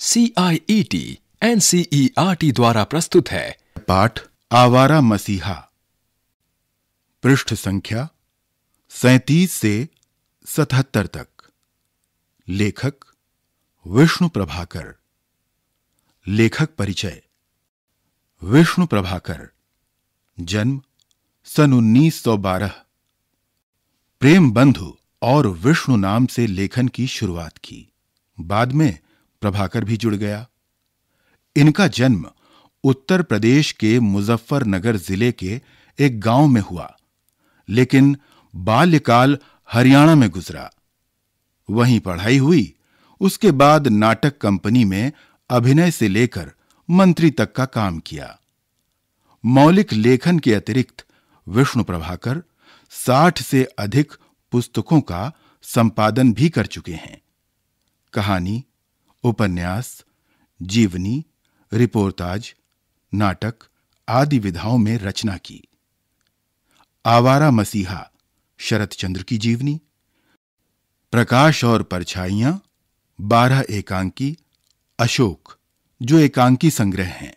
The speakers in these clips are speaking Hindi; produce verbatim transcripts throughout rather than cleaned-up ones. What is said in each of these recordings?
C I E T N C E R T द्वारा प्रस्तुत है। पाठ आवारा मसीहा, पृष्ठ संख्या सैंतीस से सतहत्तर तक। लेखक विष्णु प्रभाकर। लेखक परिचय। विष्णु प्रभाकर, जन्म सन उन्नीस सौ बारह। प्रेम बंधु और विष्णु नाम से लेखन की शुरुआत की। बाद में प्रभाकर भी जुड़ गया। इनका जन्म उत्तर प्रदेश के मुजफ्फरनगर जिले के एक गांव में हुआ, लेकिन बाल्यकाल हरियाणा में गुजरा। वहीं पढ़ाई हुई। उसके बाद नाटक कंपनी में अभिनय से लेकर मंत्री तक का काम किया। मौलिक लेखन के अतिरिक्त विष्णु प्रभाकर साठ से अधिक पुस्तकों का संपादन भी कर चुके हैं। कहानी, उपन्यास, जीवनी, रिपोर्टाज, नाटक आदि विधाओं में रचना की। आवारा मसीहा शरत चंद्र की जीवनी, प्रकाश और परछाइयां बारह एकांकी, अशोक जो एकांकी संग्रह हैं,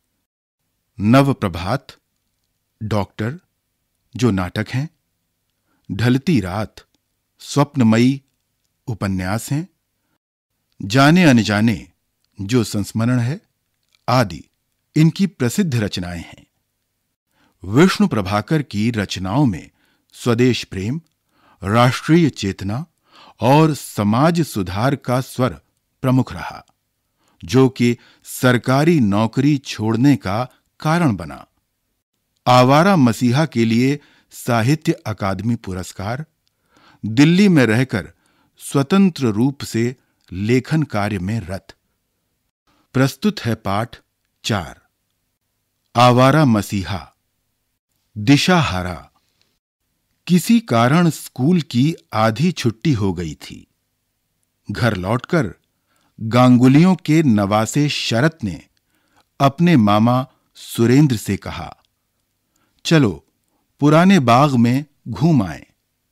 नव प्रभात, डॉक्टर जो नाटक हैं, ढलती रात, स्वप्नमयी उपन्यास हैं, जाने अनजाने जो संस्मरण है आदि इनकी प्रसिद्ध रचनाएं हैं। विष्णु प्रभाकर की रचनाओं में स्वदेश प्रेम, राष्ट्रीय चेतना और समाज सुधार का स्वर प्रमुख रहा, जो कि सरकारी नौकरी छोड़ने का कारण बना। आवारा मसीहा के लिए साहित्य अकादमी पुरस्कार, दिल्ली में रहकर स्वतंत्र रूप से लेखन कार्य में रत। प्रस्तुत है पाठ चार। आवारा मसीहा। दिशाहारा। किसी कारण स्कूल की आधी छुट्टी हो गई थी। घर लौटकर गांगुलियों के नवासे शरत ने अपने मामा सुरेंद्र से कहा, चलो पुराने बाग में घूम आए।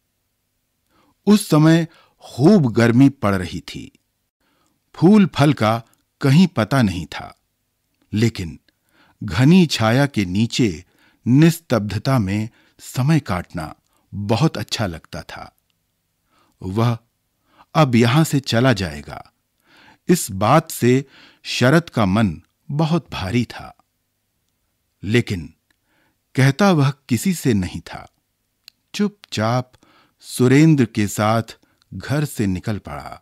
उस समय खूब गर्मी पड़ रही थी। फूल फल का कहीं पता नहीं था, लेकिन घनी छाया के नीचे निस्तब्धता में समय काटना बहुत अच्छा लगता था। वह अब यहां से चला जाएगा, इस बात से शरत का मन बहुत भारी था। लेकिन कहता वह किसी से नहीं था। चुपचाप सुरेंद्र के साथ घर से निकल पड़ा।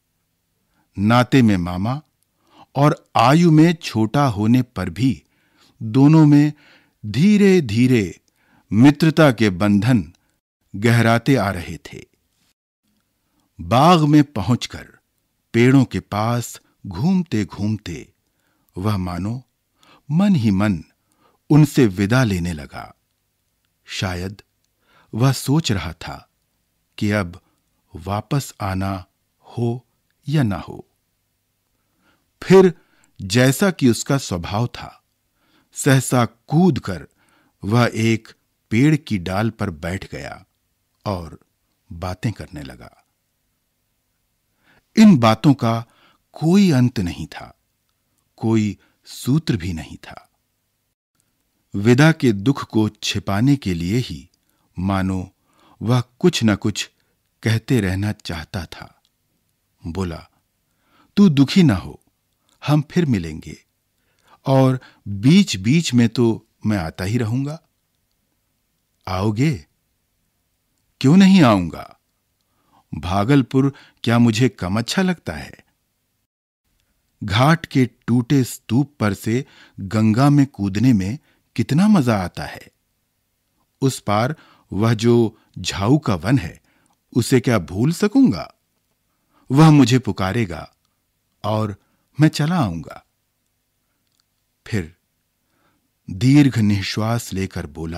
नाते में मामा और आयु में छोटा होने पर भी दोनों में धीरे धीरे मित्रता के बंधन गहराते आ रहे थे। बाग में पहुंचकर पेड़ों के पास घूमते घूमते वह मानो मन ही मन उनसे विदा लेने लगा। शायद वह सोच रहा था कि अब वापस आना हो या ना हो। फिर जैसा कि उसका स्वभाव था, सहसा कूदकर वह एक पेड़ की डाल पर बैठ गया और बातें करने लगा। इन बातों का कोई अंत नहीं था, कोई सूत्र भी नहीं था। विदा के दुख को छिपाने के लिए ही मानो वह कुछ न कुछ कहते रहना चाहता था। बोला, तू दुखी ना हो, हम फिर मिलेंगे, और बीच बीच में तो मैं आता ही रहूंगा। आओगे? क्यों नहीं आऊंगा? भागलपुर क्या मुझे कम अच्छा लगता है? घाट के टूटे स्तूप पर से गंगा में कूदने में कितना मजा आता है। उस पार वह जो झाऊ का वन है, उसे क्या भूल सकूंगा? वह मुझे पुकारेगा और मैं चला आऊंगा। फिर दीर्घ निश्वास लेकर बोला,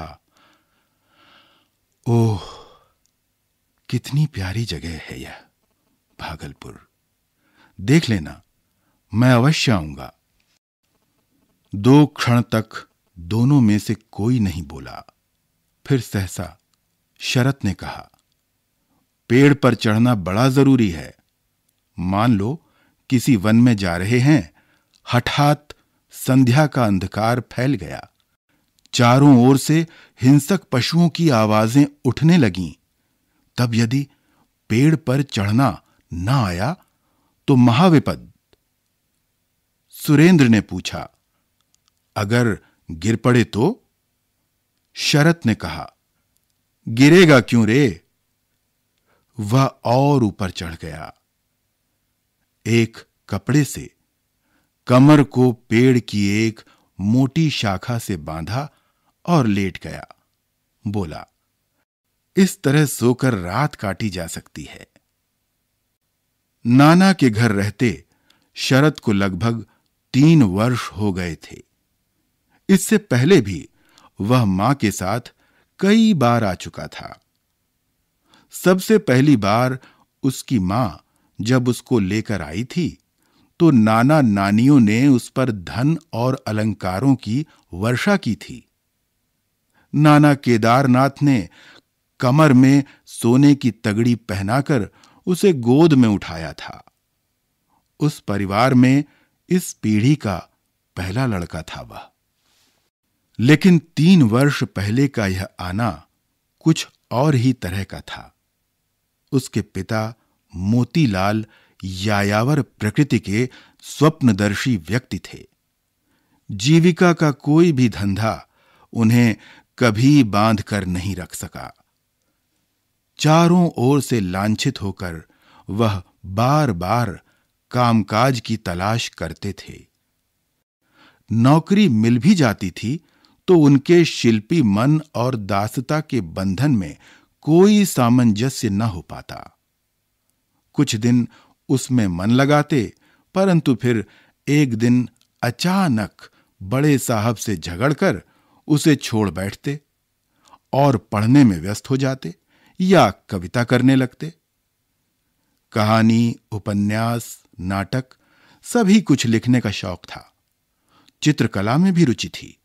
ओह, कितनी प्यारी जगह है यह भागलपुर। देख लेना, मैं अवश्य आऊंगा। दो क्षण तक दोनों में से कोई नहीं बोला। फिर सहसा शरत ने कहा, पेड़ पर चढ़ना बड़ा जरूरी है। मान लो किसी वन में जा रहे हैं, हठात संध्या का अंधकार फैल गया। चारों ओर से हिंसक पशुओं की आवाजें उठने लगीं। तब यदि पेड़ पर चढ़ना न आया तो महाविपद। सुरेंद्र ने पूछा, अगर गिर पड़े तो? शरत ने कहा, गिरेगा क्यों रे? वह और ऊपर चढ़ गया। एक कपड़े से कमर को पेड़ की एक मोटी शाखा से बांधा और लेट गया। बोला, इस तरह सोकर रात काटी जा सकती है। नाना के घर रहते शरत को लगभग तीन वर्ष हो गए थे। इससे पहले भी वह मां के साथ कई बार आ चुका था। सबसे पहली बार उसकी मां जब उसको लेकर आई थी तो नाना नानियों ने उस पर धन और अलंकारों की वर्षा की थी। नाना केदारनाथ ने कमर में सोने की तगड़ी पहनाकर उसे गोद में उठाया था। उस परिवार में इस पीढ़ी का पहला लड़का था वह। लेकिन तीन वर्ष पहले का यह आना कुछ और ही तरह का था। उसके पिता मोतीलाल यायावर प्रकृति के स्वप्नदर्शी व्यक्ति थे। जीविका का कोई भी धंधा उन्हें कभी बांध कर नहीं रख सका। चारों ओर से लांछित होकर वह बार बार कामकाज की तलाश करते थे। नौकरी मिल भी जाती थी तो उनके शिल्पी मन और दासता के बंधन में कोई सामंजस्य न हो पाता। कुछ दिन उसमें मन लगाते, परंतु फिर एक दिन अचानक बड़े साहब से झगड़कर उसे छोड़ बैठते और पढ़ने में व्यस्त हो जाते या कविता करने लगते। कहानी, उपन्यास, नाटक सभी कुछ लिखने का शौक था। चित्रकला में भी रुचि थी।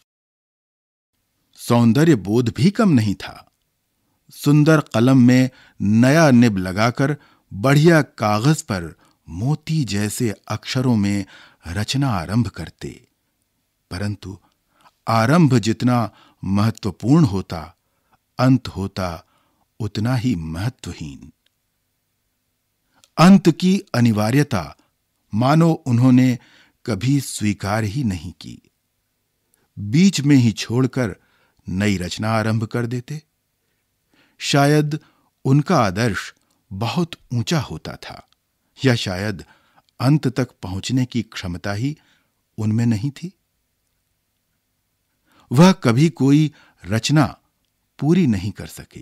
सौंदर्य बोध भी कम नहीं था। सुंदर कलम में नया निब लगाकर बढ़िया कागज पर मोती जैसे अक्षरों में रचना आरंभ करते। परंतु आरंभ जितना महत्वपूर्ण होता, अंत होता उतना ही महत्वहीन। अंत की अनिवार्यता मानो उन्होंने कभी स्वीकार ही नहीं की। बीच में ही छोड़कर नई रचना आरंभ कर देते। शायद उनका आदर्श बहुत ऊंचा होता था, या शायद अंत तक पहुंचने की क्षमता ही उनमें नहीं थी। वह कभी कोई रचना पूरी नहीं कर सके।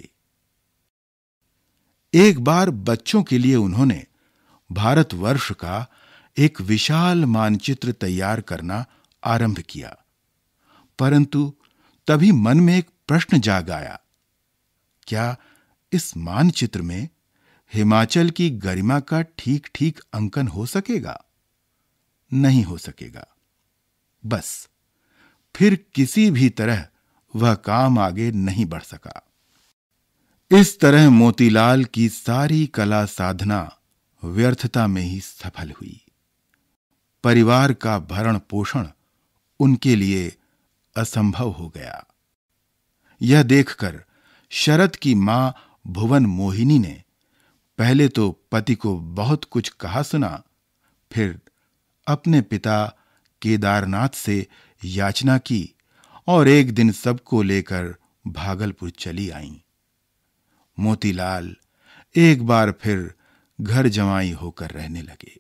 एक बार बच्चों के लिए उन्होंने भारतवर्ष का एक विशाल मानचित्र तैयार करना आरंभ किया, परंतु तभी मन में एक प्रश्न जाग आया, क्या इस मानचित्र में हिमाचल की गरिमा का ठीक ठीक अंकन हो सकेगा? नहीं हो सकेगा। बस फिर किसी भी तरह वह काम आगे नहीं बढ़ सका। इस तरह मोतीलाल की सारी कला साधना व्यर्थता में ही सफल हुई। परिवार का भरण पोषण उनके लिए असंभव हो गया। यह देखकर शरत की मां भुवन मोहिनी ने पहले तो पति को बहुत कुछ कहा सुना, फिर अपने पिता केदारनाथ से याचना की और एक दिन सबको लेकर भागलपुर चली आईं। मोतीलाल एक बार फिर घर जमाई होकर रहने लगे।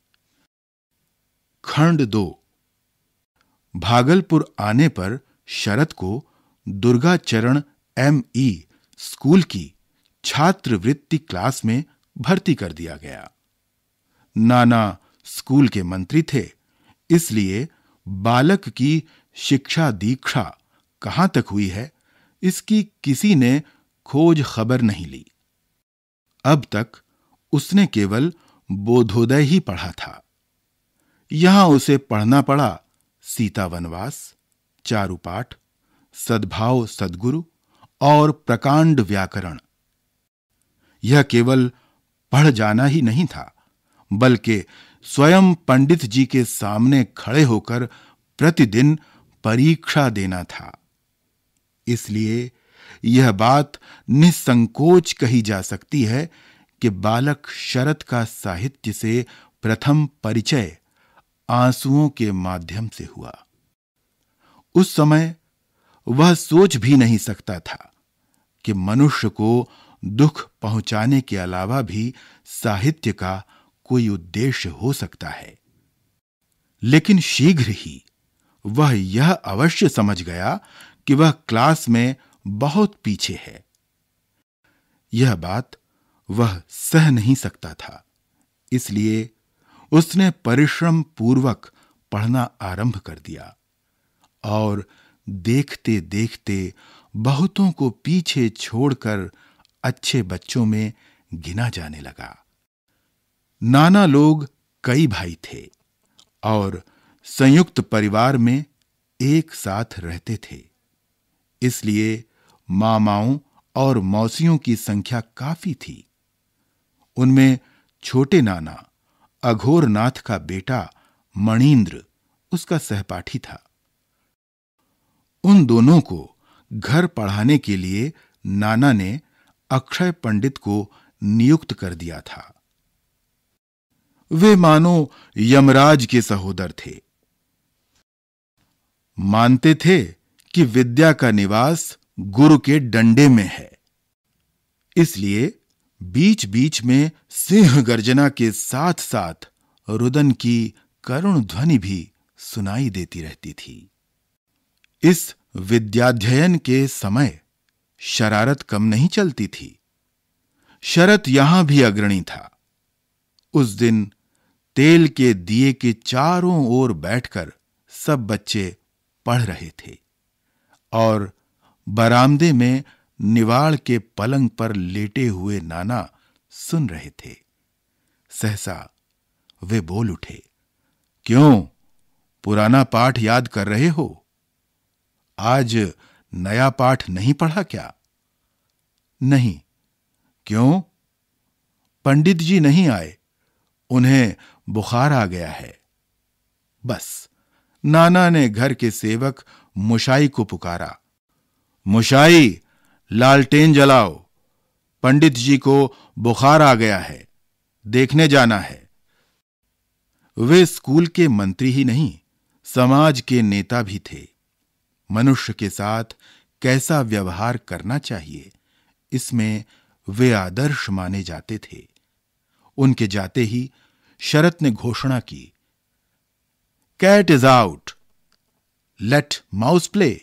खंड दो। भागलपुर आने पर शरत को दुर्गाचरण एम ई स्कूल की छात्रवृत्ति क्लास में भर्ती कर दिया गया। नाना स्कूल के मंत्री थे, इसलिए बालक की शिक्षा दीक्षा कहां तक हुई है इसकी किसी ने खोज खबर नहीं ली। अब तक उसने केवल बोधोदय ही पढ़ा था। यहां उसे पढ़ना पड़ा सीता वनवास, चारुपाठ, सद्भाव सद्गुरु और प्रकांड व्याकरण। यह केवल पढ़ जाना ही नहीं था, बल्कि स्वयं पंडित जी के सामने खड़े होकर प्रतिदिन परीक्षा देना था। इसलिए यह बात निसंकोच कही जा सकती है कि बालक शरत का साहित्य से प्रथम परिचय आंसुओं के माध्यम से हुआ। उस समय वह सोच भी नहीं सकता था कि मनुष्य को दुख पहुंचाने के अलावा भी साहित्य का कोई उद्देश्य हो सकता है। लेकिन शीघ्र ही वह यह अवश्य समझ गया कि वह क्लास में बहुत पीछे है। यह बात वह सह नहीं सकता था, इसलिए उसने परिश्रम पूर्वक पढ़ना आरंभ कर दिया और देखते देखते बहुतों को पीछे छोड़कर अच्छे बच्चों में गिना जाने लगा। नाना लोग कई भाई थे और संयुक्त परिवार में एक साथ रहते थे, इसलिए मामाओं और मौसियों की संख्या काफी थी। उनमें छोटे नाना अघोरनाथ का बेटा मणिंद्र उसका सहपाठी था। उन दोनों को घर पढ़ाने के लिए नाना ने अक्षय पंडित को नियुक्त कर दिया था। वे मानो यमराज के सहोदर थे। मानते थे कि विद्या का निवास गुरु के डंडे में है, इसलिए बीच बीच में सिंह गर्जना के साथ साथ रुदन की करुण ध्वनि भी सुनाई देती रहती थी। इस विद्याध्ययन के समय शरारत कम नहीं चलती थी। शरत यहां भी अग्रणी था। उस दिन तेल के दिए के चारों ओर बैठकर सब बच्चे पढ़ रहे थे और बरामदे में निवाड़ के पलंग पर लेटे हुए नाना सुन रहे थे। सहसा वे बोल उठे, क्यों, पुराना पाठ याद कर रहे हो? आज नया पाठ नहीं पढ़ा क्या? नहीं। क्यों? पंडित जी नहीं आए, उन्हें बुखार आ गया है। बस नाना ने घर के सेवक मुशाई को पुकारा, मुशाई, लालटेन जलाओ, पंडित जी को बुखार आ गया है, देखने जाना है। वे स्कूल के मंत्री ही नहीं, समाज के नेता भी थे। मनुष्य के साथ कैसा व्यवहार करना चाहिए, इसमें वे आदर्श माने जाते थे। उनके जाते ही शरत ने घोषणा की, cat is out, let mouse play.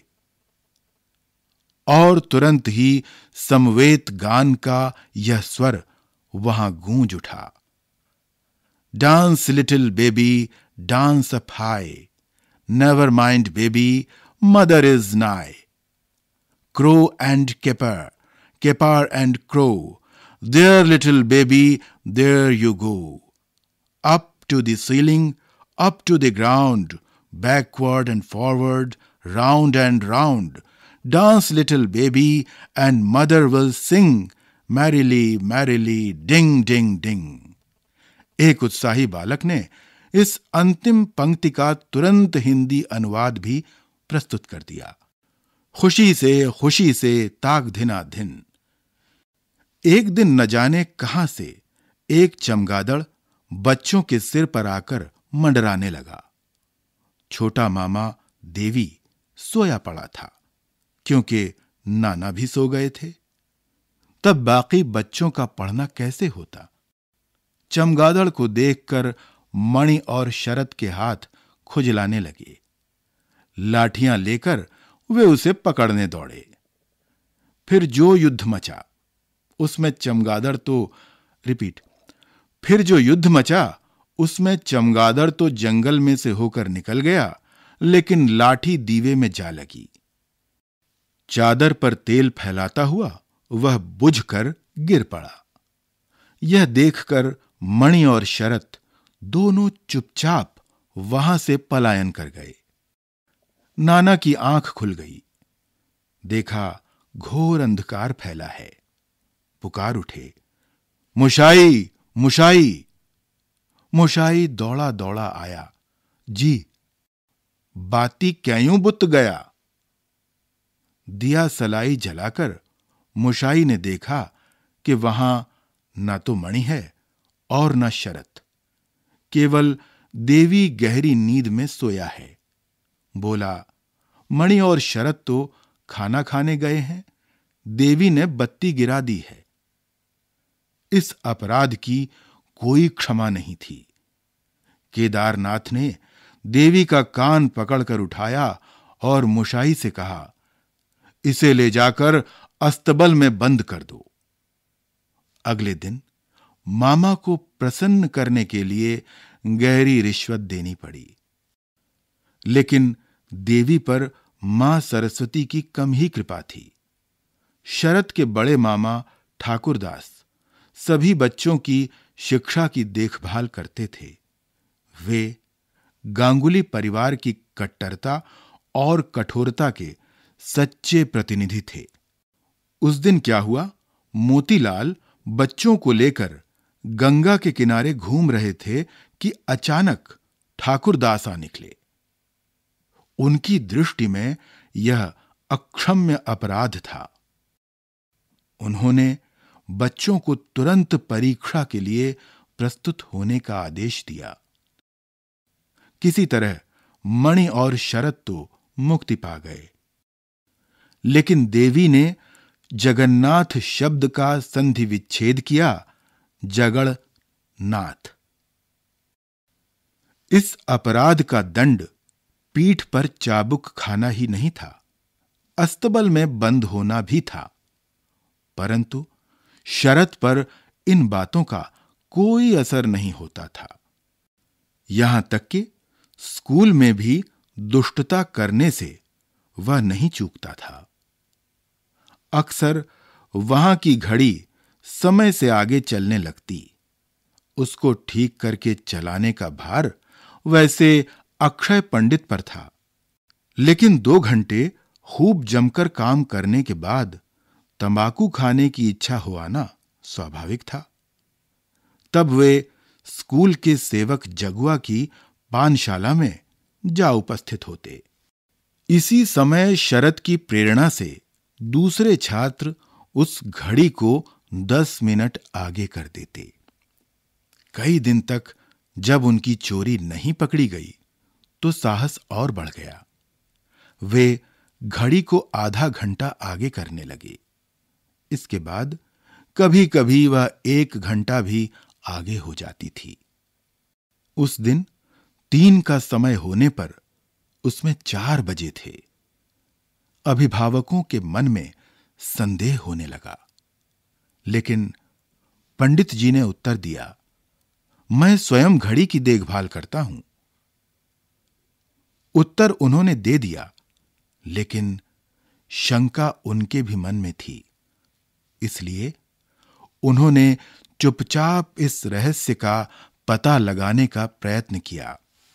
और तुरंत ही समवेत गान का यह स्वर वहां गूंज उठा, dance little baby, dance up high, never mind baby, mother is nigh. Crow and caper, caper and crow, there little baby, there you go. Up to the ceiling, up to the ground, backward and forward, round and round. Dance little baby, and mother will sing, merrily, merrily, ding, ding, ding. एक उत्साही बालक ने इस अंतिम पंक्ति का तुरंत हिंदी अनुवाद भी प्रस्तुत कर दिया। खुशी से खुशी से ताक धिना धिन। एक दिन न जाने कहां से एक चमगादड़ बच्चों के सिर पर आकर मंडराने लगा। छोटा मामा देवी सोया पड़ा था, क्योंकि नाना भी सो गए थे। तब बाकी बच्चों का पढ़ना कैसे होता? चमगादड़ को देखकर मणि और शरत के हाथ खुजलाने लगे। लाठियां लेकर वे उसे पकड़ने दौड़े। फिर जो युद्ध मचा उसमें चमगादड़ तो रिपीट फिर जो युद्ध मचा उसमें चमगादड़ तो जंगल में से होकर निकल गया, लेकिन लाठी दीवे में जा लगी। चादर पर तेल फैलाता हुआ वह बुझकर गिर पड़ा। यह देखकर मणि और शरत दोनों चुपचाप वहां से पलायन कर गए। नाना की आंख खुल गई। देखा घोर अंधकार फैला है। पुकार उठे, मुशाई, मुशाई। मोशाई दौड़ा दौड़ा आया। जी, बाती क्यों बुत गया? दिया सलाई जलाकर मोशाई ने देखा कि वहां न तो मणि है और न शरत, केवल देवी गहरी नींद में सोया है। बोला, मणि और शरत तो खाना खाने गए हैं, देवी ने बत्ती गिरा दी है। इस अपराध की कोई क्षमा नहीं थी। केदारनाथ ने देवी का कान पकड़कर उठाया और मोशाई से कहा, इसे ले जाकर अस्तबल में बंद कर दो। अगले दिन मामा को प्रसन्न करने के लिए गहरी रिश्वत देनी पड़ी, लेकिन देवी पर मां सरस्वती की कम ही कृपा थी। शरत के बड़े मामा ठाकुरदास सभी बच्चों की शिक्षा की देखभाल करते थे। वे गांगुली परिवार की कट्टरता और कठोरता के सच्चे प्रतिनिधि थे। उस दिन क्या हुआ, मोतीलाल बच्चों को लेकर गंगा के किनारे घूम रहे थे कि अचानक ठाकुरदास आ निकले। उनकी दृष्टि में यह अक्षम्य अपराध था। उन्होंने बच्चों को तुरंत परीक्षा के लिए प्रस्तुत होने का आदेश दिया। किसी तरह मणि और शरत तो मुक्ति पा गए, लेकिन देवी ने जगन्नाथ शब्द का संधि विच्छेद किया, जगड़ नाथ। इस अपराध का दंड पीठ पर चाबुक खाना ही नहीं था, अस्तबल में बंद होना भी था। परंतु शरत पर इन बातों का कोई असर नहीं होता था। यहां तक कि स्कूल में भी दुष्टता करने से वह नहीं चूकता था। अक्सर वहां की घड़ी समय से आगे चलने लगती। उसको ठीक करके चलाने का भार वैसे अक्षय पंडित पर था, लेकिन दो घंटे खूब जमकर काम करने के बाद तंबाकू खाने की इच्छा हो आना स्वाभाविक था। तब वे स्कूल के सेवक जगुआ की पानशाला में जा उपस्थित होते। इसी समय शरत की प्रेरणा से दूसरे छात्र उस घड़ी को दस मिनट आगे कर देते। कई दिन तक जब उनकी चोरी नहीं पकड़ी गई तो साहस और बढ़ गया। वे घड़ी को आधा घंटा आगे करने लगे। इसके बाद कभी कभी वह एक घंटा भी आगे हो जाती थी। उस दिन तीन का समय होने पर उसमें चार बजे थे। अभिभावकों के मन में संदेह होने लगा, लेकिन पंडित जी ने उत्तर दिया, मैं स्वयं घड़ी की देखभाल करता हूं। उत्तर उन्होंने दे दिया, लेकिन शंका उनके भी मन में थी। इसलिए उन्होंने चुपचाप इस रहस्य का पता लगाने का प्रयत्न किया।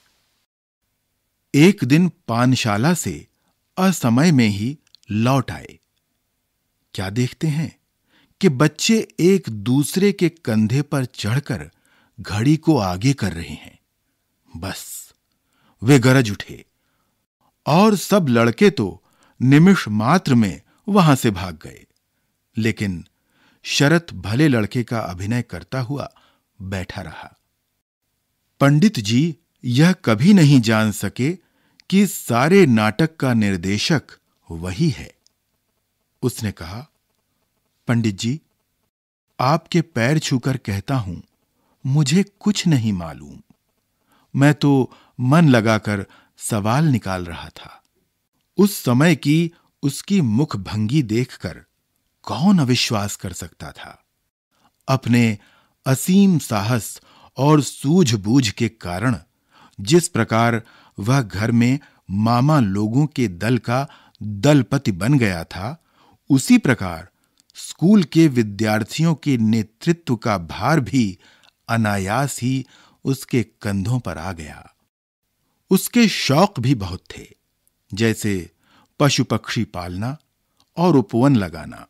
एक दिन पानशाला से असमय में ही लौट आए। क्या देखते हैं कि बच्चे एक दूसरे के कंधे पर चढ़कर घड़ी को आगे कर रहे हैं। बस वे गरज उठे और सब लड़के तो निमिष मात्र में वहां से भाग गए, लेकिन शरत भले लड़के का अभिनय करता हुआ बैठा रहा। पंडित जी यह कभी नहीं जान सके कि सारे नाटक का निर्देशक वही है। उसने कहा, पंडित जी, आपके पैर छूकर कहता हूं, मुझे कुछ नहीं मालूम। मैं तो मन लगाकर सवाल निकाल रहा था। उस समय की उसकी मुख भंगी देखकर कौन अविश्वास कर सकता था? अपने असीम साहस और सूझबूझ के कारण जिस प्रकार वह घर में मामा लोगों के दल का दलपति बन गया था, उसी प्रकार स्कूल के विद्यार्थियों के नेतृत्व का भार भी अनायास ही उसके कंधों पर आ गया। उसके शौक भी बहुत थे, जैसे पशु पक्षी पालना और उपवन लगाना,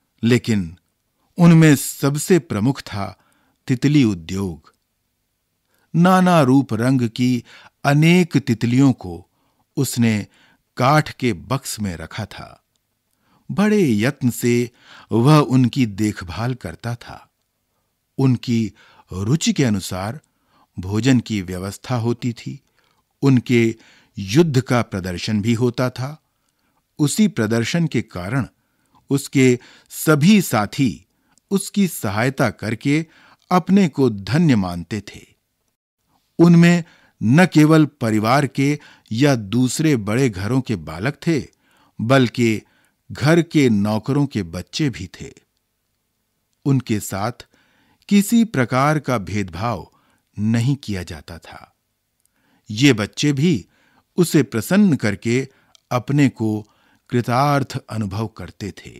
लेकिन उनमें सबसे प्रमुख था तितली उद्योग। नाना रूप रंग की अनेक तितलियों को उसने काठ के बक्स में रखा था। बड़े यत्न से वह उनकी देखभाल करता था। उनकी रुचि के अनुसार भोजन की व्यवस्था होती थी। उनके युद्ध का प्रदर्शन भी होता था। उसी प्रदर्शन के कारण उसके सभी साथी उसकी सहायता करके अपने को धन्य मानते थे। उनमें न केवल परिवार के या दूसरे बड़े घरों के बालक थे, बल्कि घर के नौकरों के बच्चे भी थे। उनके साथ किसी प्रकार का भेदभाव नहीं किया जाता था। ये बच्चे भी उसे प्रसन्न करके अपने को कृतार्थ अनुभव करते थे।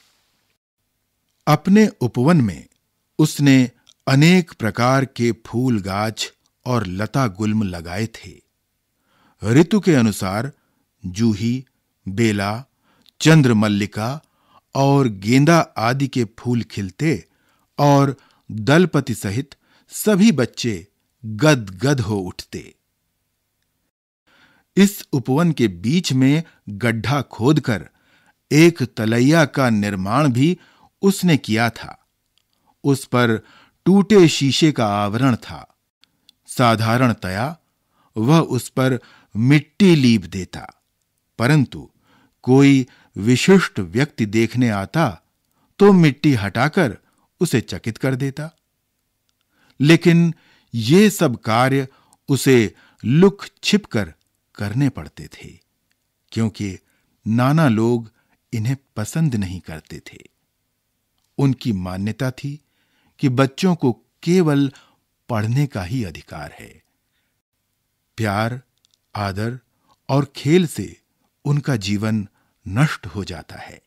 अपने उपवन में उसने अनेक प्रकार के फूल गाछ और लता गुल्म लगाए थे। ऋतु के अनुसार जूही, बेला, चंद्रमल्लिका और गेंदा आदि के फूल खिलते और दलपति सहित सभी बच्चे गदगद हो उठते। इस उपवन के बीच में गड्ढा खोदकर एक तलैया का निर्माण भी उसने किया था। उस पर टूटे शीशे का आवरण था। साधारणतया वह उस पर मिट्टी लीप देता, परंतु कोई विशिष्ट व्यक्ति देखने आता तो मिट्टी हटाकर उसे चकित कर देता। लेकिन ये सब कार्य उसे लुक छिप कर करने पड़ते थे, क्योंकि नाना लोग इन्हें पसंद नहीं करते थे। उनकी मान्यता थी कि बच्चों को केवल पढ़ने का ही अधिकार है। प्यार, आदर और खेल से उनका जीवन नष्ट हो जाता है।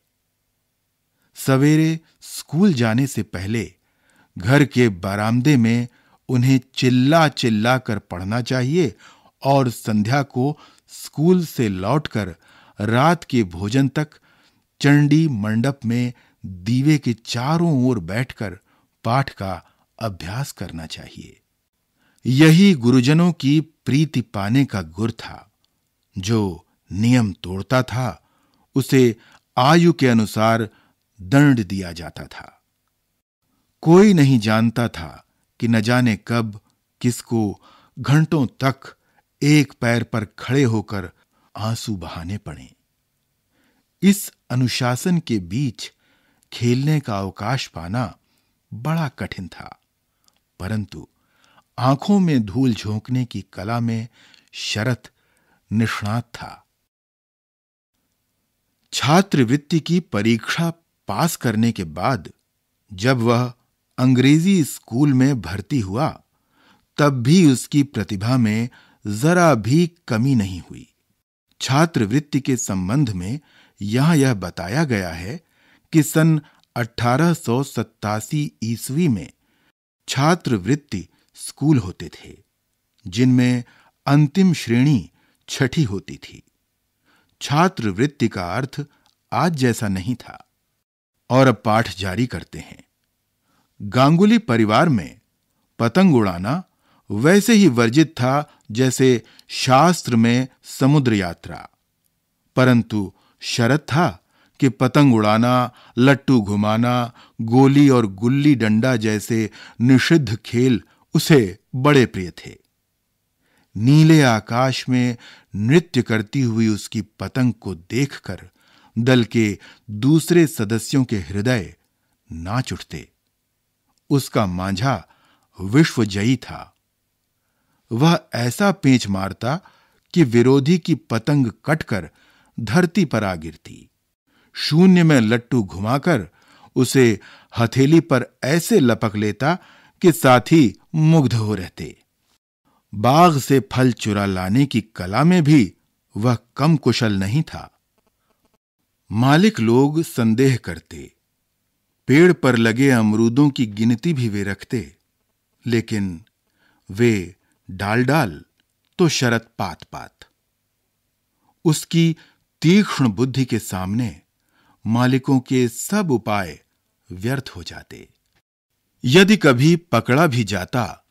सवेरे स्कूल जाने से पहले घर के बरामदे में उन्हें चिल्ला चिल्ला कर पढ़ना चाहिए और संध्या को स्कूल से लौटकर रात के भोजन तक चंडी मंडप में दीवे के चारों ओर बैठकर पाठ का अभ्यास करना चाहिए। यही गुरुजनों की प्रीति पाने का गुर था। जो नियम तोड़ता था उसे आयु के अनुसार दंड दिया जाता था। कोई नहीं जानता था कि न जाने कब किसको घंटों तक एक पैर पर खड़े होकर आंसू बहाने पड़े। इस अनुशासन के बीच खेलने का अवकाश पाना बड़ा कठिन था, परंतु आंखों में धूल झोंकने की कला में शरत निष्णात था। छात्रवृत्ति की परीक्षा पास करने के बाद जब वह अंग्रेजी स्कूल में भर्ती हुआ, तब भी उसकी प्रतिभा में जरा भी कमी नहीं हुई। छात्रवृत्ति के संबंध में यहां यह बताया गया है कि सन अठारह सौ सत्तासी ईस्वी में छात्रवृत्ति स्कूल होते थे, जिनमें अंतिम श्रेणी छठी होती थी। छात्रवृत्ति का अर्थ आज जैसा नहीं था। और अब पाठ जारी करते हैं। गांगुली परिवार में पतंग उड़ाना वैसे ही वर्जित था जैसे शास्त्र में समुद्र यात्रा, परंतु शर्त था कि पतंग उड़ाना, लट्टू घुमाना, गोली और गुल्ली डंडा जैसे निषिद्ध खेल उसे बड़े प्रिय थे। नीले आकाश में नृत्य करती हुई उसकी पतंग को देखकर दल के दूसरे सदस्यों के हृदय नाच उठते। उसका मांझा विश्वजयी था। वह ऐसा पेंच मारता कि विरोधी की पतंग कटकर धरती पर आ गिरती। शून्य में लट्टू घुमाकर उसे हथेली पर ऐसे लपक लेता कि साथी मुग्ध हो रहते। बाग से फल चुरा लाने की कला में भी वह कम कुशल नहीं था। मालिक लोग संदेह करते, पेड़ पर लगे अमरूदों की गिनती भी वे रखते, लेकिन वे डाल डाल तो शरत पात पात। उसकी तीक्ष्ण बुद्धि के सामने मालिकों के सब उपाय व्यर्थ हो जाते। यदि कभी पकड़ा भी जाता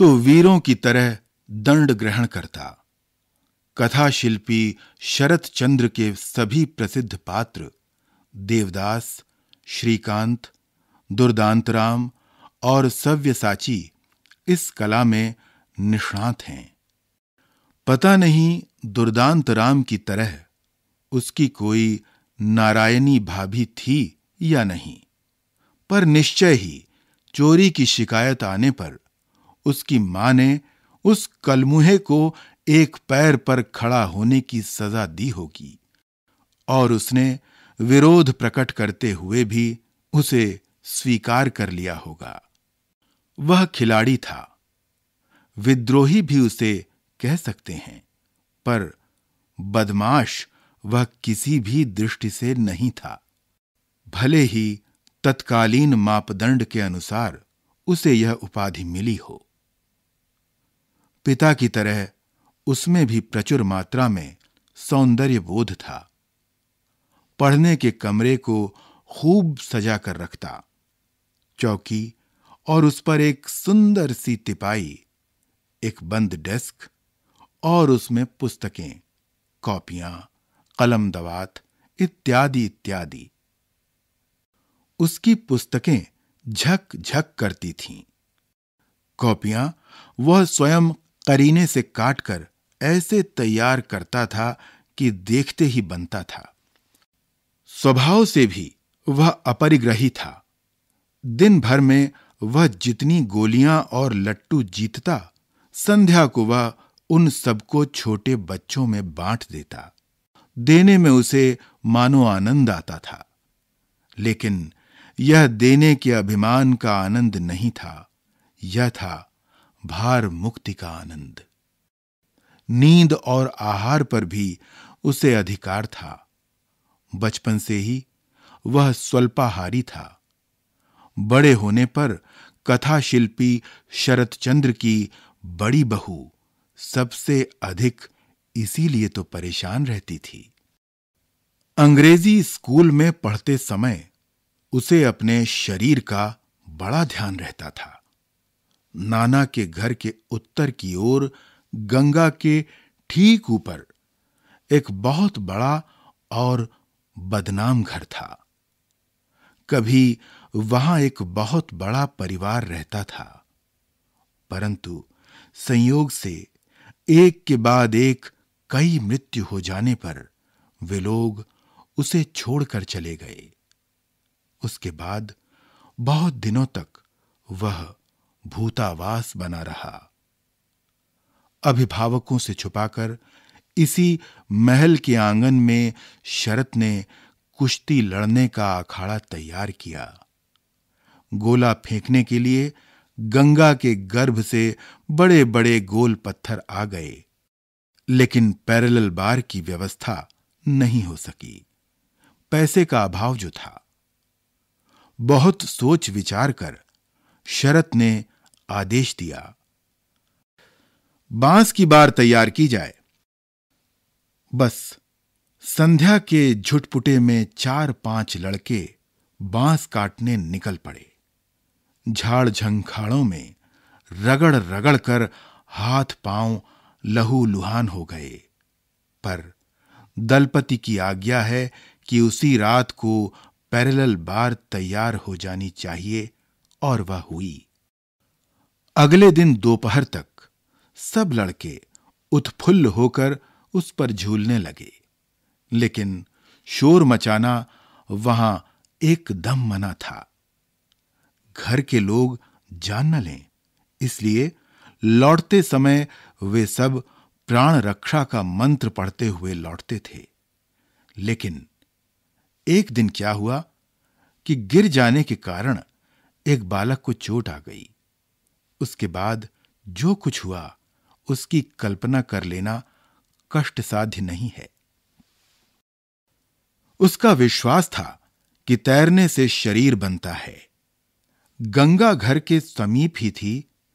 तो वीरों की तरह दंड ग्रहण करता। कथा शिल्पी शरत चंद्र के सभी प्रसिद्ध पात्र देवदास, श्रीकांत, दुर्दांतराम और सव्यसाची इस कला में निष्णात हैं। पता नहीं दुर्दांतराम की तरह उसकी कोई नारायणी भाभी थी या नहीं, पर निश्चय ही चोरी की शिकायत आने पर उसकी मां ने उस कलमुहे को एक पैर पर खड़ा होने की सजा दी होगी और उसने विरोध प्रकट करते हुए भी उसे स्वीकार कर लिया होगा। वह खिलाड़ी था, विद्रोही भी उसे कह सकते हैं, पर बदमाश वह किसी भी दृष्टि से नहीं था। भले ही तत्कालीन मापदंड के अनुसार उसे यह उपाधि मिली हो। पिता की तरह उसमें भी प्रचुर मात्रा में सौंदर्य बोध था। पढ़ने के कमरे को खूब सजा कर रखता। चौकी और उस पर एक सुंदर सी तिपाई, एक बंद डेस्क और उसमें पुस्तकें, कॉपियां, कलम दवात इत्यादि इत्यादि। उसकी पुस्तकें झक झक करती थीं। कॉपियां वह स्वयं करीने से काटकर ऐसे तैयार करता था कि देखते ही बनता था। स्वभाव से भी वह अपरिग्रही था। दिन भर में वह जितनी गोलियां और लट्टू जीतता, संध्या को वह उन सबको छोटे बच्चों में बांट देता। देने में उसे मानो आनंद आता था, लेकिन यह देने के अभिमान का आनंद नहीं था, यह था भार मुक्ति का आनंद। नींद और आहार पर भी उसे अधिकार था। बचपन से ही वह स्वल्पाहारी था। बड़े होने पर कथा शिल्पी शरतचंद्र की बड़ी बहू सबसे अधिक इसीलिए तो परेशान रहती थी। अंग्रेजी स्कूल में पढ़ते समय उसे अपने शरीर का बड़ा ध्यान रहता था। नाना के घर के उत्तर की ओर गंगा के ठीक ऊपर एक बहुत बड़ा और बदनाम घर था। कभी वहां एक बहुत बड़ा परिवार रहता था, परंतु संयोग से एक के बाद एक कई मृत्यु हो जाने पर वे लोग उसे छोड़कर चले गए। उसके बाद बहुत दिनों तक वह भूतावास बना रहा। अभिभावकों से छुपाकर इसी महल के आंगन में शरत ने कुश्ती लड़ने का अखाड़ा तैयार किया। गोला फेंकने के लिए गंगा के गर्भ से बड़े बड़े गोल पत्थर आ गए, लेकिन पैरेलल बार की व्यवस्था नहीं हो सकी। पैसे का अभाव जो था। बहुत सोच विचार कर शरत ने आदेश दिया, बांस की बार तैयार की जाए। बस संध्या के झुटपुटे में चार पांच लड़के बांस काटने निकल पड़े। झाड़ झंखाड़ों में रगड़ रगड़ कर हाथ पांव लहू लुहान हो गए। पर दलपति की आज्ञा है कि उसी रात को पैरेलल बार तैयार हो जानी चाहिए, और वह हुई। अगले दिन दोपहर तक सब लड़के उत्फुल्ल होकर उस पर झूलने लगे, लेकिन शोर मचाना वहां एकदम मना था। घर के लोग जान न लें, इसलिए लौटते समय वे सब प्राण रक्षा का मंत्र पढ़ते हुए लौटते थे। लेकिन एक दिन क्या हुआ कि गिर जाने के कारण एक बालक को चोट आ गई। उसके बाद जो कुछ हुआ उसकी कल्पना कर लेना कष्ट साध्य नहीं है। उसका विश्वास था कि तैरने से शरीर बनता है। गंगा घर के समीप ही थी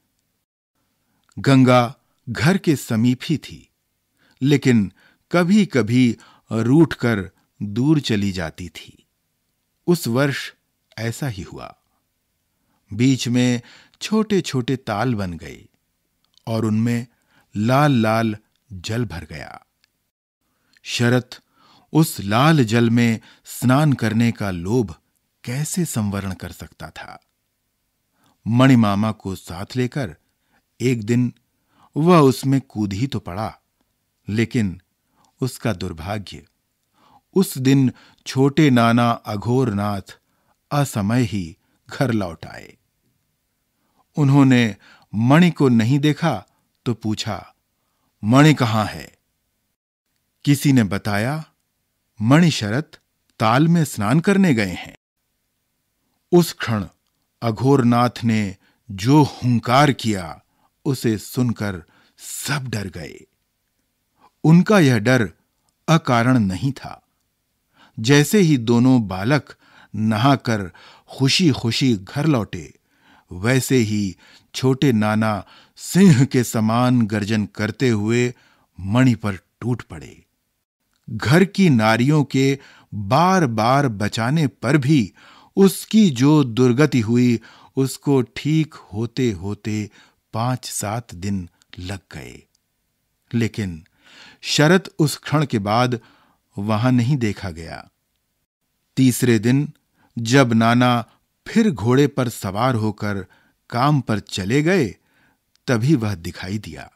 गंगा घर के समीप ही थी, लेकिन कभी कभी रूठकर दूर चली जाती थी। उस वर्ष ऐसा ही हुआ। बीच में छोटे छोटे ताल बन गए, और उनमें लाल लाल जल भर गया। शरत उस लाल जल में स्नान करने का लोभ कैसे संवरण कर सकता था। मणिमामा को साथ लेकर एक दिन वह उसमें कूद ही तो पड़ा, लेकिन उसका दुर्भाग्य, उस दिन छोटे नाना अघोरनाथ असमय ही घर लौट आए। उन्होंने मणि को नहीं देखा तो पूछा, मणि कहां है? किसी ने बताया, मणि शरत ताल में स्नान करने गए हैं। उस क्षण अघोरनाथ ने जो हुंकार किया, उसे सुनकर सब डर गए। उनका यह डर अकारण नहीं था। जैसे ही दोनों बालक नहाकर खुशी खुशी घर लौटे, वैसे ही छोटे नाना सिंह के समान गर्जन करते हुए मणि पर टूट पड़े। घर की नारियों के बार बार बचाने पर भी उसकी जो दुर्गति हुई, उसको ठीक होते होते पांच सात दिन लग गए। लेकिन शरत उस क्षण के बाद वहां नहीं देखा गया। तीसरे दिन जब नाना फिर घोड़े पर सवार होकर काम पर चले गए, तभी वह दिखाई दिया।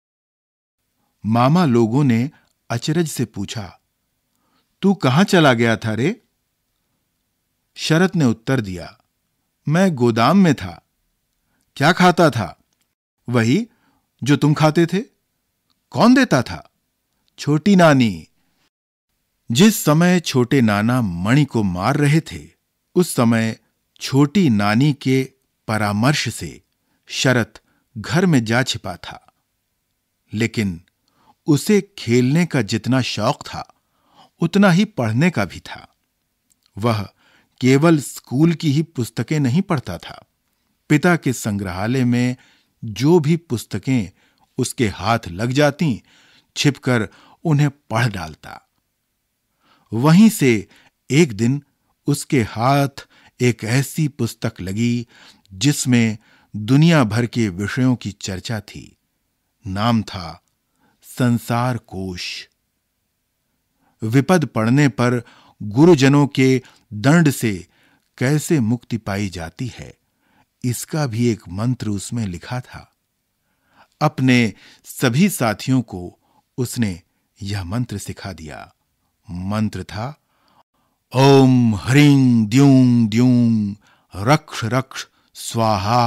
मामा लोगों ने अचरज से पूछा, तू कहां चला गया था रे? शरत ने उत्तर दिया, मैं गोदाम में था। क्या खाता था? वही जो तुम खाते थे। कौन देता था? छोटी नानी। जिस समय छोटे नाना मणि को मार रहे थे, उस समय छोटी नानी के परामर्श से शरत घर में जा छिपा था। लेकिन उसे खेलने का जितना शौक था, उतना ही पढ़ने का भी था। वह केवल स्कूल की ही पुस्तकें नहीं पढ़ता था। पिता के संग्रहालय में जो भी पुस्तकें उसके हाथ लग जाती, छिपकर उन्हें पढ़ डालता। वहीं से एक दिन उसके हाथ एक ऐसी पुस्तक लगी जिसमें दुनिया भर के विषयों की चर्चा थी। नाम था संसार कोश। विपद पड़ने पर गुरुजनों के दंड से कैसे मुक्ति पाई जाती है, इसका भी एक मंत्र उसमें लिखा था। अपने सभी साथियों को उसने यह मंत्र सिखा दिया। मंत्र था, ओम ह्रीं द्यूं द्यूं रक्ष रक्ष स्वाहा।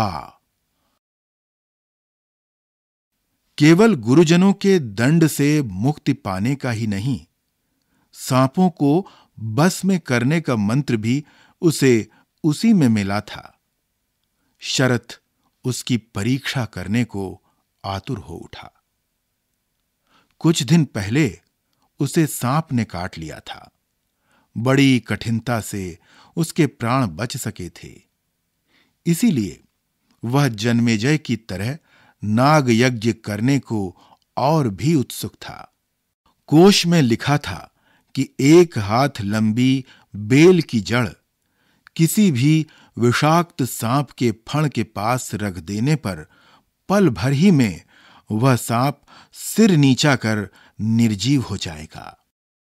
केवल गुरुजनों के दंड से मुक्ति पाने का ही नहीं, सांपों को बस में करने का मंत्र भी उसे उसी में मिला था। शरत उसकी परीक्षा करने को आतुर हो उठा। कुछ दिन पहले उसे सांप ने काट लिया था। बड़ी कठिनता से उसके प्राण बच सके थे। इसीलिए वह जन्मेजय की तरह नाग यज्ञ करने को और भी उत्सुक था। कोश में लिखा था कि एक हाथ लंबी बेल की जड़ किसी भी विषाक्त सांप के फण के पास रख देने पर पल भर ही में वह सांप सिर नीचा कर निर्जीव हो जाएगा।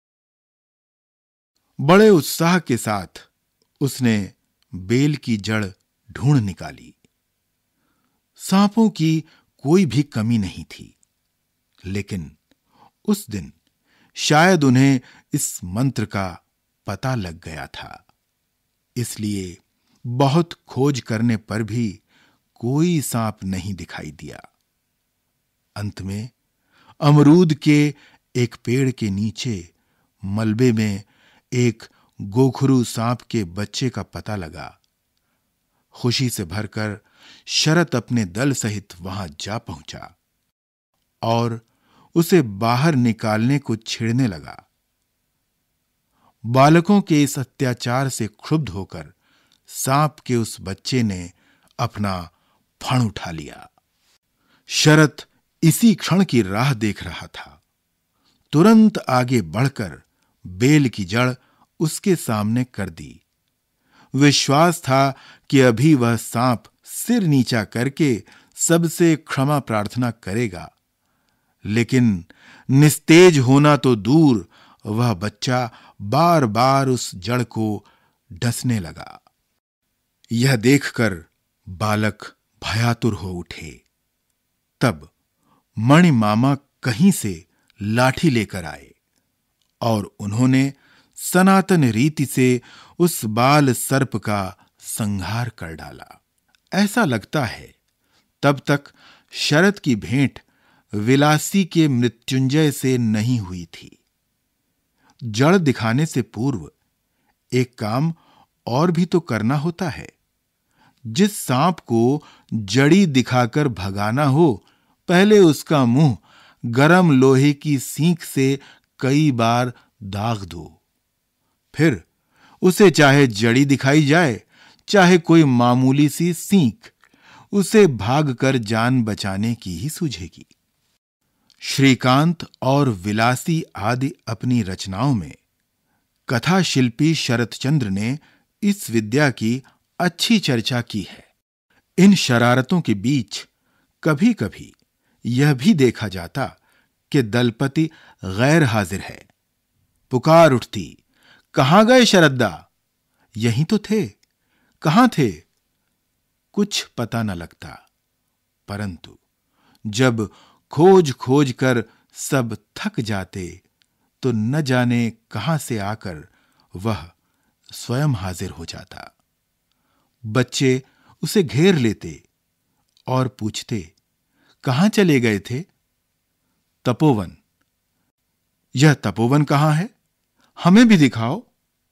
बड़े उत्साह के साथ उसने बेल की जड़ ढूंढ निकाली। सांपों की कोई भी कमी नहीं थी, लेकिन उस दिन शायद उन्हें इस मंत्र का पता लग गया था। इसलिए बहुत खोज करने पर भी कोई सांप नहीं दिखाई दिया। अंत में अमरूद के एक पेड़ के नीचे मलबे में एक गोखरू सांप के बच्चे का पता लगा। खुशी से भरकर शरत अपने दल सहित वहां जा पहुंचा और उसे बाहर निकालने को छेड़ने लगा। बालकों के इस अत्याचार से क्षुब्ध होकर सांप के उस बच्चे ने अपना फण उठा लिया। शरत इसी क्षण की राह देख रहा था। तुरंत आगे बढ़कर बेल की जड़ उसके सामने कर दी। विश्वास था कि अभी वह सांप सिर नीचा करके सबसे क्षमा प्रार्थना करेगा, लेकिन निस्तेज होना तो दूर, वह बच्चा बार बार उस जड़ को डसने लगा। यह देखकर बालक भयातुर हो उठे। तब मणि मामा कहीं से लाठी लेकर आए और उन्होंने सनातन रीति से उस बाल सर्प का संहार कर डाला। ऐसा लगता है तब तक शरद की भेंट विलासी के मृत्युंजय से नहीं हुई थी। जड़ दिखाने से पूर्व एक काम और भी तो करना होता है। जिस सांप को जड़ी दिखाकर भगाना हो, पहले उसका मुंह गरम लोहे की सींक से कई बार दाग दो। फिर उसे चाहे जड़ी दिखाई जाए, चाहे कोई मामूली सी सींक, उसे भागकर जान बचाने की ही सूझेगी। श्रीकांत और विलासी आदि अपनी रचनाओं में कथा शिल्पी शरतचंद्र ने इस विद्या की अच्छी चर्चा की है। इन शरारतों के बीच कभी कभी यह भी देखा जाता कि दलपति गैर हाजिर है। पुकार उठती, कहां गए शरद्दा? यहीं तो थे। कहां थे? कुछ पता न लगता। परंतु जब खोज खोज कर सब थक जाते तो न जाने कहां से आकर वह स्वयं हाजिर हो जाता। बच्चे उसे घेर लेते और पूछते, कहां चले गए थे? तपोवन। यह तपोवन कहां है? हमें भी दिखाओ।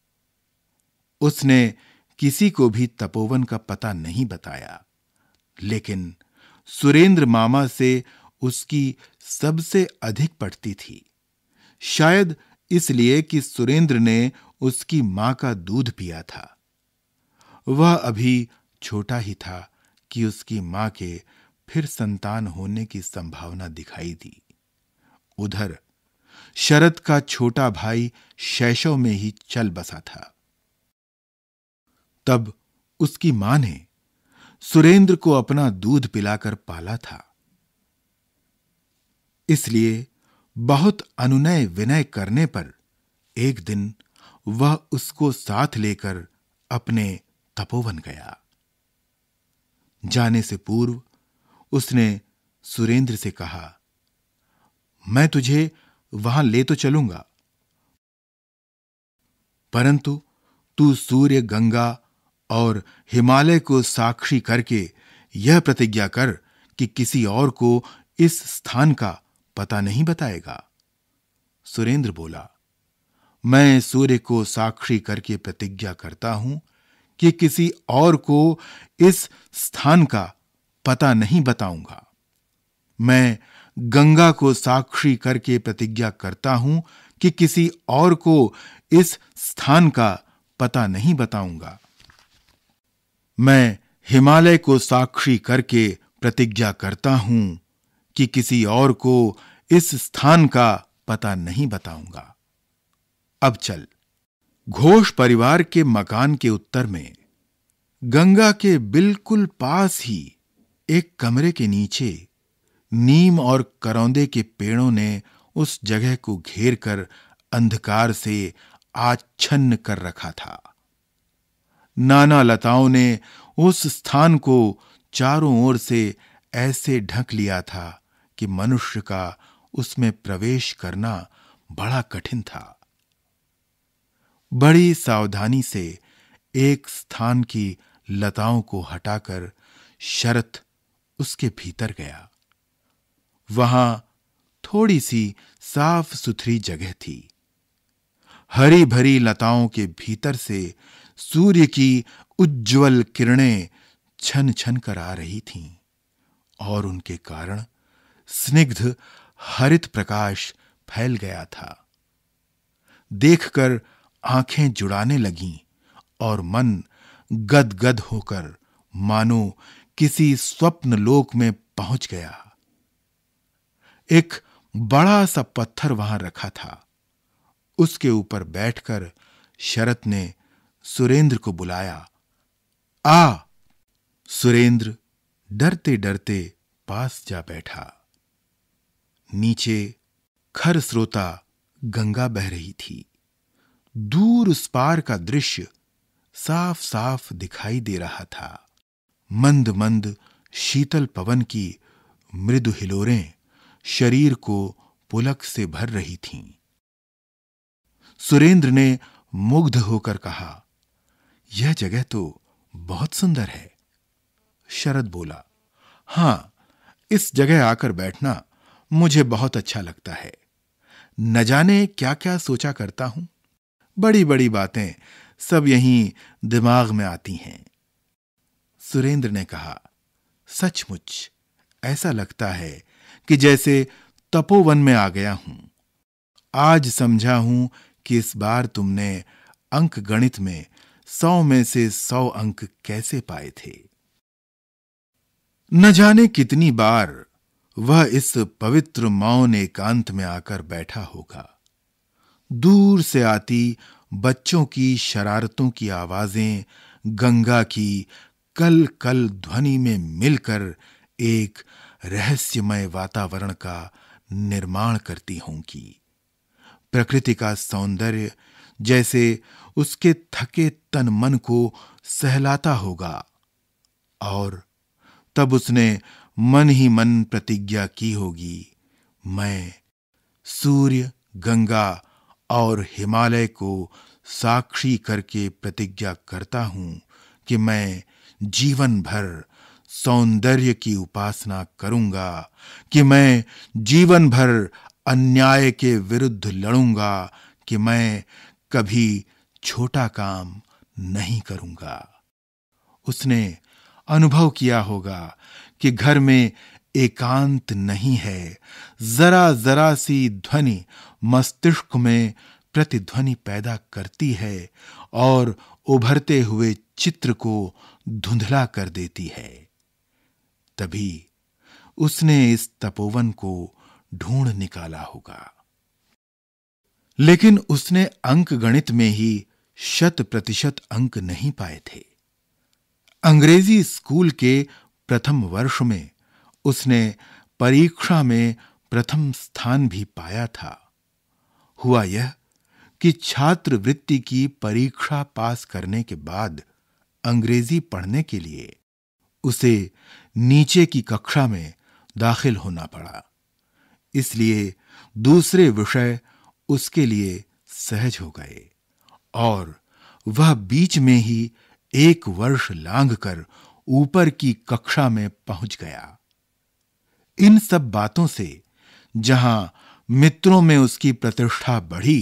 उसने किसी को भी तपोवन का पता नहीं बताया, लेकिन सुरेंद्र मामा से उसकी सबसे अधिक पटती थी। शायद इसलिए कि सुरेंद्र ने उसकी मां का दूध पिया था। वह अभी छोटा ही था कि उसकी मां के फिर संतान होने की संभावना दिखाई दी। उधर शरद का छोटा भाई शैशव में ही चल बसा था। तब उसकी मां ने सुरेंद्र को अपना दूध पिलाकर पाला था। इसलिए बहुत अनुनय विनय करने पर एक दिन वह उसको साथ लेकर अपने तपोवन गया। जाने से पूर्व उसने सुरेंद्र से कहा, मैं तुझे वहां ले तो चलूंगा, परंतु तू सूर्य, गंगा और हिमालय को साक्षी करके यह प्रतिज्ञा कर कि किसी और को इस स्थान का पता नहीं बताएगा। सुरेंद्र बोला, मैं सूर्य को साक्षी करके प्रतिज्ञा करता हूं कि किसी और को इस स्थान का पता नहीं बताऊंगा। मैं गंगा को साक्षी करके प्रतिज्ञा करता हूं कि किसी और को इस स्थान का पता नहीं बताऊंगा। मैं हिमालय को साक्षी करके प्रतिज्ञा करता हूं कि किसी और को इस स्थान का पता नहीं बताऊंगा। अब चल। घोष परिवार के मकान के उत्तर में गंगा के बिल्कुल पास ही एक कमरे के नीचे नीम और करौंदे के पेड़ों ने उस जगह को घेर कर अंधकार से आच्छन्न कर रखा था। नाना लताओं ने उस स्थान को चारों ओर से ऐसे ढक लिया था कि मनुष्य का उसमें प्रवेश करना बड़ा कठिन था। बड़ी सावधानी से एक स्थान की लताओं को हटाकर शरत उसके भीतर गया। वहां थोड़ी सी साफ सुथरी जगह थी। हरी भरी लताओं के भीतर से सूर्य की उज्जवल किरणें छन छन कर आ रही थीं और उनके कारण स्निग्ध हरित प्रकाश फैल गया था। देखकर आंखें जुड़ाने लगीं और मन गदगद होकर मानो किसी स्वप्न लोक में पहुंच गया। एक बड़ा सा पत्थर वहां रखा था। उसके ऊपर बैठकर शरत ने सुरेंद्र को बुलाया। आ! सुरेंद्र डरते डरते पास जा बैठा। नीचे खरस्रोता गंगा बह रही थी। दूर उस पार का दृश्य साफ साफ दिखाई दे रहा था। मंद मंद शीतल पवन की मृदु हिलोरें शरीर को पुलक से भर रही थीं। सुरेंद्र ने मुग्ध होकर कहा, यह जगह तो बहुत सुंदर है। शरद बोला, हां, इस जगह आकर बैठना मुझे बहुत अच्छा लगता है। न जाने क्या क्या सोचा करता हूं। बड़ी बड़ी बातें सब यहीं दिमाग में आती हैं। सुरेंद्र ने कहा, सचमुच ऐसा लगता है कि जैसे तपोवन में आ गया हूं। आज समझा हूं कि इस बार तुमने अंक गणित में सौ में से सौ अंक कैसे पाए थे। न जाने कितनी बार वह इस पवित्र मौन एकांत में आकर बैठा होगा। दूर से आती बच्चों की शरारतों की आवाजें गंगा की कल कल ध्वनि में मिलकर एक रहस्यमय वातावरण का निर्माण करती होंगी। प्रकृति का सौंदर्य जैसे उसके थके तन मन को सहलाता होगा। और तब उसने मन ही मन प्रतिज्ञा की होगी, मैं सूर्य, गंगा और हिमालय को साक्षी करके प्रतिज्ञा करता हूं कि मैं जीवन भर सौंदर्य की उपासना करूंगा, कि मैं जीवन भर अन्याय के विरुद्ध लड़ूंगा, कि मैं कभी छोटा काम नहीं करूंगा। उसने अनुभव किया होगा कि घर में एकांत नहीं है। जरा जरा सी ध्वनि मस्तिष्क में प्रतिध्वनि पैदा करती है और उभरते हुए चित्र को धुंधला कर देती है। तभी उसने इस तपोवन को ढूंढ निकाला होगा। लेकिन उसने अंक गणित में ही शत प्रतिशत अंक नहीं पाए थे। अंग्रेजी स्कूल के प्रथम वर्ष में उसने परीक्षा में प्रथम स्थान भी पाया था। हुआ यह कि छात्रवृत्ति की परीक्षा पास करने के बाद अंग्रेजी पढ़ने के लिए उसे नीचे की कक्षा में दाखिल होना पड़ा। इसलिए दूसरे विषय उसके लिए सहज हो गए और वह बीच में ही एक वर्ष लांघकर ऊपर की कक्षा में पहुंच गया। इन सब बातों से जहां मित्रों में उसकी प्रतिष्ठा बढ़ी,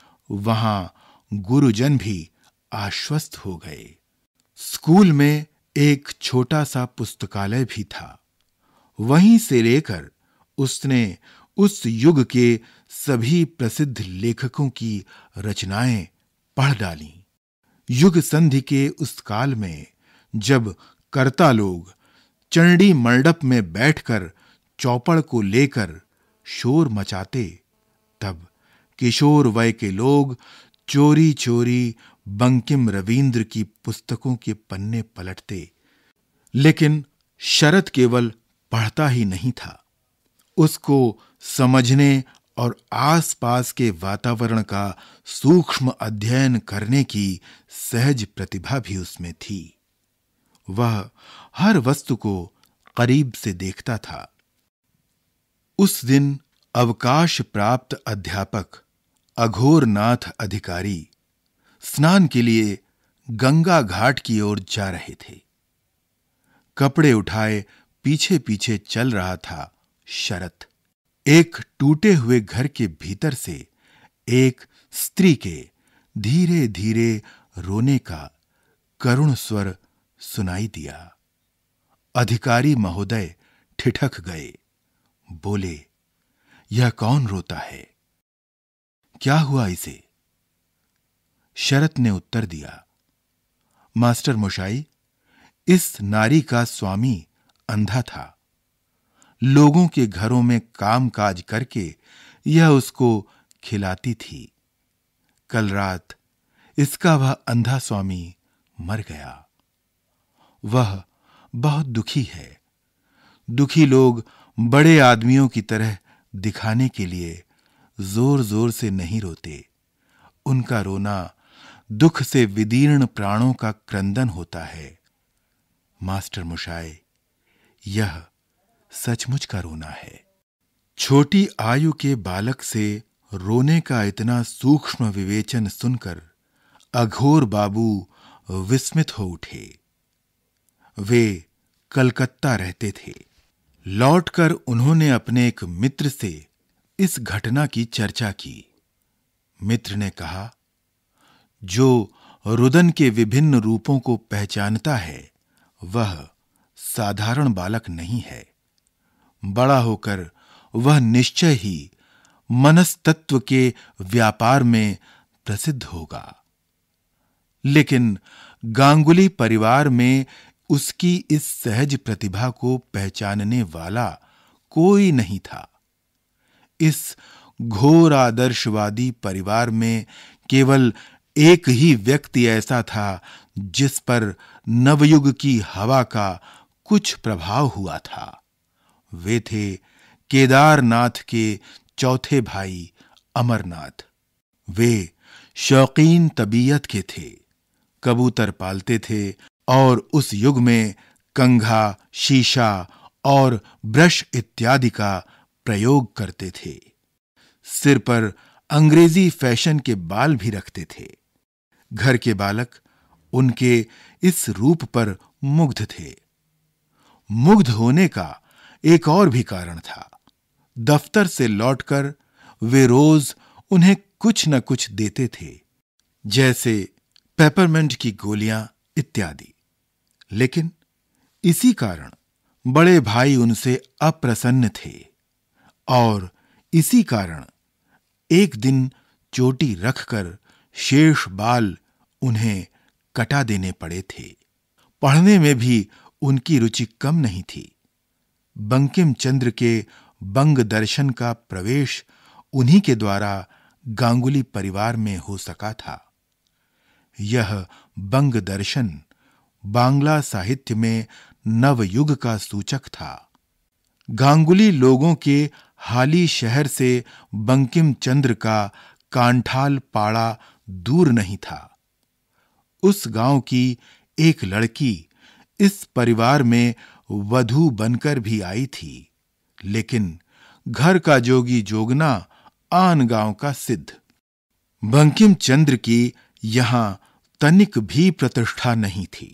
वहां गुरुजन भी आश्वस्त हो गए। स्कूल में एक छोटा सा पुस्तकालय भी था। वहीं से लेकर उसने उस युग के सभी प्रसिद्ध लेखकों की रचनाएं पढ़ डालीं। युग संधि के उस काल में जब कर्ता लोग चंडी मंडप में बैठकर चौपड़ को लेकर शोर मचाते, तब किशोर वय के लोग चोरी चोरी बंकिम रवींद्र की पुस्तकों के पन्ने पलटते। लेकिन शरद केवल पढ़ता ही नहीं था, उसको समझने और आसपास के वातावरण का सूक्ष्म अध्ययन करने की सहज प्रतिभा भी उसमें थी। वह हर वस्तु को करीब से देखता था। उस दिन अवकाश प्राप्त अध्यापक अघोरनाथ अधिकारी स्नान के लिए गंगा घाट की ओर जा रहे थे। कपड़े उठाए पीछे पीछे चल रहा था शरत। एक टूटे हुए घर के भीतर से एक स्त्री के धीरे धीरे रोने का करुण स्वर सुनाई दिया। अधिकारी महोदय ठिठक गए। बोले, यह कौन रोता है? क्या हुआ इसे? शरत ने उत्तर दिया, मास्टर मोशाई, इस नारी का स्वामी अंधा था। लोगों के घरों में काम काज करके यह उसको खिलाती थी। कल रात इसका वह अंधा स्वामी मर गया। वह बहुत दुखी है। दुखी लोग बड़े आदमियों की तरह दिखाने के लिए जोर जोर से नहीं रोते। उनका रोना दुख से विदीर्ण प्राणों का क्रंदन होता है। मास्टर मुशाए, यह सचमुच का रोना है। छोटी आयु के बालक से रोने का इतना सूक्ष्म विवेचन सुनकर अघोर बाबू विस्मित हो उठे। वे कलकत्ता रहते थे। लौटकर उन्होंने अपने एक मित्र से इस घटना की चर्चा की। मित्र ने कहा, जो रुदन के विभिन्न रूपों को पहचानता है वह साधारण बालक नहीं है। बड़ा होकर वह निश्चय ही मनस्तत्व के व्यापार में प्रसिद्ध होगा। लेकिन गांगुली परिवार में उसकी इस सहज प्रतिभा को पहचानने वाला कोई नहीं था। इस घोर आदर्शवादी परिवार में केवल एक ही व्यक्ति ऐसा था जिस पर नवयुग की हवा का कुछ प्रभाव हुआ था। वे थे केदारनाथ के चौथे भाई अमरनाथ। वे शौकीन तबीयत के थे, कबूतर पालते थे और उस युग में कंघा, शीशा और ब्रश इत्यादि का प्रयोग करते थे। सिर पर अंग्रेजी फैशन के बाल भी रखते थे। घर के बालक उनके इस रूप पर मुग्ध थे। मुग्ध होने का एक और भी कारण था। दफ्तर से लौटकर वे रोज उन्हें कुछ न कुछ देते थे, जैसे पेपरमेंट की गोलियां इत्यादि। लेकिन इसी कारण बड़े भाई उनसे अप्रसन्न थे और इसी कारण एक दिन चोटी रखकर शेष बाल उन्हें कटा देने पड़े थे। पढ़ने में भी उनकी रुचि कम नहीं थी। बंकिम चंद्र के बंग दर्शन का प्रवेश उन्हीं के द्वारा गांगुली परिवार में हो सका था। यह बंग दर्शन बांग्ला साहित्य में नवयुग का सूचक था। गांगुली लोगों के हाली शहर से बंकिम चंद्र का कांठाल पाड़ा दूर नहीं था। उस गांव की एक लड़की इस परिवार में वधू बनकर भी आई थी, लेकिन घर का जोगी जोगना आन गांव का सिद्ध। बंकिम चंद्र की यहां तनिक भी प्रतिष्ठा नहीं थी।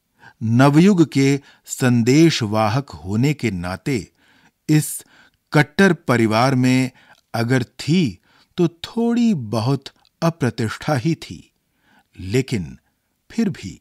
नवयुग के संदेशवाहक होने के नाते इस कट्टर परिवार में अगर थी तो थोड़ी बहुत अप्रतिष्ठा ही थी। लेकिन फिर भी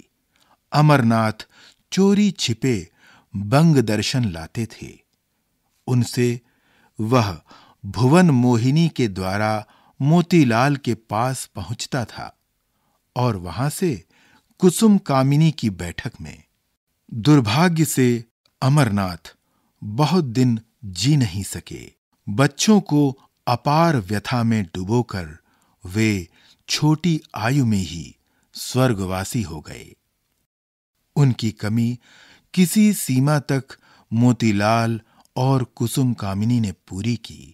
अमरनाथ चोरी छिपे बंग दर्शन लाते थे। उनसे वह भुवन मोहिनी के द्वारा मोतीलाल के पास पहुंचता था और वहां से कुसुम कामिनी की बैठक में। दुर्भाग्य से अमरनाथ बहुत दिन जी नहीं सके। बच्चों को अपार व्यथा में डुबोकर वे छोटी आयु में ही स्वर्गवासी हो गए। उनकी कमी किसी सीमा तक मोतीलाल और कुसुम कामिनी ने पूरी की।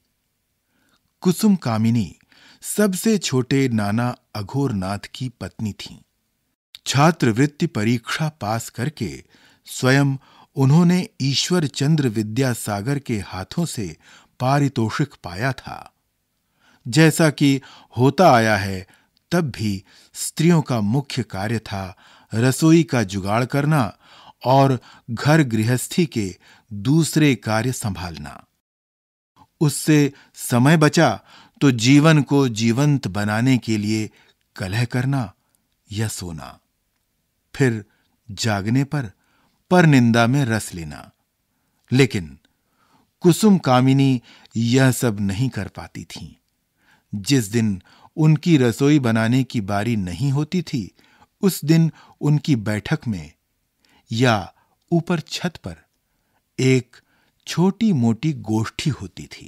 कुसुम कामिनी सबसे छोटे नाना अघोरनाथ की पत्नी थीं। छात्रवृत्ति परीक्षा पास करके स्वयं उन्होंने ईश्वर चंद्र विद्यासागर के हाथों से पारितोषिक पाया था। जैसा कि होता आया है, तब भी स्त्रियों का मुख्य कार्य था रसोई का जुगाड़ करना और घर गृहस्थी के दूसरे कार्य संभालना। उससे समय बचा तो जीवन को जीवंत बनाने के लिए कलह करना या सोना, फिर जागने पर परनिंदा में रस लेना। लेकिन कुसुम कामिनी यह सब नहीं कर पाती थीं। जिस दिन उनकी रसोई बनाने की बारी नहीं होती थी, उस दिन उनकी बैठक में या ऊपर छत पर एक छोटी मोटी गोष्ठी होती थी।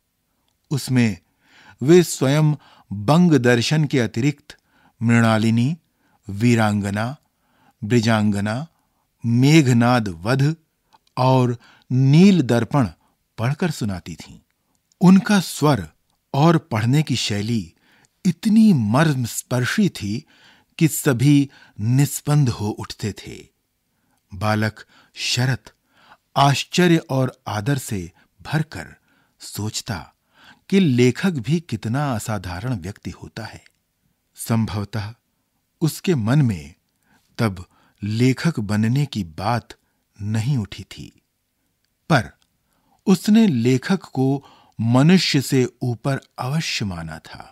उसमें वे स्वयं बंग दर्शन के अतिरिक्त मृणालिनी, वीरांगना, ब्रिजांगना, मेघनाद वध और नील दर्पण पढ़कर सुनाती थीं। उनका स्वर और पढ़ने की शैली इतनी मर्मस्पर्शी थी कि सभी निस्पंद हो उठते थे। बालक शरत आश्चर्य और आदर से भरकर सोचता कि लेखक भी कितना असाधारण व्यक्ति होता है। संभवतः उसके मन में तब लेखक बनने की बात नहीं उठी थी, पर उसने लेखक को मनुष्य से ऊपर अवश्य माना था।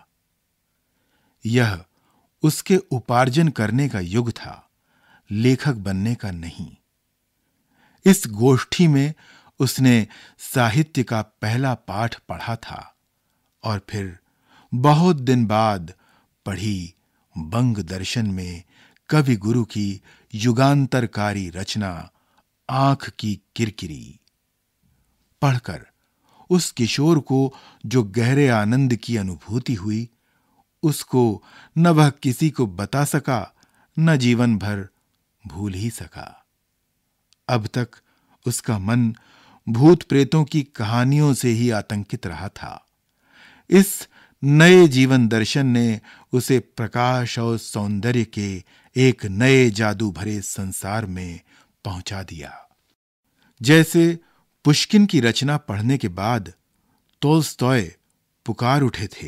यह उसके उपार्जन करने का युग था, लेखक बनने का नहीं। इस गोष्ठी में उसने साहित्य का पहला पाठ पढ़ा था और फिर बहुत दिन बाद पढ़ी बंग दर्शन में कवि गुरु की युगांतरकारी रचना आंख की किरकिरी। पढ़कर उस किशोर को जो गहरे आनंद की अनुभूति हुई, उसको न वह किसी को बता सका, न जीवन भर भूल ही सका। अब तक उसका मन भूत प्रेतों की कहानियों से ही आतंकित रहा था। इस नए जीवन दर्शन ने उसे प्रकाश और सौंदर्य के एक नए जादू भरे संसार में पहुंचा दिया। जैसे पुश्किन की रचना पढ़ने के बाद तोल्स्टॉय पुकार उठे थे,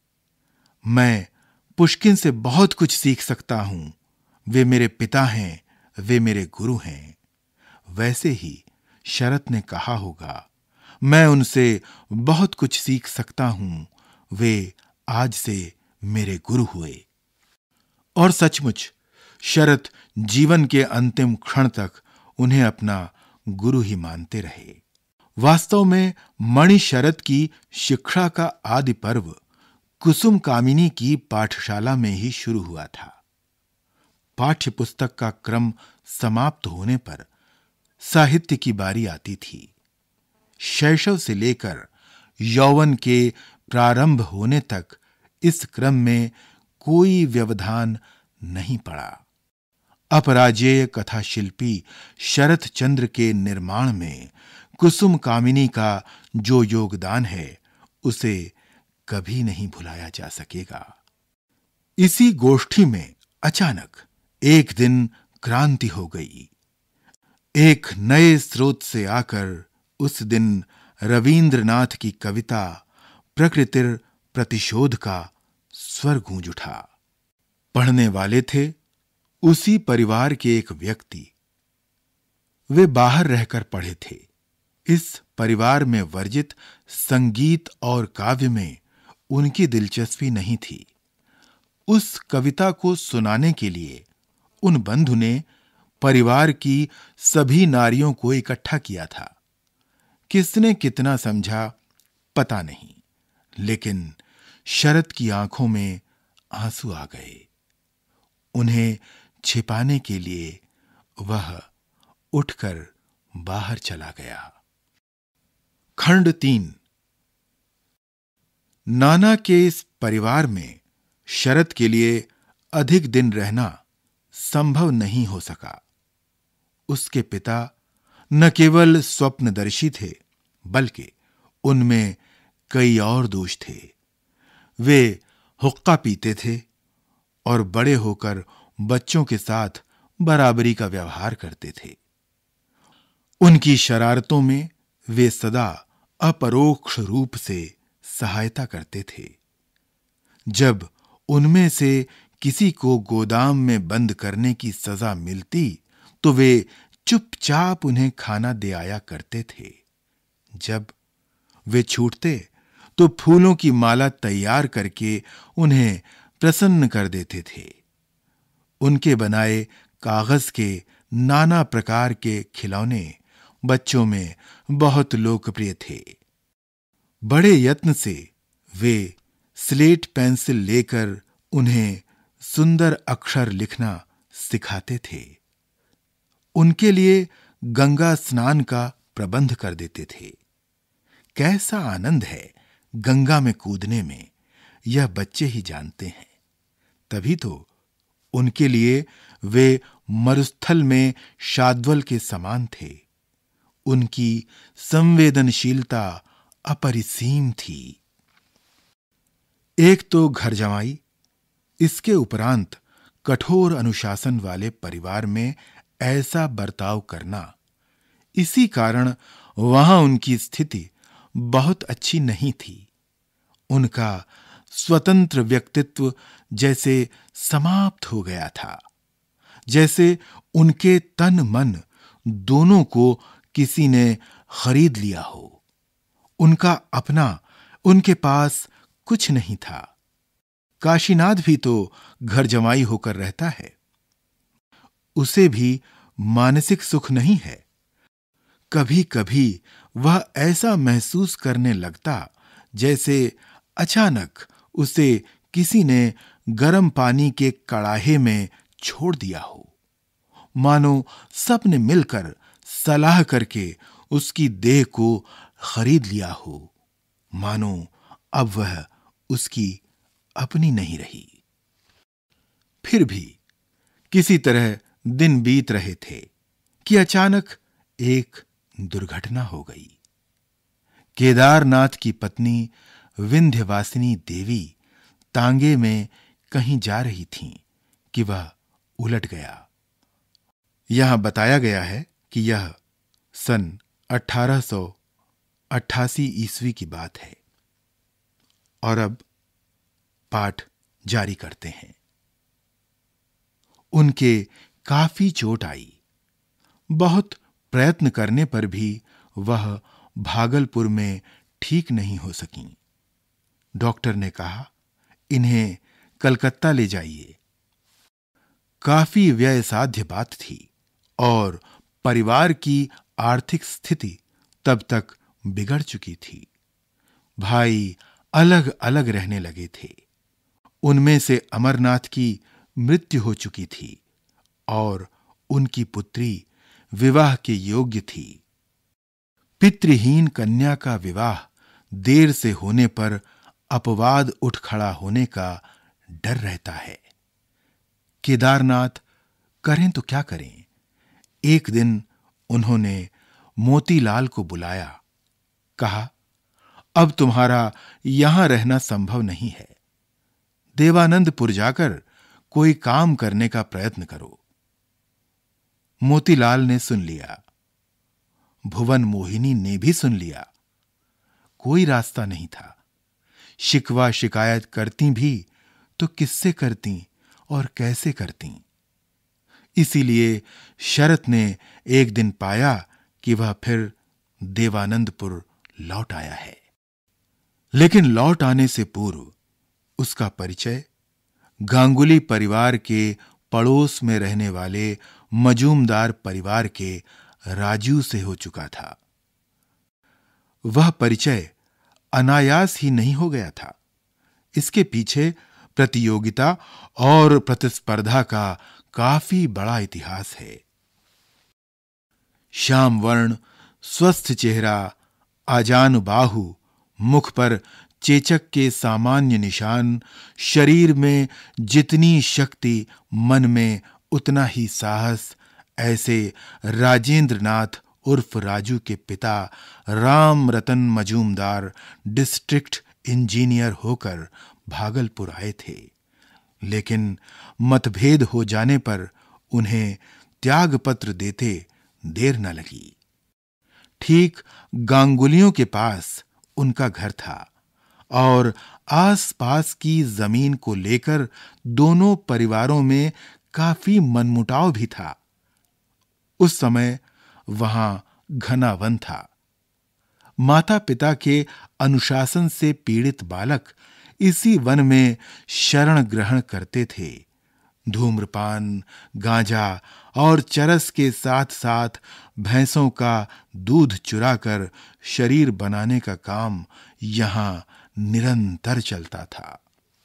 मैं पुश्किन से बहुत कुछ सीख सकता हूं, वे मेरे पिता हैं, वे मेरे गुरु हैं। वैसे ही शरत ने कहा होगा, मैं उनसे बहुत कुछ सीख सकता हूं, वे आज से मेरे गुरु हुए। और सचमुच शरत जीवन के अंतिम क्षण तक उन्हें अपना गुरु ही मानते रहे। वास्तव में मणि शरत की शिक्षा का आदि पर्व कुसुम कामिनी की पाठशाला में ही शुरू हुआ था। पाठ्य पुस्तक का क्रम समाप्त होने पर साहित्य की बारी आती थी। शैशव से लेकर यौवन के प्रारंभ होने तक इस क्रम में कोई व्यवधान नहीं पड़ा। अपराजेय कथा शिल्पी शरत चंद्र के निर्माण में कुसुम कामिनी का जो योगदान है, उसे कभी नहीं भुलाया जा सकेगा। इसी गोष्ठी में अचानक एक दिन क्रांति हो गई। एक नए स्रोत से आकर उस दिन रवींद्रनाथ की कविता प्रकृतिर प्रतिशोध का स्वर गूंज उठा। पढ़ने वाले थे उसी परिवार के एक व्यक्ति। वे बाहर रहकर पढ़े थे। इस परिवार में वर्जित संगीत और काव्य में उनकी दिलचस्पी नहीं थी। उस कविता को सुनाने के लिए उन बंधु ने परिवार की सभी नारियों को इकट्ठा किया था। किसने कितना समझा पता नहीं, लेकिन शरत की आंखों में आंसू आ गए। उन्हें छिपाने के लिए वह उठकर बाहर चला गया। खंड तीन। नाना के इस परिवार में शरत के लिए अधिक दिन रहना संभव नहीं हो सका। उसके पिता न केवल स्वप्नदर्शी थे, बल्कि उनमें कई और दोष थे। वे हुक्का पीते थे और बड़े होकर बच्चों के साथ बराबरी का व्यवहार करते थे। उनकी शरारतों में वे सदा अपरोक्ष रूप से सहायता करते थे। जब उनमें से किसी को गोदाम में बंद करने की सजा मिलती, तो वे चुपचाप उन्हें खाना दे आया करते थे। जब वे छूटते तो फूलों की माला तैयार करके उन्हें प्रसन्न कर देते थे। उनके बनाए कागज के नाना प्रकार के खिलौने बच्चों में बहुत लोकप्रिय थे। बड़े यत्न से वे स्लेट पेंसिल लेकर उन्हें सुंदर अक्षर लिखना सिखाते थे। उनके लिए गंगा स्नान का प्रबंध कर देते थे। कैसा आनंद है गंगा में कूदने में, यह बच्चे ही जानते हैं। तभी तो उनके लिए वे मरुस्थल में शाद्वल के समान थे। उनकी संवेदनशीलता अपरिसीम थी। एक तो घर जमाई, इसके उपरांत कठोर अनुशासन वाले परिवार में ऐसा बर्ताव करना, इसी कारण वहां उनकी स्थिति बहुत अच्छी नहीं थी। उनका स्वतंत्र व्यक्तित्व जैसे समाप्त हो गया था, जैसे उनके तन मन दोनों को किसी ने खरीद लिया हो। उनका अपना उनके पास कुछ नहीं था। काशीनाथ भी तो घर जमाई होकर रहता है, उसे भी मानसिक सुख नहीं है। कभी कभी वह ऐसा महसूस करने लगता जैसे अचानक उसे किसी ने गर्म पानी के कड़ाहे में छोड़ दिया हो, मानो सबने मिलकर सलाह करके उसकी देह को खरीद लिया हो, मानो अब वह उसकी अपनी नहीं रही। फिर भी किसी तरह दिन बीत रहे थे कि अचानक एक दुर्घटना हो गई। केदारनाथ की पत्नी विंध्यवासिनी देवी तांगे में कहीं जा रही थीं कि वह उलट गया। यहां बताया गया है कि यह सन अठारह सौ अट्ठासी ईस्वी की बात है। और अब पाठ जारी करते हैं। उनके काफी चोट आई। बहुत प्रयत्न करने पर भी वह भागलपुर में ठीक नहीं हो सकीं। डॉक्टर ने कहा, इन्हें कलकत्ता ले जाइए। काफी व्यय साध्य बात थी और परिवार की आर्थिक स्थिति तब तक बिगड़ चुकी थी। भाई अलग अलग रहने लगे थे। उनमें से अमरनाथ की मृत्यु हो चुकी थी और उनकी पुत्री विवाह के योग्य थी। पितृहीन कन्या का विवाह देर से होने पर अपवाद उठ खड़ा होने का डर रहता है। केदारनाथ करें तो क्या करें। एक दिन उन्होंने मोतीलाल को बुलाया, कहा, अब तुम्हारा यहां रहना संभव नहीं है। देवानंदपुर जाकर कोई काम करने का प्रयत्न करो। मोतीलाल ने सुन लिया। भुवन मोहिनी ने भी सुन लिया। कोई रास्ता नहीं था। शिकवा शिकायत करती भी तो किससे करती और कैसे करती। इसीलिए शरत ने एक दिन पाया कि वह फिर देवानंदपुर लौट आया है। लेकिन लौट आने से पूर्व उसका परिचय गांगुली परिवार के पड़ोस में रहने वाले मजूमदार परिवार के राजू से हो चुका था। वह परिचय अनायास ही नहीं हो गया था। इसके पीछे प्रतियोगिता और प्रतिस्पर्धा का काफी बड़ा इतिहास है। श्याम वर्ण, स्वस्थ चेहरा, आजान बाहु, मुख पर चेचक के सामान्य निशान, शरीर में जितनी शक्ति मन में उतना ही साहस, ऐसे राजेंद्रनाथ उर्फ राजू के पिता राम रतन मजूमदार डिस्ट्रिक्ट इंजीनियर होकर भागलपुर आए थे। लेकिन मतभेद हो जाने पर उन्हें त्यागपत्र देते देर न लगी। ठीक गांगुलियों के पास उनका घर था और आसपास की जमीन को लेकर दोनों परिवारों में काफी मनमुटाव भी था। उस समय वहां घना वन था। माता पिता के अनुशासन से पीड़ित बालक इसी वन में शरण ग्रहण करते थे। धूम्रपान, गांजा और चरस के साथ साथ भैंसों का दूध चुराकर शरीर बनाने का काम यहां निरंतर चलता था।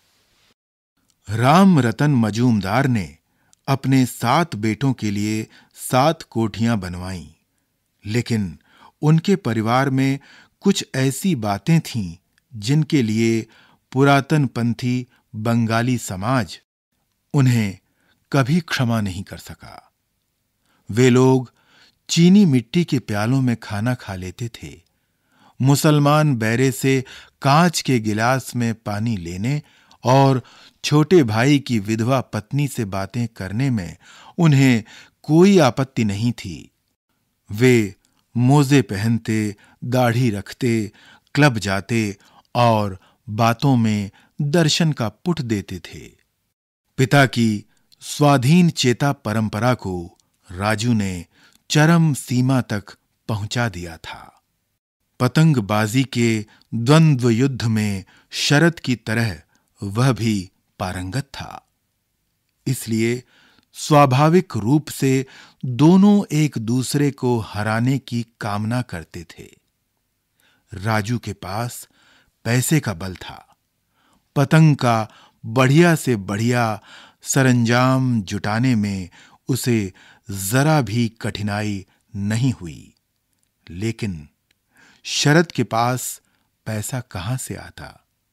राम रतन मजूमदार ने अपने सात बेटों के लिए सात कोठियां बनवाईं, लेकिन उनके परिवार में कुछ ऐसी बातें थीं जिनके लिए पुरातनपंथी बंगाली समाज उन्हें कभी क्षमा नहीं कर सका। वे लोग चीनी मिट्टी के प्यालों में खाना खा लेते थे। मुसलमान बैरे से कांच के गिलास में पानी लेने और छोटे भाई की विधवा पत्नी से बातें करने में उन्हें कोई आपत्ति नहीं थी। वे मोजे पहनते, दाढ़ी रखते, क्लब जाते और बातों में दर्शन का पुट देते थे। पिता की स्वाधीन चेता परंपरा को राजू ने चरम सीमा तक पहुंचा दिया था। पतंगबाजी के द्वंद्व युद्ध में शरद की तरह वह भी पारंगत था। इसलिए स्वाभाविक रूप से दोनों एक दूसरे को हराने की कामना करते थे। राजू के पास पैसे का बल था। पतंग का बढ़िया से बढ़िया सरंजाम जुटाने में उसे जरा भी कठिनाई नहीं हुई। लेकिन शरद के पास पैसा कहां से आता?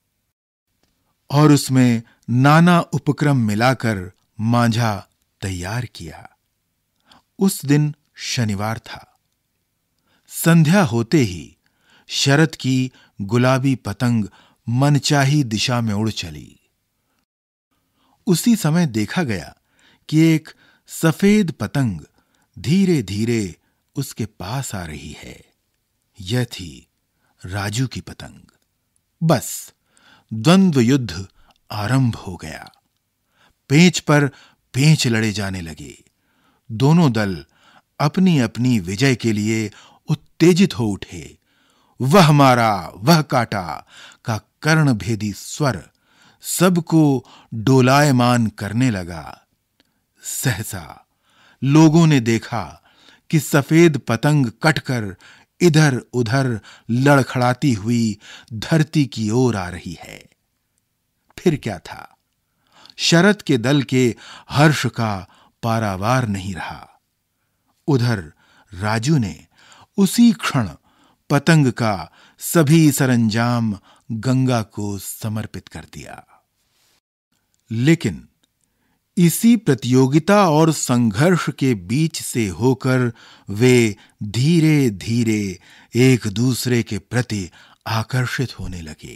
और उसमें नाना उपक्रम मिलाकर मांझा तैयार किया। उस दिन शनिवार था। संध्या होते ही शरद की गुलाबी पतंग मनचाही दिशा में उड़ चली। उसी समय देखा गया कि एक सफेद पतंग धीरे धीरे उसके पास आ रही है। यह थी राजू की पतंग। बस द्वंद्व युद्ध आरंभ हो गया। पेंच पर पेंच लड़े जाने लगे। दोनों दल अपनी अपनी विजय के लिए उत्तेजित हो उठे। वह मारा, वह काटा का कर्णभेदी स्वर सबको डोलायमान करने लगा। सहसा लोगों ने देखा कि सफेद पतंग कटकर इधर उधर लड़खड़ाती हुई धरती की ओर आ रही है। फिर क्या था? शरद के दल के हर्ष का पारावार नहीं रहा। उधर राजू ने उसी क्षण पतंग का सभी सरंजाम गंगा को समर्पित कर दिया। लेकिन इसी प्रतियोगिता और संघर्ष के बीच से होकर वे धीरे धीरे एक दूसरे के प्रति आकर्षित होने लगे।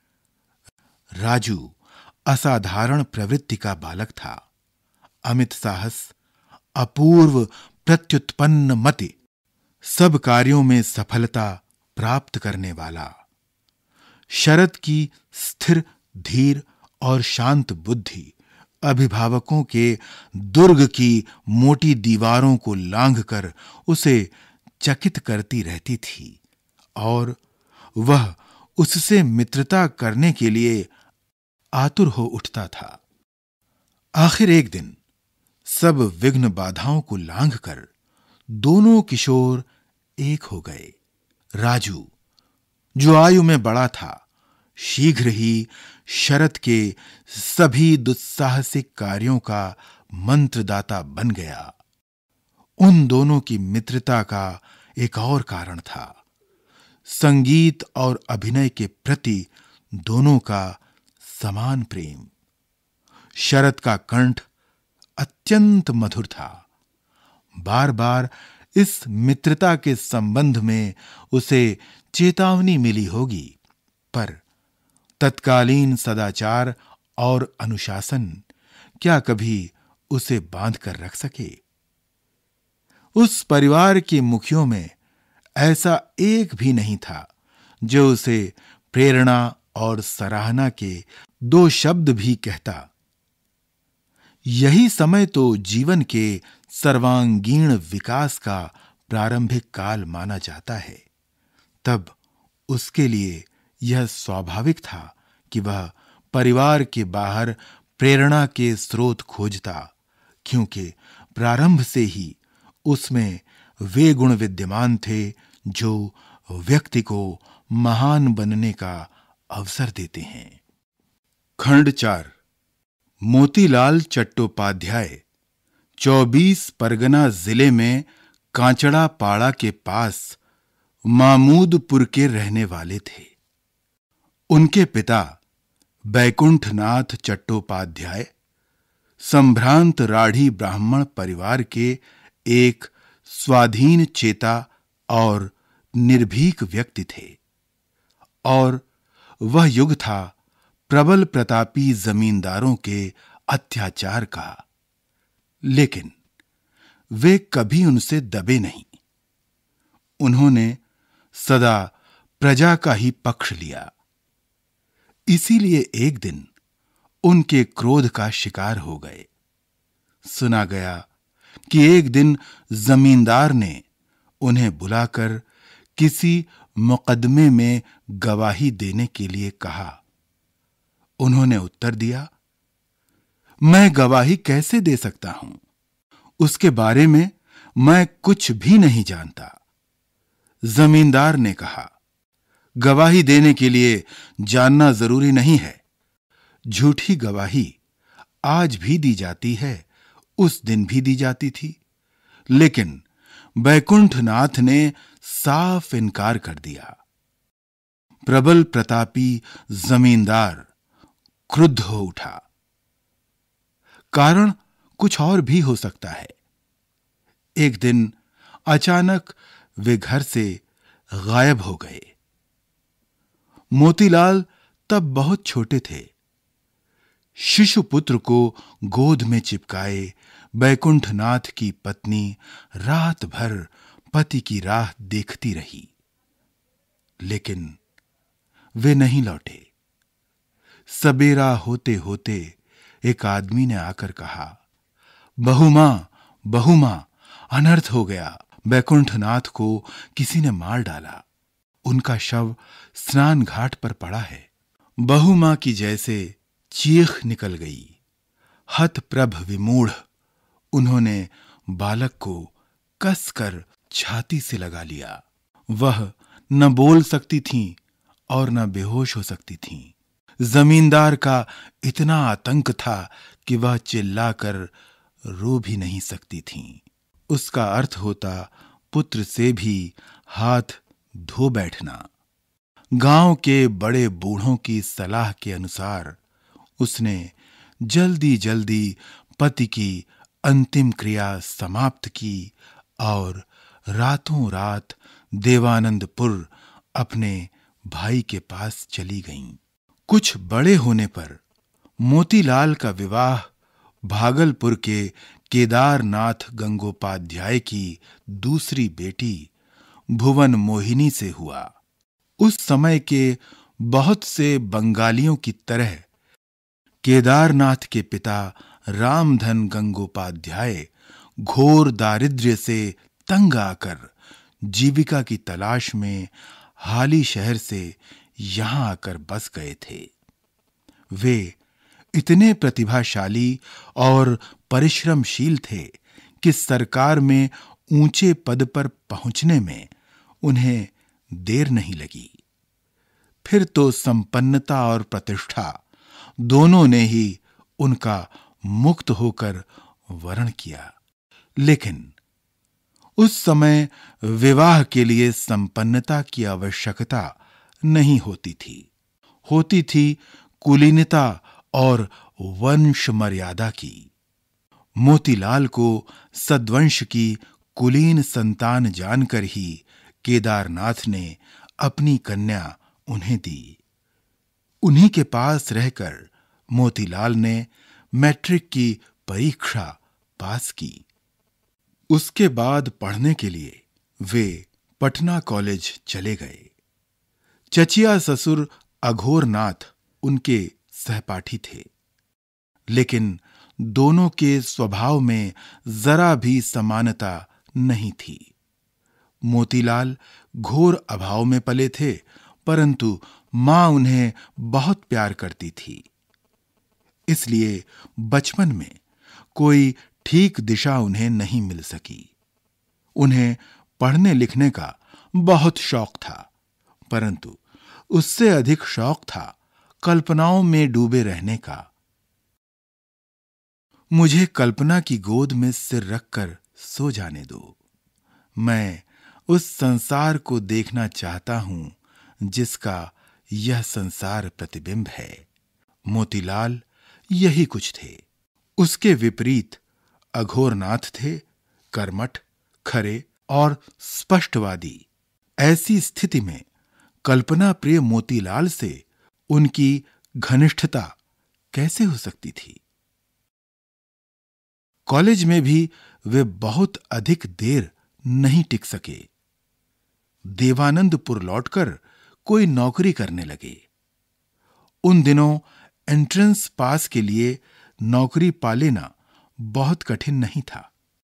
राजू असाधारण प्रवृत्ति का बालक था। अमित साहस, अपूर्व प्रत्युत्पन्न मति, सब कार्यों में सफलता प्राप्त करने वाला। शरद की स्थिर, धीर और शांत बुद्धि अभिभावकों के दुर्ग की मोटी दीवारों को लांघकर उसे चकित करती रहती थी और वह उससे मित्रता करने के लिए आतुर हो उठता था। आखिर एक दिन सब विघ्न बाधाओं को लांघकर दोनों किशोर एक हो गए। राजू, जो आयु में बड़ा था, शीघ्र ही शरद के सभी दुस्साहसिक कार्यों का मंत्रदाता बन गया। उन दोनों की मित्रता का एक और कारण था। संगीत और अभिनय के प्रति दोनों का समान प्रेम। शरद का कंठ अत्यंत मधुर था। बार बार इस मित्रता के संबंध में उसे चेतावनी मिली होगी, पर तत्कालीन सदाचार और अनुशासन क्या कभी उसे बांध कर रख सके? उस परिवार के मुखियों में ऐसा एक भी नहीं था जो उसे प्रेरणा और सराहना के दो शब्द भी कहता। यही समय तो जीवन के सर्वांगीण विकास का प्रारंभिक काल माना जाता है। तब उसके लिए यह स्वाभाविक था कि वह परिवार के बाहर प्रेरणा के स्रोत खोजता, क्योंकि प्रारंभ से ही उसमें वे गुण विद्यमान थे जो व्यक्ति को महान बनने का अवसर देते हैं। खंड चार। मोतीलाल चट्टोपाध्याय चौबीस परगना जिले में कांचड़ा पाड़ा के पास मामूदपुर के रहने वाले थे। उनके पिता बैकुंठनाथ चट्टोपाध्याय संभ्रांत राढ़ी ब्राह्मण परिवार के एक स्वाधीन चेता और निर्भीक व्यक्ति थे और वह युग था प्रबल प्रतापी जमींदारों के अत्याचार का। लेकिन वे कभी उनसे दबे नहीं। उन्होंने सदा प्रजा का ही पक्ष लिया। इसीलिए एक दिन उनके क्रोध का शिकार हो गए। सुना गया कि एक दिन जमींदार ने उन्हें बुलाकर किसी मुकदमे में गवाही देने के लिए कहा। उन्होंने उत्तर दिया, मैं गवाही कैसे दे सकता हूं? उसके बारे में मैं कुछ भी नहीं जानता। जमींदार ने कहा, गवाही देने के लिए जानना जरूरी नहीं है। झूठी गवाही आज भी दी जाती है, उस दिन भी दी जाती थी। लेकिन बैकुंठनाथ ने साफ इनकार कर दिया। प्रबल प्रतापी जमींदार क्रुद्ध हो उठा। कारण कुछ और भी हो सकता है। एक दिन अचानक वे घर से गायब हो गए। मोतीलाल तब बहुत छोटे थे। शिशुपुत्र को गोद में चिपकाए बैकुंठनाथ की पत्नी रात भर पति की राह देखती रही, लेकिन वे नहीं लौटे। सबेरा होते होते एक आदमी ने आकर कहा, बहू मां, बहू मां, अनर्थ हो गया। बैकुंठनाथ को किसी ने मार डाला। उनका शव स्नान घाट पर पड़ा है। बहू मां की जैसे चीख निकल गई। हतप्रभ विमूढ़ उन्होंने बालक को कसकर छाती से लगा लिया। वह न बोल सकती थीं और न बेहोश हो सकती थीं। जमींदार का इतना आतंक था कि वह चिल्लाकर रो भी नहीं सकती थीं। उसका अर्थ होता पुत्र से भी हाथ धो बैठना। गांव के बड़े बूढ़ों की सलाह के अनुसार उसने जल्दी जल्दी पति की अंतिम क्रिया समाप्त की और रातों रात देवानंदपुर अपने भाई के पास चली गईं। कुछ बड़े होने पर मोतीलाल का विवाह भागलपुर के केदारनाथ गंगोपाध्याय की दूसरी बेटी भुवन मोहिनी से हुआ। उस समय के बहुत से बंगालियों की तरह केदारनाथ के पिता रामधन गंगोपाध्याय घोर दारिद्र्य से तंग आकर जीविका की तलाश में हाली शहर से यहां आकर बस गए थे। वे इतने प्रतिभाशाली और परिश्रमशील थे कि सरकार में ऊंचे पद पर पहुंचने में उन्हें देर नहीं लगी। फिर तो संपन्नता और प्रतिष्ठा दोनों ने ही उनका मुक्त होकर वरण किया। लेकिन उस समय विवाह के लिए संपन्नता की आवश्यकता नहीं होती थी। होती थी कुलीनता और वंश मर्यादा की। मोतीलाल को सद्वंश की कुलीन संतान जानकर ही केदारनाथ ने अपनी कन्या उन्हें दी। उन्हीं के पास रहकर मोतीलाल ने मैट्रिक की परीक्षा पास की। उसके बाद पढ़ने के लिए वे पटना कॉलेज चले गए। चचिया ससुर अघोरनाथ उनके सहपाठी थे, लेकिन दोनों के स्वभाव में जरा भी समानता नहीं थी। मोतीलाल घोर अभाव में पले थे, परंतु मां उन्हें बहुत प्यार करती थी। इसलिए बचपन में कोई ठीक दिशा उन्हें नहीं मिल सकी। उन्हें पढ़ने लिखने का बहुत शौक था, परंतु उससे अधिक शौक था कल्पनाओं में डूबे रहने का। मुझे कल्पना की गोद में सिर रखकर सो जाने दो। मैं उस संसार को देखना चाहता हूं जिसका यह संसार प्रतिबिंब है। मोतीलाल यही कुछ थे। उसके विपरीत अघोरनाथ थे कर्मठ, खरे और स्पष्टवादी। ऐसी स्थिति में कल्पना प्रिय मोतीलाल से उनकी घनिष्ठता कैसे हो सकती थी? कॉलेज में भी वे बहुत अधिक देर नहीं टिक सके। देवानंदपुर लौटकर कोई नौकरी करने लगे। उन दिनों एंट्रेंस पास के लिए नौकरी पा लेना बहुत कठिन नहीं था।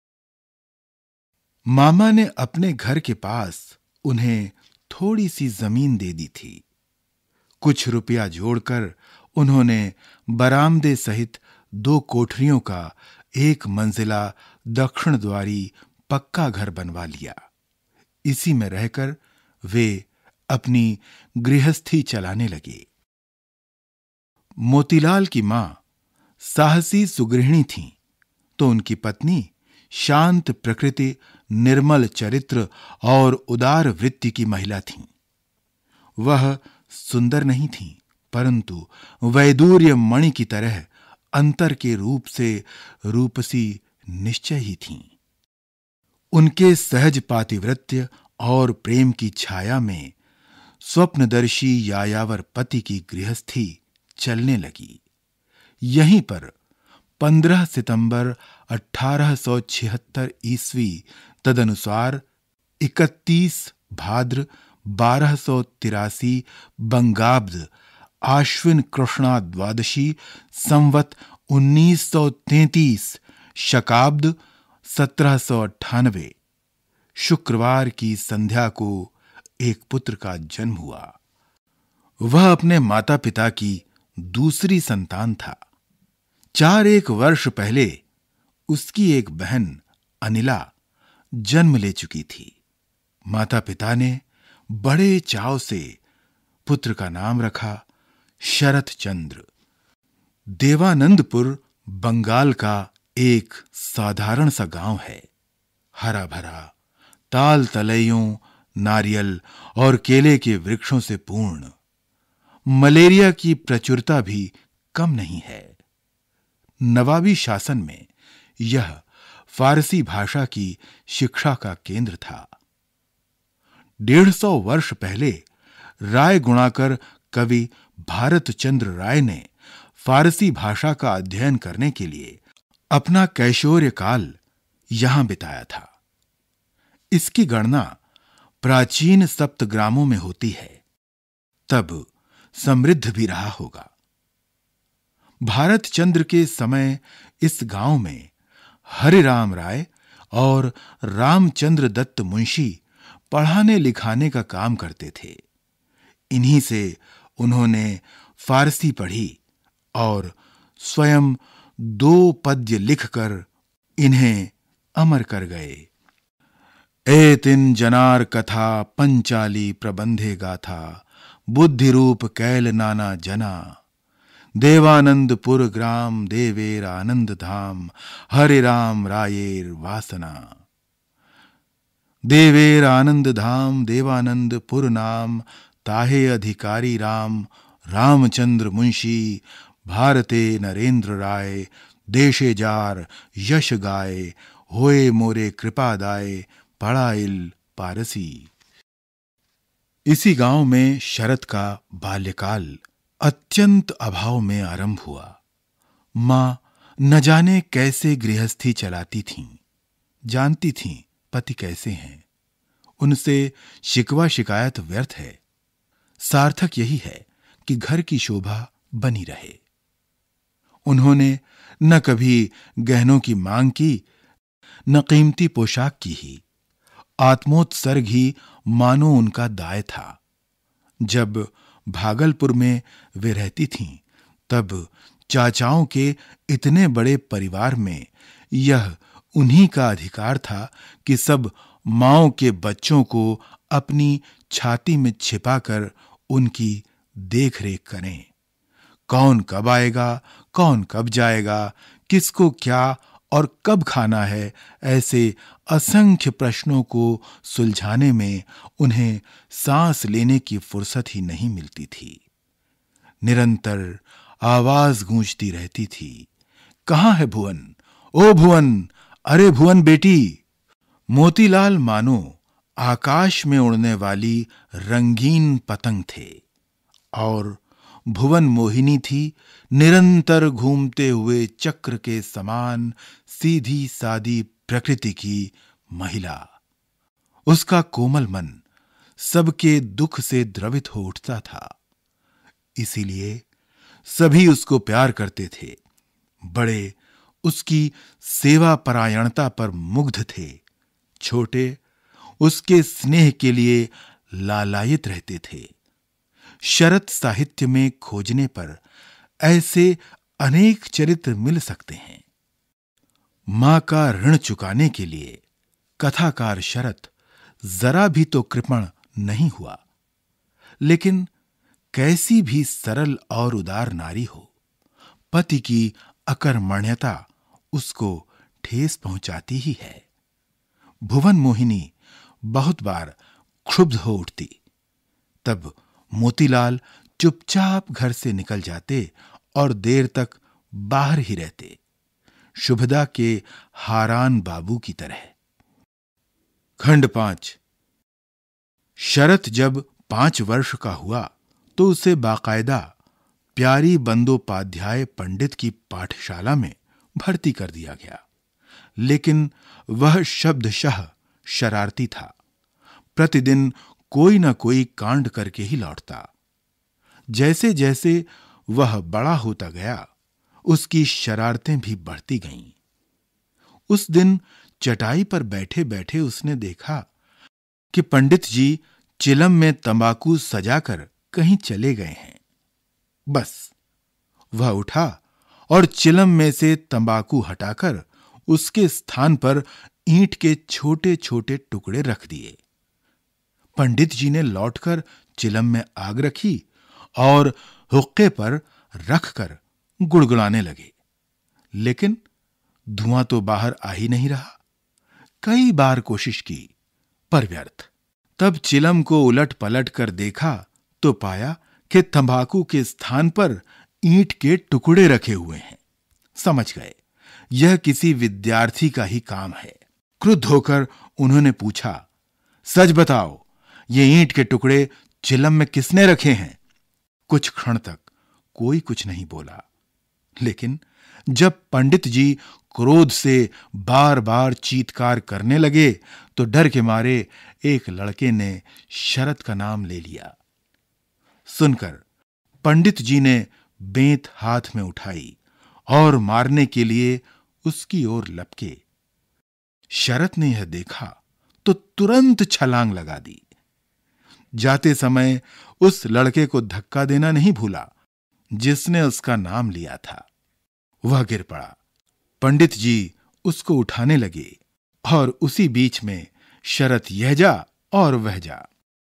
मामा ने अपने घर के पास उन्हें थोड़ी सी जमीन दे दी थी। कुछ रुपया जोड़कर उन्होंने बरामदे सहित दो कोठरियों का एक मंजिला दक्षिण द्वारी पक्का घर बनवा लिया। इसी में रहकर वे अपनी गृहस्थी चलाने लगे। मोतीलाल की मां साहसी सुगृहिणी थीं, तो उनकी पत्नी शांत प्रकृति, निर्मल चरित्र और उदार वृत्ति की महिला थीं। वह सुंदर नहीं थीं, परंतु वैदूर्य मणि की तरह अंतर के रूप से रूपसी निश्चय ही थीं। उनके सहज पातिव्रत्य और प्रेम की छाया में स्वप्नदर्शी यायावर पति की गृहस्थी चलने लगी। यहीं पर पंद्रह सितंबर अठारह सौ छिहत्तर ईस्वी तदनुसार इकतीस भाद्र बारह सौ तिरासी बंगाब्द आश्विन कृष्णा द्वादशी संवत उन्नीस सौ तैंतीस शकाब्द सत्रह सौ अट्ठानवे शुक्रवार की संध्या को एक पुत्र का जन्म हुआ। वह अपने माता पिता की दूसरी संतान था। चार एक वर्ष पहले उसकी एक बहन अनिला जन्म ले चुकी थी। माता पिता ने बड़े चाव से पुत्र का नाम रखा शरत चंद्र। देवानंदपुर बंगाल का एक साधारण सा गांव है, हरा भरा, ताल तलैयों, नारियल और केले के वृक्षों से पूर्ण। मलेरिया की प्रचुरता भी कम नहीं है। नवाबी शासन में यह फारसी भाषा की शिक्षा का केंद्र था। डेढ़ सौ वर्ष पहले राय गुणाकर कवि भारत चंद्र राय ने फारसी भाषा का अध्ययन करने के लिए अपना कैशोर्य काल यहां बिताया था। इसकी गणना प्राचीन सप्तग्रामों में होती है, तब समृद्ध भी रहा होगा। भारत चंद्र के समय इस गांव में हरिराम राय और रामचंद्र दत्त मुंशी पढ़ाने लिखाने का काम करते थे। इन्हीं से उन्होंने फारसी पढ़ी और स्वयं दो पद्य लिखकर इन्हें अमर कर गए। एतिन जनार कथा पंचाली प्रबंधे गाथा बुद्धि रूप कैल नाना जना देवानंदपुर ग्राम देवेर आनंद धाम हरे राम रायेर वासना। देवेर आनंद धाम देवानंदपुर नाम ताहे अधिकारी राम रामचंद्र मुंशी भारते नरेंद्र राय देशे जार यश गाय होए मोरे कृपादाय पढ़ाइल पारसी। इसी गांव में शरत का बाल्यकाल अत्यंत अभाव में आरंभ हुआ। मां न जाने कैसे गृहस्थी चलाती थीं, जानती थीं पति कैसे हैं। उनसे शिकवा शिकायत व्यर्थ है। सार्थक यही है कि घर की शोभा बनी रहे। उन्होंने न कभी गहनों की मांग की, न कीमती पोशाक की ही। आत्मोत्सर्ग ही मानो उनका दाय था। जब भागलपुर में वे रहती थीं, तब चाचाओं के इतने बड़े परिवार में यह उन्हीं का अधिकार था कि सब माओं के बच्चों को अपनी छाती में छिपाकर उनकी देखरेख करें। कौन कब आएगा, कौन कब जाएगा, किसको क्या और कब खाना है, ऐसे असंख्य प्रश्नों को सुलझाने में उन्हें सांस लेने की फुर्सत ही नहीं मिलती थी। निरंतर आवाज गूंजती रहती थी, कहां है भुवन? ओ भुवन, अरे भुवन बेटी। मोतीलाल मानो आकाश में उड़ने वाली रंगीन पतंग थे और भुवन मोहिनी थी निरंतर घूमते हुए चक्र के समान सीधी सादी प्रकृति की महिला। उसका कोमल मन सबके दुख से द्रवित हो उठता था, इसीलिए सभी उसको प्यार करते थे, बड़े उसकी सेवा परायणता पर मुग्ध थे, छोटे उसके स्नेह के लिए लालायित रहते थे। शरत साहित्य में खोजने पर ऐसे अनेक चरित्र मिल सकते हैं। मां का ऋण चुकाने के लिए कथाकार शरत जरा भी तो कृपण नहीं हुआ, लेकिन कैसी भी सरल और उदार नारी हो, पति की अकर्मण्यता उसको ठेस पहुंचाती ही है। भुवन मोहिनी बहुत बार क्षुब्ध हो उठती, तब मोतीलाल चुपचाप घर से निकल जाते और देर तक बाहर ही रहते, शुभदा के हारान बाबू की तरह। खंड पांच। शरत जब पांच वर्ष का हुआ तो उसे बाकायदा प्यारी बंदोपाध्याय पंडित की पाठशाला में भर्ती कर दिया गया, लेकिन वह शब्दशः शरारती था। प्रतिदिन कोई न कोई कांड करके ही लौटता। जैसे जैसे वह बड़ा होता गया, उसकी शरारतें भी बढ़ती गईं। उस दिन चटाई पर बैठे बैठे उसने देखा कि पंडित जी चिलम में तंबाकू सजाकर कहीं चले गए हैं। बस वह उठा और चिलम में से तंबाकू हटाकर उसके स्थान पर ईंट के छोटे छोटे टुकड़े रख दिए। पंडित जी ने लौटकर चिलम में आग रखी और हुक्के पर रखकर गुड़गुड़ाने लगे, लेकिन धुआं तो बाहर आ ही नहीं रहा। कई बार कोशिश की, पर व्यर्थ। तब चिलम को उलट पलट कर देखा तो पाया कि तंबाकू के स्थान पर ईंट के टुकड़े रखे हुए हैं। समझ गए यह किसी विद्यार्थी का ही काम है। क्रुद्ध होकर उन्होंने पूछा, सच बताओ, ये ईंट के टुकड़े चिलम में किसने रखे हैं? कुछ क्षण तक कोई कुछ नहीं बोला, लेकिन जब पंडित जी क्रोध से बार बार चीत्कार करने लगे तो डर के मारे एक लड़के ने शरत का नाम ले लिया। सुनकर पंडित जी ने बेंत हाथ में उठाई और मारने के लिए उसकी ओर लपके। शरत ने यह देखा तो तुरंत छलांग लगा दी। जाते समय उस लड़के को धक्का देना नहीं भूला जिसने उसका नाम लिया था। वह गिर पड़ा। पंडित जी उसको उठाने लगे और उसी बीच में शरत यह जा और वह जा।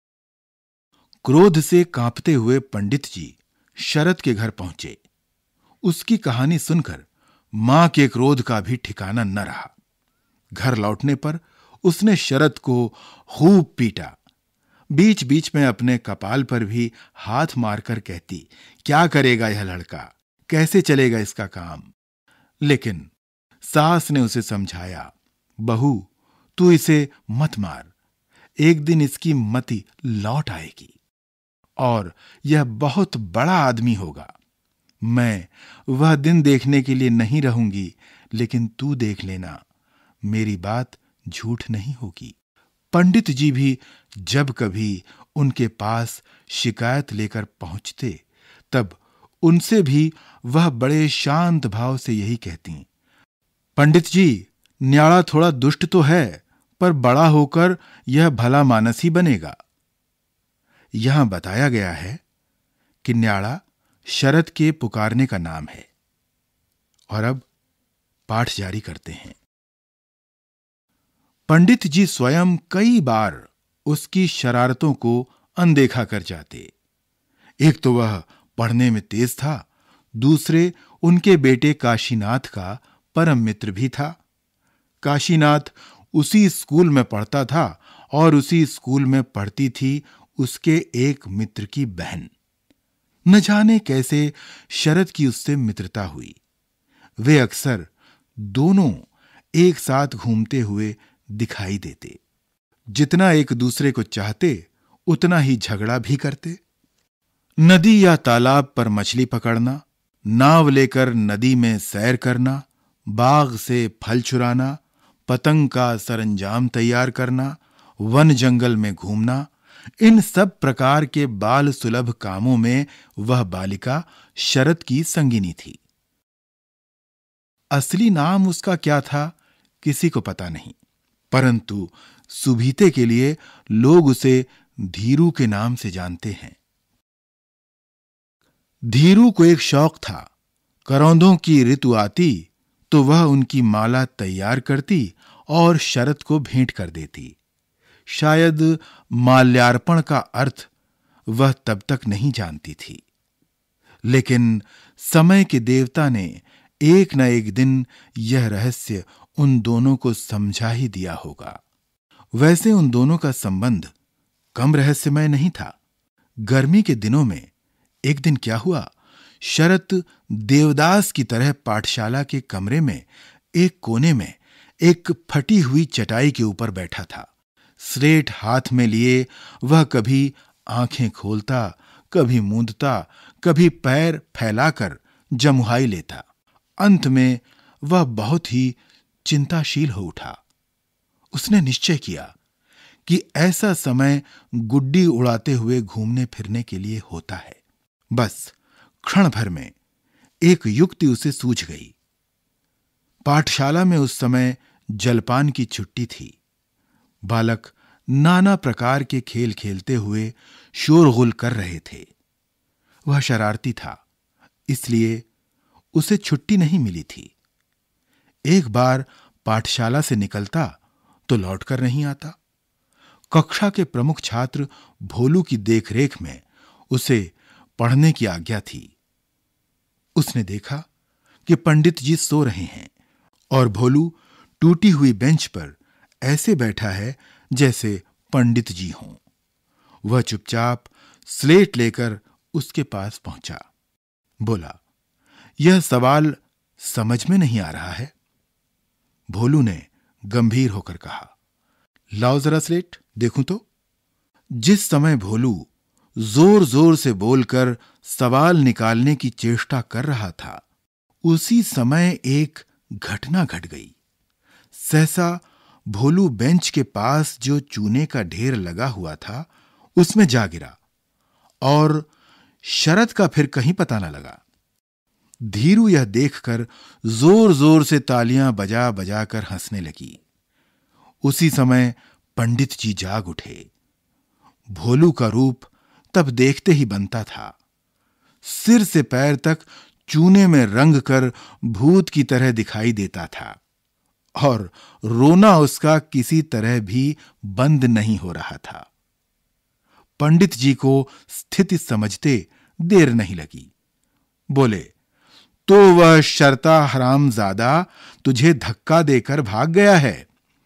क्रोध से कांपते हुए पंडित जी शरत के घर पहुंचे। उसकी कहानी सुनकर मां के क्रोध का भी ठिकाना न रहा। घर लौटने पर उसने शरत को खूब पीटा। बीच बीच में अपने कपाल पर भी हाथ मारकर कहती, क्या करेगा यह लड़का, कैसे चलेगा इसका काम। लेकिन सास ने उसे समझाया, बहू तू इसे मत मार, एक दिन इसकी मति लौट आएगी और यह बहुत बड़ा आदमी होगा। मैं वह दिन देखने के लिए नहीं रहूंगी, लेकिन तू देख लेना, मेरी बात झूठ नहीं होगी। पंडित जी भी जब कभी उनके पास शिकायत लेकर पहुंचते, तब उनसे भी वह बड़े शांत भाव से यही कहती, पंडित जी, न्याड़ा थोड़ा दुष्ट तो है, पर बड़ा होकर यह भला मानस ही बनेगा। यहां बताया गया है कि न्याड़ा शरत के पुकारने का नाम है। और अब पाठ जारी करते हैं। पंडित जी स्वयं कई बार उसकी शरारतों को अनदेखा कर जाते। एक तो वह पढ़ने में तेज था, दूसरे उनके बेटे काशीनाथ का परम मित्र भी था। काशीनाथ उसी स्कूल में पढ़ता था और उसी स्कूल में पढ़ती थी उसके एक मित्र की बहन। न जाने कैसे शरत की उससे मित्रता हुई। वे अक्सर दोनों एक साथ घूमते हुए दिखाई देते। जितना एक दूसरे को चाहते उतना ही झगड़ा भी करते। नदी या तालाब पर मछली पकड़ना, नाव लेकर नदी में सैर करना, बाग से फल चुराना, पतंग का सरंजाम तैयार करना, वन जंगल में घूमना, इन सब प्रकार के बाल सुलभ कामों में वह बालिका शरद की संगिनी थी। असली नाम उसका क्या था किसी को पता नहीं, परंतु सुभीते के लिए लोग उसे धीरू के नाम से जानते हैं। धीरू को एक शौक था, करौंदों की ऋतु आती तो वह उनकी माला तैयार करती और शरद को भेंट कर देती। शायद माल्यार्पण का अर्थ वह तब तक नहीं जानती थी, लेकिन समय के देवता ने एक न एक दिन यह रहस्य उन दोनों को समझा ही दिया होगा। वैसे उन दोनों का संबंध कम रहस्यमय नहीं था। गर्मी के दिनों में एक दिन क्या हुआ, शरद देवदास की तरह पाठशाला के कमरे में एक कोने में एक फटी हुई चटाई के ऊपर बैठा था। स्लेट हाथ में लिए वह कभी आंखें खोलता, कभी मूंदता, कभी पैर फैलाकर जमुहाई लेता। अंत में वह बहुत ही चिंताशील हो उठा। उसने निश्चय किया कि ऐसा समय गुड्डी उड़ाते हुए घूमने फिरने के लिए होता है। बस क्षण भर में एक युक्ति उसे सूझ गई। पाठशाला में उस समय जलपान की छुट्टी थी। बालक नाना प्रकार के खेल खेलते हुए शोरगुल कर रहे थे। वह शरारती था, इसलिए उसे छुट्टी नहीं मिली थी। एक बार पाठशाला से निकलता तो लौटकर नहीं आता। कक्षा के प्रमुख छात्र भोलू की देखरेख में उसे पढ़ने की आज्ञा थी। उसने देखा कि पंडित जी सो रहे हैं और भोलू टूटी हुई बेंच पर ऐसे बैठा है जैसे पंडित जी हों। वह चुपचाप स्लेट लेकर उसके पास पहुंचा। बोला, यह सवाल समझ में नहीं आ रहा है। भोलू ने गंभीर होकर कहा, लाओ जरा स्लेट देखूं तो। जिस समय भोलू जोर जोर से बोलकर सवाल निकालने की चेष्टा कर रहा था, उसी समय एक घटना घट गई। सहसा भोलू बेंच के पास जो चूने का ढेर लगा हुआ था उसमें जा गिरा और शरद का फिर कहीं पता न लगा। धीरू यह देखकर जोर जोर से तालियां बजा बजा कर हंसने लगी। उसी समय पंडित जी जाग उठे। भोलू का रूप तब देखते ही बनता था। सिर से पैर तक चूने में रंग कर भूत की तरह दिखाई देता था और रोना उसका किसी तरह भी बंद नहीं हो रहा था। पंडित जी को स्थिति समझते देर नहीं लगी। बोले, तो वह शर्ता हरामजादा तुझे धक्का देकर भाग गया है।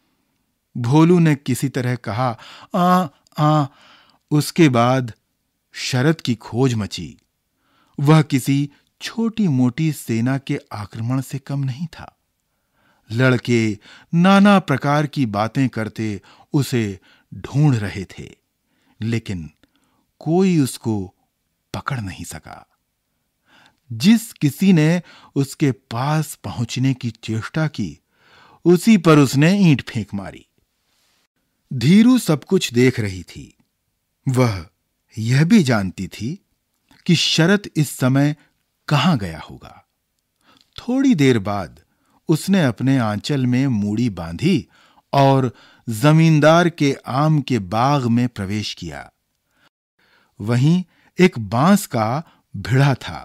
भोलू ने किसी तरह कहा, आ आ। उसके बाद शरद की खोज मची। वह किसी छोटी मोटी सेना के आक्रमण से कम नहीं था। लड़के नाना प्रकार की बातें करते उसे ढूंढ रहे थे, लेकिन कोई उसको पकड़ नहीं सका। जिस किसी ने उसके पास पहुंचने की चेष्टा की, उसी पर उसने ईंट फेंक मारी। धीरू सब कुछ देख रही थी। वह यह भी जानती थी कि शरद इस समय कहां गया होगा। थोड़ी देर बाद उसने अपने आंचल में मूड़ी बांधी और जमींदार के आम के बाग में प्रवेश किया। वहीं एक बांस का भिड़ा था।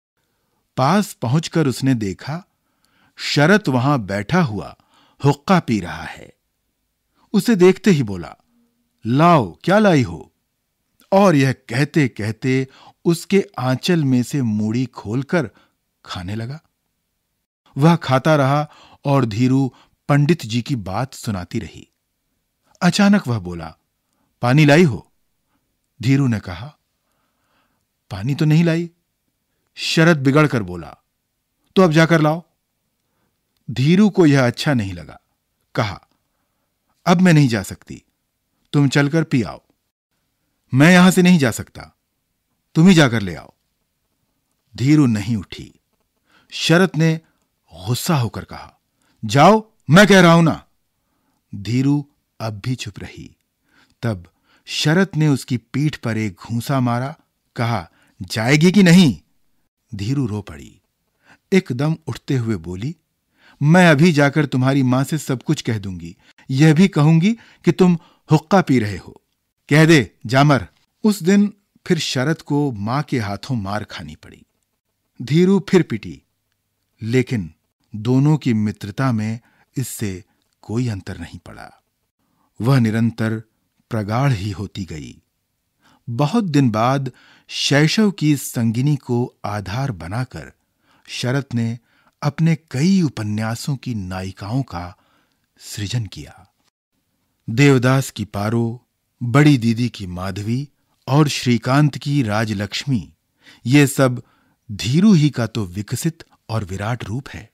पास पहुंचकर उसने देखा शरद वहां बैठा हुआ हुक्का पी रहा है। उसे देखते ही बोला, लाओ क्या लाई हो। और यह कहते कहते उसके आंचल में से मूड़ी खोलकर खाने लगा। वह खाता रहा और धीरू पंडित जी की बात सुनाती रही। अचानक वह बोला, पानी लाई हो। धीरू ने कहा, पानी तो नहीं लाई। शरद बिगड़ कर बोला, तो अब जाकर लाओ। धीरू को यह अच्छा नहीं लगा। कहा, अब मैं नहीं जा सकती, तुम चलकर पी आओ। मैं यहां से नहीं जा सकता, तुम ही जाकर ले आओ। धीरू नहीं उठी। शरत ने गुस्सा होकर कहा, जाओ, मैं कह रहा हूं ना। धीरू अब भी चुप रही। तब शरत ने उसकी पीठ पर एक घूंसा मारा, कहा, जाएगी कि नहीं? धीरू रो पड़ी। एकदम उठते हुए बोली, मैं अभी जाकर तुम्हारी मां से सब कुछ कह दूंगी, यह भी कहूंगी कि तुम हुक्का पी रहे हो। कह दे, जामर। उस दिन फिर शरत को मां के हाथों मार खानी पड़ी। धीरू फिर पिटी, लेकिन दोनों की मित्रता में इससे कोई अंतर नहीं पड़ा। वह निरंतर प्रगाढ़ ही होती गई। बहुत दिन बाद शैशव की संगिनी को आधार बनाकर शरत ने अपने कई उपन्यासों की नायिकाओं का सृजन किया। देवदास की पारो, बड़ी दीदी की माधवी और श्रीकांत की राजलक्ष्मी, ये सब धीरू ही का तो विकसित और विराट रूप है।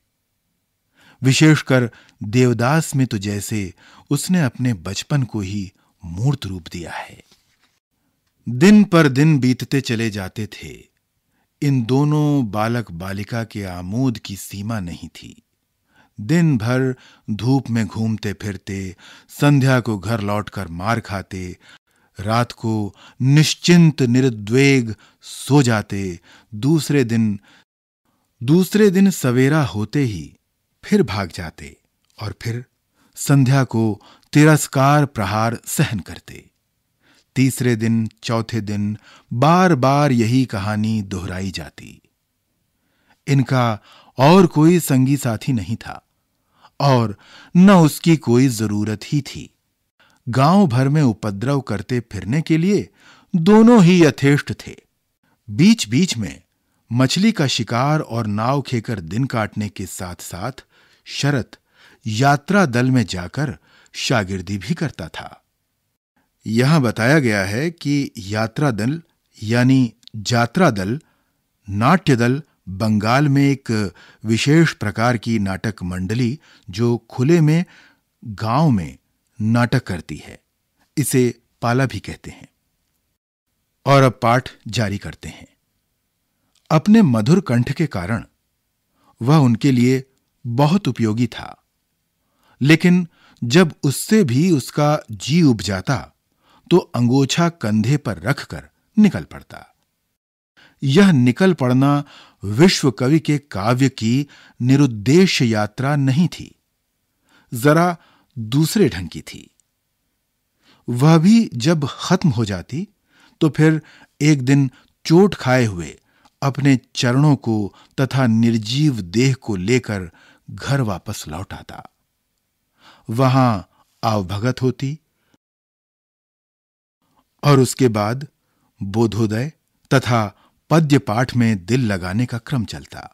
विशेषकर देवदास में तो जैसे उसने अपने बचपन को ही मूर्त रूप दिया है। दिन पर दिन बीतते चले जाते थे। इन दोनों बालक बालिका के आमोद की सीमा नहीं थी। दिन भर धूप में घूमते फिरते, संध्या को घर लौटकर मार खाते, रात को निश्चिंत निरुद्वेग सो जाते। दूसरे दिन दूसरे दिन सवेरा होते ही फिर भाग जाते और फिर संध्या को तिरस्कार प्रहार सहन करते। तीसरे दिन, चौथे दिन बार बार यही कहानी दोहराई जाती। इनका और कोई संगी साथी नहीं था और न उसकी कोई जरूरत ही थी। गांव भर में उपद्रव करते फिरने के लिए दोनों ही यथेष्ट थे। बीच बीच में मछली का शिकार और नाव खेकर दिन काटने के साथ साथ शरत यात्रा दल में जाकर शागिर्दी भी करता था। यहां बताया गया है कि यात्रा दल यानी जात्रा दल, नाट्य दल बंगाल में एक विशेष प्रकार की नाटक मंडली जो खुले में गांव में नाटक करती है। इसे पाला भी कहते हैं। और अब पाठ जारी करते हैं। अपने मधुर कंठ के कारण वह उनके लिए बहुत उपयोगी था, लेकिन जब उससे भी उसका जी उब जाता तो अंगोछा कंधे पर रखकर निकल पड़ता। यह निकल पड़ना विश्व कवि के काव्य की निरुद्देश्य यात्रा नहीं थी, जरा दूसरे ढंग की थी। वह भी जब खत्म हो जाती तो फिर एक दिन चोट खाए हुए अपने चरणों को तथा निर्जीव देह को लेकर घर वापस लौट आता। वहां आवभगत होती और उसके बाद बोधोदय तथा पद्य पाठ में दिल लगाने का क्रम चलता।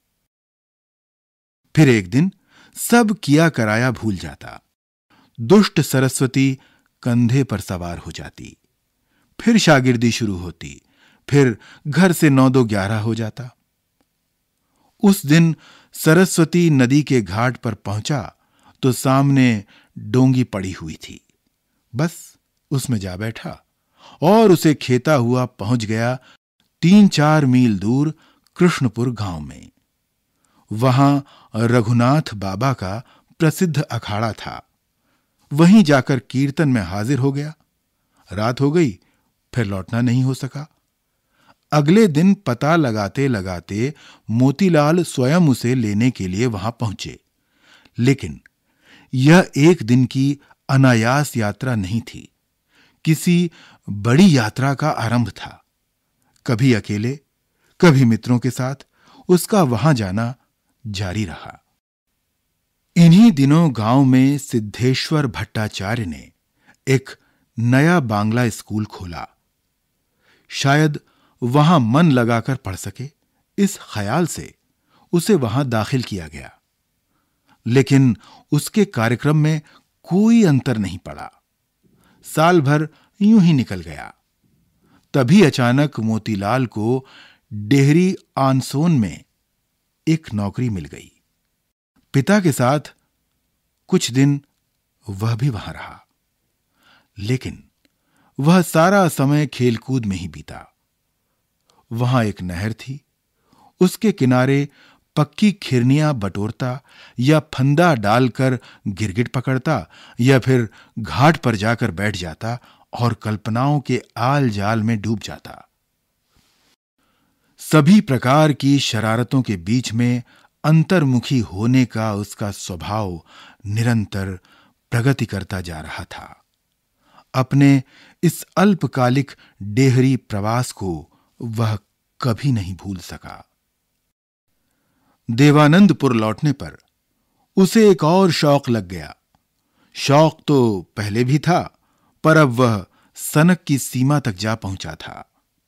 फिर एक दिन सब किया कराया भूल जाता। दुष्ट सरस्वती कंधे पर सवार हो जाती। फिर शागिर्दी शुरू होती। फिर घर से नौ दो ग्यारह हो जाता। उस दिन सरस्वती नदी के घाट पर पहुंचा तो सामने डोंगी पड़ी हुई थी। बस उसमें जा बैठा और उसे खेता हुआ पहुंच गया तीन चार मील दूर कृष्णपुर गांव में। वहां रघुनाथ बाबा का प्रसिद्ध अखाड़ा था। वहीं जाकर कीर्तन में हाजिर हो गया। रात हो गई, फिर लौटना नहीं हो सका। अगले दिन पता लगाते लगाते मोतीलाल स्वयं उसे लेने के लिए वहां पहुंचे, लेकिन यह एक दिन की अनायास यात्रा नहीं थी, किसी बड़ी यात्रा का आरंभ था। कभी अकेले, कभी मित्रों के साथ उसका वहां जाना जारी रहा। इन्हीं दिनों गांव में सिद्धेश्वर भट्टाचार्य ने एक नया बांग्ला स्कूल खोला। शायद वहां मन लगाकर पढ़ सके, इस ख्याल से उसे वहां दाखिल किया गया। लेकिन उसके कार्यक्रम में कोई अंतर नहीं पड़ा। साल भर यूं ही निकल गया। तभी अचानक मोतीलाल को डेहरी आनसोन में एक नौकरी मिल गई। पिता के साथ कुछ दिन वह भी वहां रहा, लेकिन वह सारा समय खेलकूद में ही बीता। वहां एक नहर थी, उसके किनारे पक्की खिरनियां बटोरता या फंदा डालकर गिरगिट पकड़ता या फिर घाट पर जाकर बैठ जाता और कल्पनाओं के आल जाल में डूब जाता। सभी प्रकार की शरारतों के बीच में अंतर्मुखी होने का उसका स्वभाव निरंतर प्रगति करता जा रहा था। अपने इस अल्पकालिक डेहरी प्रवास को वह कभी नहीं भूल सका। देवानंदपुर लौटने पर उसे एक और शौक लग गया। शौक तो पहले भी था, पर अब वह सनक की सीमा तक जा पहुंचा था।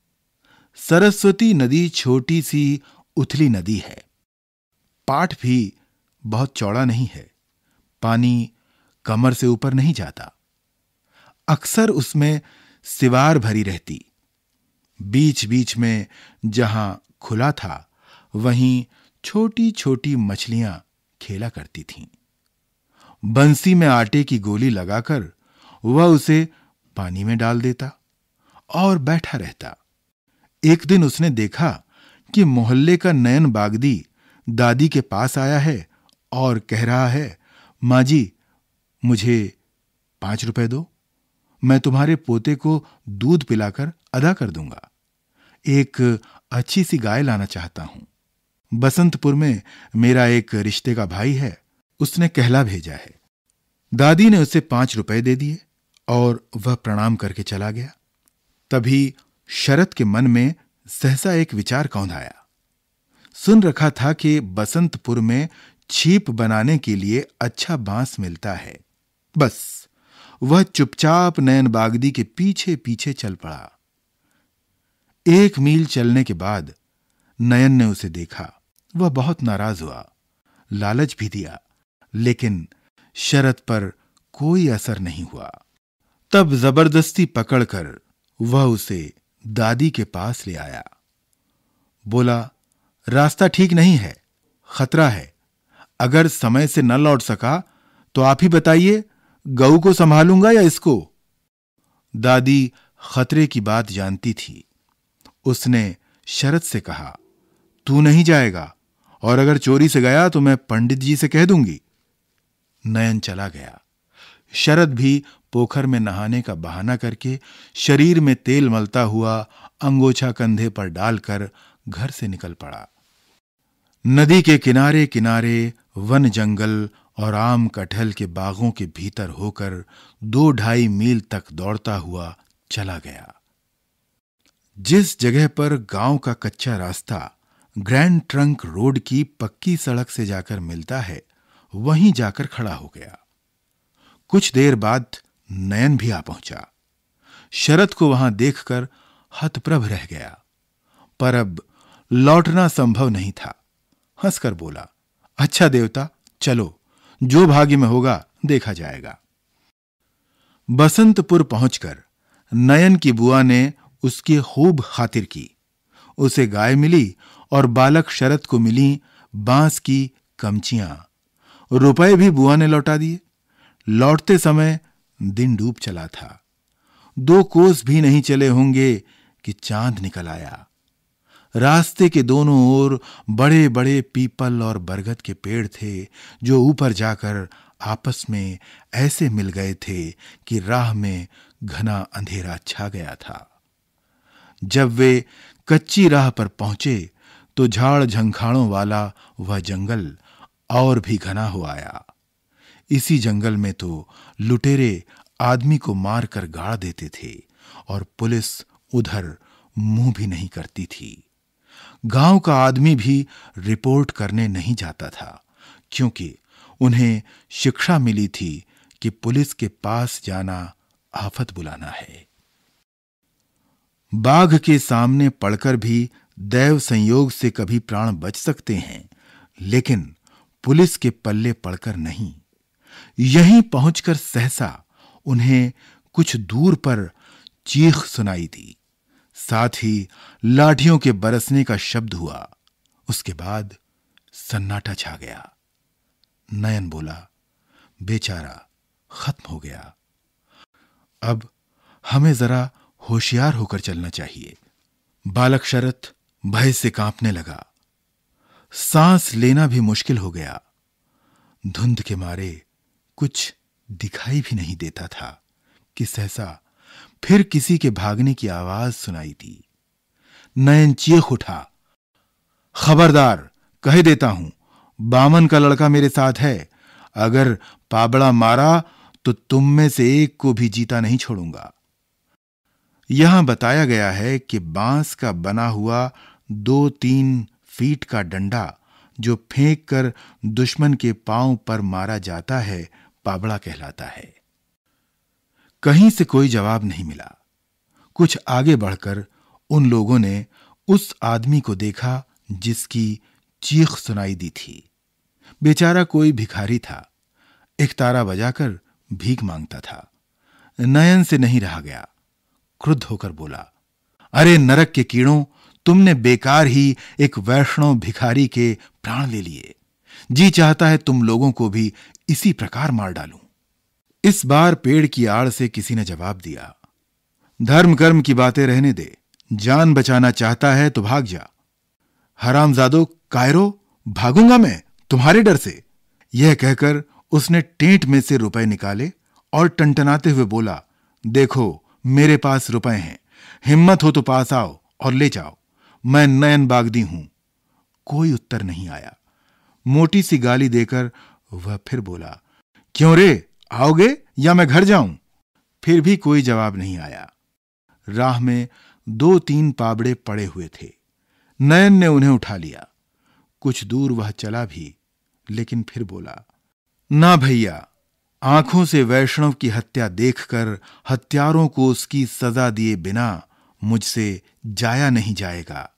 सरस्वती नदी छोटी सी उथली नदी है। पाट भी बहुत चौड़ा नहीं है। पानी कमर से ऊपर नहीं जाता। अक्सर उसमें सिवार भरी रहती। बीच बीच में जहां खुला था, वहीं छोटी छोटी मछलियां खेला करती थीं। बंसी में आटे की गोली लगाकर वह उसे पानी में डाल देता और बैठा रहता। एक दिन उसने देखा कि मोहल्ले का नयन बागदी दादी के पास आया है और कह रहा है, मां जी, मुझे पांच रुपए दो, मैं तुम्हारे पोते को दूध पिलाकर अदा कर दूंगा। एक अच्छी सी गाय लाना चाहता हूं। बसंतपुर में मेरा एक रिश्ते का भाई है, उसने कहला भेजा है। दादी ने उसे पांच रुपए दे दिए और वह प्रणाम करके चला गया। तभी शरत के मन में सहसा एक विचार कौंधाया। सुन रखा था कि बसंतपुर में छीप बनाने के लिए अच्छा बांस मिलता है। बस वह चुपचाप नयन बागदी के पीछे पीछे चल पड़ा। एक मील चलने के बाद नयन ने उसे देखा। वह बहुत नाराज हुआ, लालच भी दिया, लेकिन शरत पर कोई असर नहीं हुआ। तब जबरदस्ती पकड़कर वह उसे दादी के पास ले आया। बोला, रास्ता ठीक नहीं है, खतरा है। अगर समय से न लौट सका तो आप ही बताइए, गऊ को संभालूंगा या इसको? दादी खतरे की बात जानती थी। उसने शरत से कहा, तू नहीं जाएगा, और अगर चोरी से गया तो मैं पंडित जी से कह दूंगी। नयन चला गया। शरत भी पोखर में नहाने का बहाना करके शरीर में तेल मलता हुआ अंगोछा कंधे पर डालकर घर से निकल पड़ा। नदी के किनारे किनारे वन जंगल और आम कटहल के बागों के भीतर होकर दो ढाई मील तक दौड़ता हुआ चला गया। जिस जगह पर गांव का कच्चा रास्ता ग्रैंड ट्रंक रोड की पक्की सड़क से जाकर मिलता है, वहीं जाकर खड़ा हो गया। कुछ देर बाद नयन भी आ पहुंचा। शरत को वहां देखकर हतप्रभ रह गया, पर अब लौटना संभव नहीं था। हंसकर बोला, अच्छा देवता, चलो, जो भाग्य में होगा देखा जाएगा। बसंतपुर पहुंचकर नयन की बुआ ने उसकी खूब खातिर की। उसे गाय मिली और बालक शरत को मिली बांस की कमचियां। रुपए भी बुआ ने लौटा दिए। लौटते समय दिन डूब चला था। दो कोस भी नहीं चले होंगे कि चांद निकल आया। रास्ते के दोनों ओर बड़े बड़े पीपल और बरगद के पेड़ थे, जो ऊपर जाकर आपस में ऐसे मिल गए थे कि राह में घना अंधेरा छा गया था। जब वे कच्ची राह पर पहुंचे तो झाड़ झंखाड़ों वाला वह जंगल और भी घना हो आया। इसी जंगल में तो लुटेरे आदमी को मारकर गाड़ देते थे और पुलिस उधर मुंह भी नहीं करती थी। गांव का आदमी भी रिपोर्ट करने नहीं जाता था, क्योंकि उन्हें शिक्षा मिली थी कि पुलिस के पास जाना आफत बुलाना है। बाघ के सामने पड़कर भी दैव संयोग से कभी प्राण बच सकते हैं, लेकिन पुलिस के पल्ले पड़कर नहीं। यहीं पहुंचकर सहसा उन्हें कुछ दूर पर चीख सुनाई दी। साथ ही लाठियों के बरसने का शब्द हुआ। उसके बाद सन्नाटा छा गया। नयन बोला, बेचारा, खत्म हो गया। अब हमें जरा होशियार होकर चलना चाहिए। बालक शरत भय से कांपने लगा। सांस लेना भी मुश्किल हो गया। धुंध के मारे कुछ दिखाई भी नहीं देता था कि सहसा फिर किसी के भागने की आवाज सुनाई दी। नयन चीख उठा, खबरदार, कह देता हूं, बामन का लड़का मेरे साथ है। अगर पाबड़ा मारा तो तुम में से एक को भी जीता नहीं छोड़ूंगा। यहां बताया गया है कि बांस का बना हुआ दो तीन फीट का डंडा जो फेंक कर दुश्मन के पांव पर मारा जाता है, पाबड़ा कहलाता है। कहीं से कोई जवाब नहीं मिला। कुछ आगे बढ़कर उन लोगों ने उस आदमी को देखा जिसकी चीख सुनाई दी थी। बेचारा कोई भिखारी था, एक तारा बजाकर भीख मांगता था। नयन से नहीं रहा गया, क्रुद्ध होकर बोला, अरे नरक के कीड़ों, तुमने बेकार ही एक वैष्णव भिखारी के प्राण ले लिए। जी चाहता है तुम लोगों को भी इसी प्रकार मार डालूं। इस बार पेड़ की आड़ से किसी ने जवाब दिया, धर्म कर्म की बातें रहने दे, जान बचाना चाहता है तो भाग जा। हरामजादो कायरो, भागूंगा मैं तुम्हारे डर से। यह कहकर उसने टेंट में से रुपए निकाले और टंटनाते हुए बोला, देखो मेरे पास रुपए हैं, हिम्मत हो तो पास आओ और ले जाओ, मैं नयन बागदी हूं। कोई उत्तर नहीं आया। मोटी सी गाली देकर वह फिर बोला, क्यों रे, आओगे या मैं घर जाऊं? फिर भी कोई जवाब नहीं आया। राह में दो तीन पाबड़े पड़े हुए थे। नयन ने उन्हें उठा लिया। कुछ दूर वह चला भी, लेकिन फिर बोला, ना भैया, आंखों से वैष्णव की हत्या देखकर हत्यारों को उसकी सजा दिए बिना मुझसे जाया नहीं जाएगा।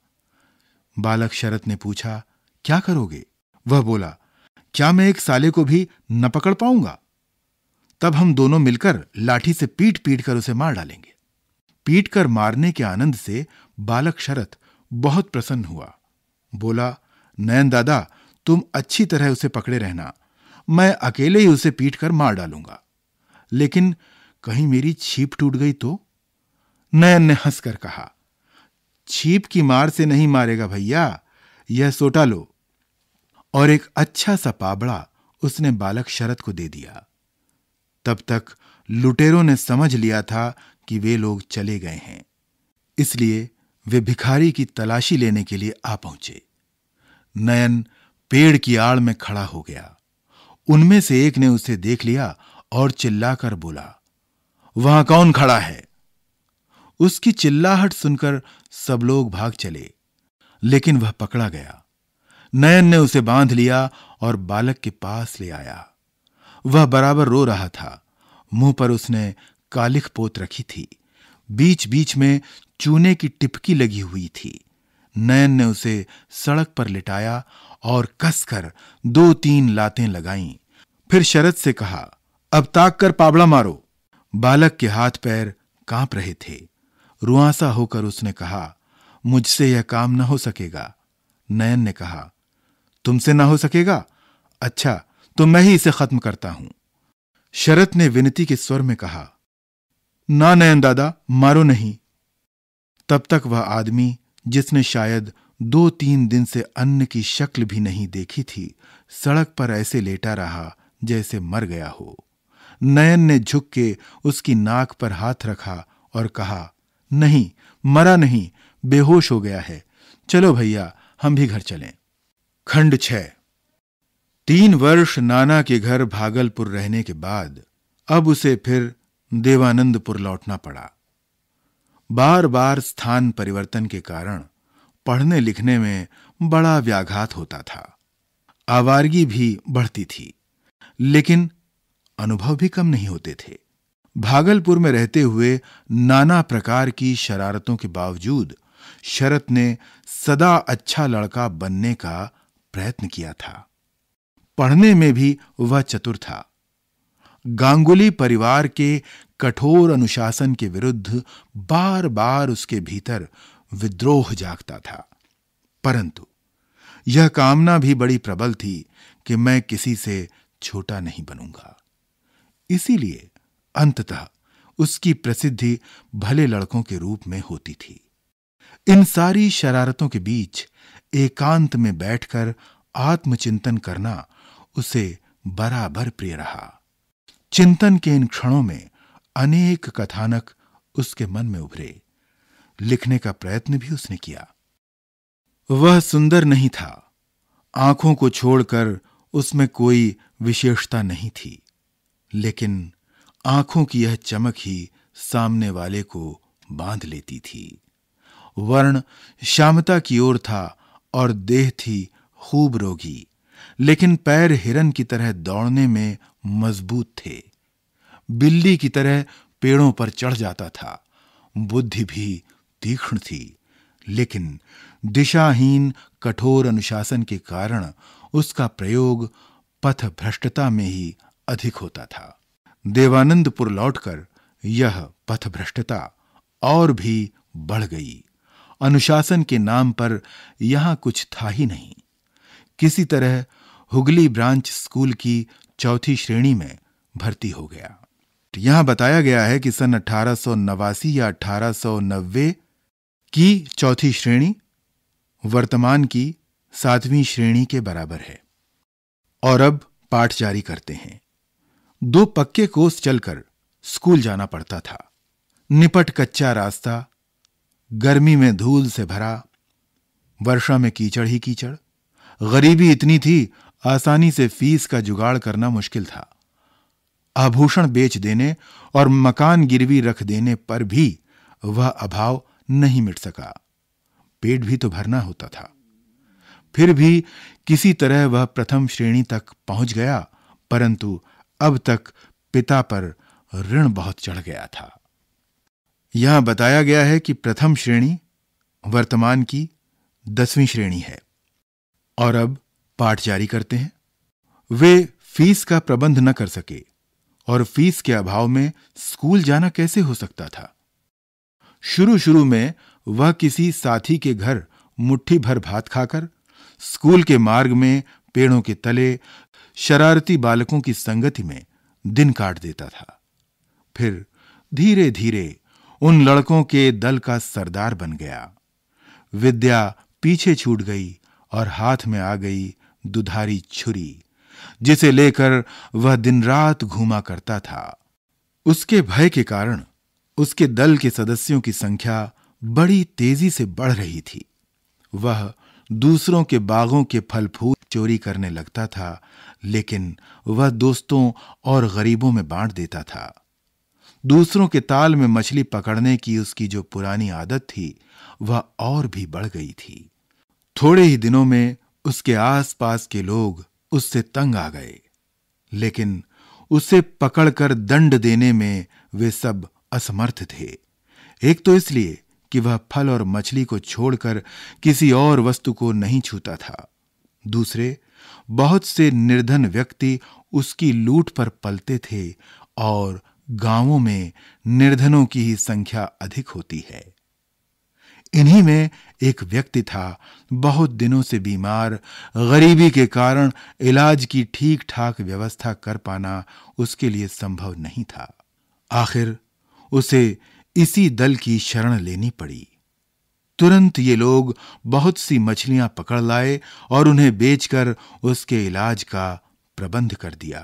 बालक शरत ने पूछा, क्या करोगे? वह बोला, क्या मैं एक साले को भी न पकड़ पाऊंगा? तब हम दोनों मिलकर लाठी से पीट पीट कर उसे मार डालेंगे। पीट कर मारने के आनंद से बालक शरत बहुत प्रसन्न हुआ। बोला, नयन दादा, तुम अच्छी तरह उसे पकड़े रहना, मैं अकेले ही उसे पीट कर मार डालूंगा। लेकिन कहीं मेरी छीप टूट गई तो? नयन ने हंसकर कहा, छीप की मार से नहीं मारेगा भैया, यह सोटा लो। और एक अच्छा सा पाबड़ा उसने बालक शरत को दे दिया। तब तक लुटेरों ने समझ लिया था कि वे लोग चले गए हैं, इसलिए वे भिखारी की तलाशी लेने के लिए आ पहुंचे। नयन पेड़ की आड़ में खड़ा हो गया। उनमें से एक ने उसे देख लिया और चिल्लाकर बोला, वहां कौन खड़ा है? उसकी चिल्लाहट सुनकर सब लोग भाग चले, लेकिन वह पकड़ा गया। नयन ने उसे बांध लिया और बालक के पास ले आया। वह बराबर रो रहा था। मुंह पर उसने कालिख पोत रखी थी। बीच बीच में चूने की टिपकी लगी हुई थी। नयन ने उसे सड़क पर लिटाया और कसकर दो तीन लातें लगाईं। फिर शरत से कहा, अब ताक कर पाबड़ा मारो। बालक के हाथ पैर कांप रहे थे। रुआंसा होकर उसने कहा, मुझसे यह काम न हो सकेगा। नयन ने कहा, तुमसे ना हो सकेगा? अच्छा, तो मैं ही इसे खत्म करता हूं। शरत ने विनती के स्वर में कहा, ना नयन दादा, मारो नहीं। तब तक वह आदमी, जिसने शायद दो तीन दिन से अन्न की शक्ल भी नहीं देखी थी, सड़क पर ऐसे लेटा रहा जैसे मर गया हो। नयन ने झुक के उसकी नाक पर हाथ रखा और कहा, नहीं, मरा नहीं, बेहोश हो गया है। चलो भैया, हम भी घर चलें। खंड छह। तीन वर्ष नाना के घर भागलपुर रहने के बाद अब उसे फिर देवानंदपुर लौटना पड़ा। बार बार स्थान परिवर्तन के कारण पढ़ने लिखने में बड़ा व्याघात होता था। आवारगी भी बढ़ती थी, लेकिन अनुभव भी कम नहीं होते थे। भागलपुर में रहते हुए नाना प्रकार की शरारतों के बावजूद शरत ने सदा अच्छा लड़का बनने का प्रयत्न किया था। पढ़ने में भी वह चतुर था। गांगुली परिवार के कठोर अनुशासन के विरुद्ध बार बार उसके भीतर विद्रोह जागता था, परंतु यह कामना भी बड़ी प्रबल थी कि मैं किसी से छोटा नहीं बनूंगा। इसीलिए अंततः उसकी प्रसिद्धि भले लड़कों के रूप में होती थी। इन सारी शरारतों के बीच एकांत में बैठकर आत्मचिंतन करना उसे बराबर प्रिय रहा। चिंतन के इन क्षणों में अनेक कथानक उसके मन में उभरे। लिखने का प्रयत्न भी उसने किया। वह सुंदर नहीं था, आंखों को छोड़कर उसमें कोई विशेषता नहीं थी, लेकिन आंखों की यह चमक ही सामने वाले को बांध लेती थी। वर्ण श्यामता की ओर था और देह थी खूब रोगी, लेकिन पैर हिरन की तरह दौड़ने में मजबूत थे। बिल्ली की तरह पेड़ों पर चढ़ जाता था। बुद्धि भी तीक्ष्ण थी, लेकिन दिशाहीन कठोर अनुशासन के कारण उसका प्रयोग पथ भ्रष्टता में ही अधिक होता था। देवानंदपुर लौटकर यह पथ भ्रष्टता और भी बढ़ गई। अनुशासन के नाम पर यहां कुछ था ही नहीं। किसी तरह हुगली ब्रांच स्कूल की चौथी श्रेणी में भर्ती हो गया। यहां बताया गया है कि सन अठारह सौ नवासी या अठारह सौ नब्बे की चौथी श्रेणी वर्तमान की सातवीं श्रेणी के बराबर है। और अब पाठ जारी करते हैं। दो पक्के कोस चलकर स्कूल जाना पड़ता था। निपट कच्चा रास्ता, गर्मी में धूल से भरा, वर्षा में कीचड़ ही कीचड़। गरीबी इतनी थी, आसानी से फीस का जुगाड़ करना मुश्किल था। आभूषण बेच देने और मकान गिरवी रख देने पर भी वह अभाव नहीं मिट सका। पेट भी तो भरना होता था। फिर भी किसी तरह वह प्रथम श्रेणी तक पहुंच गया, परंतु अब तक पिता पर ऋण बहुत चढ़ गया था। यहां बताया गया है कि प्रथम श्रेणी वर्तमान की दसवीं श्रेणी है। और अब पाठ जारी करते हैं। वे फीस का प्रबंध न कर सके और फीस के अभाव में स्कूल जाना कैसे हो सकता था। शुरू शुरू में वह किसी साथी के घर मुट्ठी भर भात खाकर स्कूल के मार्ग में पेड़ों के तले शरारती बालकों की संगति में दिन काट देता था। फिर धीरे धीरे उन लड़कों के दल का सरदार बन गया। विद्या पीछे छूट गई और हाथ में आ गई दुधारी छुरी, जिसे लेकर वह दिन रात घूमा करता था। उसके भय के कारण उसके दल के सदस्यों की संख्या बड़ी तेजी से बढ़ रही थी। वह दूसरों के बागों के फल फूल चोरी करने लगता था, लेकिन वह दोस्तों और गरीबों में बांट देता था। दूसरों के ताल में मछली पकड़ने की उसकी जो पुरानी आदत थी, वह और भी बढ़ गई थी। थोड़े ही दिनों में उसके आसपास के लोग उससे तंग आ गए, लेकिन उसे पकड़कर दंड देने में वे सब असमर्थ थे। एक तो इसलिए कि वह फल और मछली को छोड़कर किसी और वस्तु को नहीं छूता था। दूसरे, बहुत से निर्धन व्यक्ति उसकी लूट पर पलते थे और गांवों में निर्धनों की ही संख्या अधिक होती है। इन्हीं में एक व्यक्ति था, बहुत दिनों से बीमार। गरीबी के कारण इलाज की ठीक ठाक व्यवस्था कर पाना उसके लिए संभव नहीं था। आखिर उसे इसी दल की शरण लेनी पड़ी। तुरंत ये लोग बहुत सी मछलियां पकड़ लाए और उन्हें बेचकर उसके इलाज का प्रबंध कर दिया।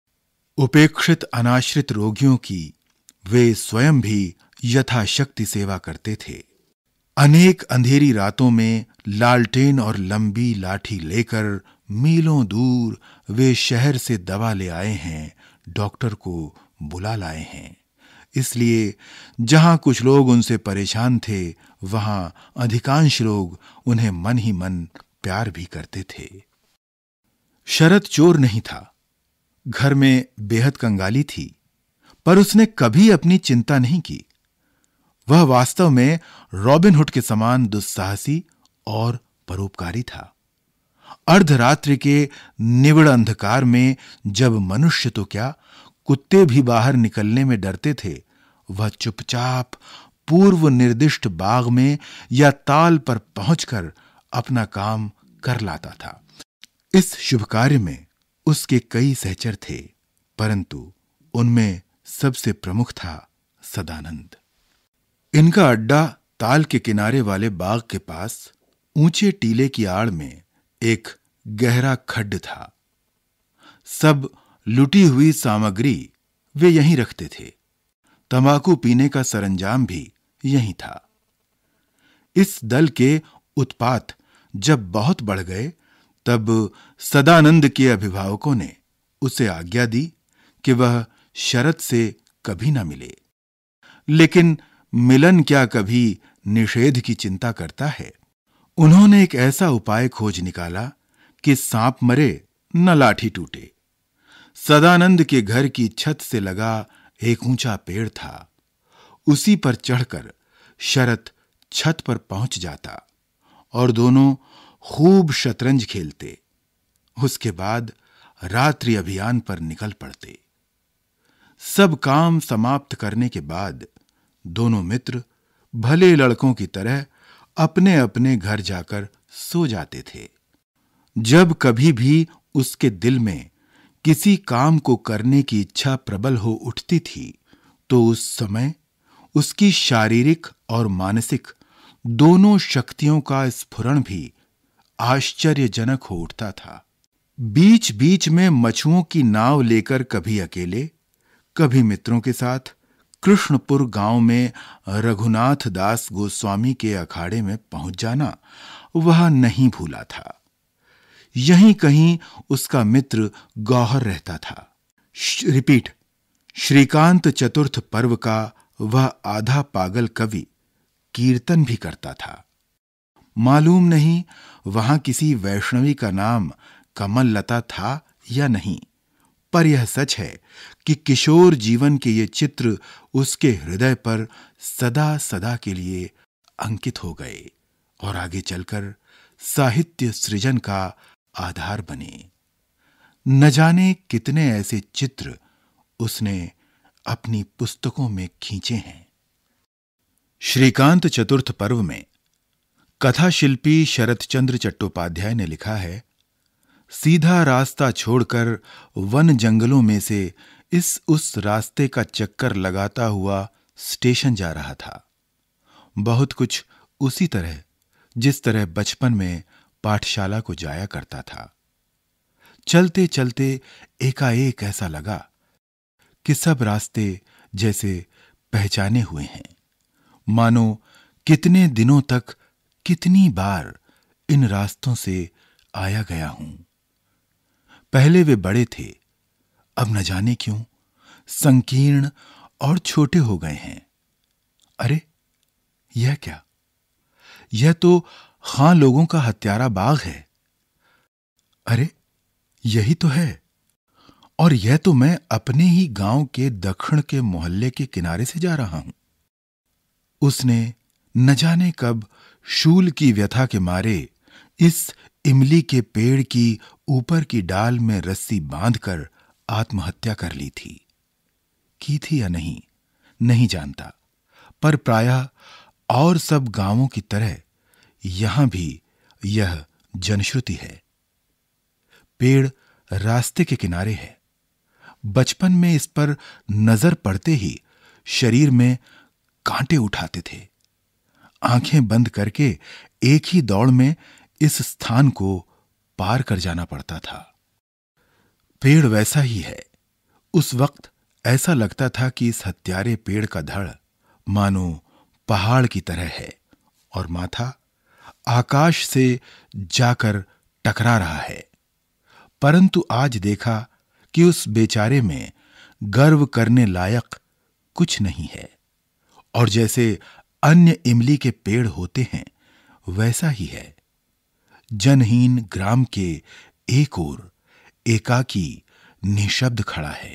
उपेक्षित अनाश्रित रोगियों की वे स्वयं भी यथाशक्ति सेवा करते थे। अनेक अंधेरी रातों में लालटेन और लंबी लाठी लेकर मीलों दूर वे शहर से दवा ले आए हैं, डॉक्टर को बुला लाए हैं। इसलिए जहां कुछ लोग उनसे परेशान थे, वहां अधिकांश लोग उन्हें मन ही मन प्यार भी करते थे। शरद चोर नहीं था, घर में बेहद कंगाली थी, पर उसने कभी अपनी चिंता नहीं की। वह वास्तव में रॉबिनहुड के समान दुस्साहसी और परोपकारी था। अर्धरात्रि के निविड़ अंधकार में जब मनुष्य तो क्या, कुत्ते भी बाहर निकलने में डरते थे, वह चुपचाप पूर्व निर्दिष्ट बाग में या ताल पर पहुंचकर अपना काम कर लाता था। इस शुभ कार्य में उसके कई सहचर थे, परंतु उनमें सबसे प्रमुख था सदानंद। इनका अड्डा ताल के किनारे वाले बाग के पास ऊंचे टीले की आड़ में एक गहरा खड्ड था। सब लुटी हुई सामग्री वे यहीं रखते थे। तंबाकू पीने का सरंजाम भी यहीं था। इस दल के उत्पात जब बहुत बढ़ गए, तब सदानंद के अभिभावकों ने उसे आज्ञा दी कि वह शरत से कभी ना मिले। लेकिन मिलन क्या कभी निषेध की चिंता करता है? उन्होंने एक ऐसा उपाय खोज निकाला कि सांप मरे न लाठी टूटे। सदानंद के घर की छत से लगा एक ऊंचा पेड़ था। उसी पर चढ़कर शरत छत पर पहुंच जाता और दोनों खूब शतरंज खेलते। उसके बाद रात्रि अभियान पर निकल पड़ते। सब काम समाप्त करने के बाद दोनों मित्र भले लड़कों की तरह अपने अपने घर जाकर सो जाते थे। जब कभी भी उसके दिल में किसी काम को करने की इच्छा प्रबल हो उठती थी, तो उस समय उसकी शारीरिक और मानसिक दोनों शक्तियों का स्फुरण भी आश्चर्यजनक हो उठता था। बीच बीच में मछुओं की नाव लेकर कभी अकेले, कभी मित्रों के साथ कृष्णपुर गांव में रघुनाथ दास गोस्वामी के अखाड़े में पहुंच जाना वह नहीं भूला था। यहीं कहीं उसका मित्र गौहर रहता था। रिपीट श्रीकांत चतुर्थ पर्व का वह आधा पागल कवि कीर्तन भी करता था। मालूम नहीं वहां किसी वैष्णवी का नाम कमल लता था या नहीं, पर यह सच है कि किशोर जीवन के ये चित्र उसके हृदय पर सदा सदा के लिए अंकित हो गए और आगे चलकर साहित्य सृजन का आधार बने। न जाने कितने ऐसे चित्र उसने अपनी पुस्तकों में खींचे हैं। श्रीकांत चतुर्थ पर्व में कथा शिल्पी शरतचंद्र चट्टोपाध्याय ने लिखा है, सीधा रास्ता छोड़कर वन जंगलों में से इस उस रास्ते का चक्कर लगाता हुआ स्टेशन जा रहा था। बहुत कुछ उसी तरह जिस तरह बचपन में पाठशाला को जाया करता था। चलते चलते एकाएक ऐसा लगा कि सब रास्ते जैसे पहचाने हुए हैं, मानो कितने दिनों तक कितनी बार इन रास्तों से आया गया हूं। पहले वे बड़े थे, अब न जाने क्यों संकीर्ण और छोटे हो गए हैं। अरे यह क्या? यह तो खां लोगों का हत्यारा बाग है। अरे यही तो है, और यह तो मैं अपने ही गांव के दक्षिण के मोहल्ले के किनारे से जा रहा हूं। उसने न जाने कब शूल की व्यथा के मारे इस इमली के पेड़ की ऊपर की डाल में रस्सी बांधकर आत्महत्या कर ली थी। की थी या नहीं, नहीं जानता, पर प्रायः और सब गांवों की तरह यहां भी यह जनश्रुति है। पेड़ रास्ते के किनारे है। बचपन में इस पर नजर पड़ते ही शरीर में कांटे उठाते थे। आंखें बंद करके एक ही दौड़ में इस स्थान को पार कर जाना पड़ता था। पेड़ वैसा ही है। उस वक्त ऐसा लगता था कि इस हत्यारे पेड़ का धड़ मानो पहाड़ की तरह है और माथा आकाश से जाकर टकरा रहा है। परंतु आज देखा कि उस बेचारे में गर्व करने लायक कुछ नहीं है, और जैसे अन्य इमली के पेड़ होते हैं वैसा ही है। जनहीन ग्राम के एक ओर एकाकी निशब्द खड़ा है।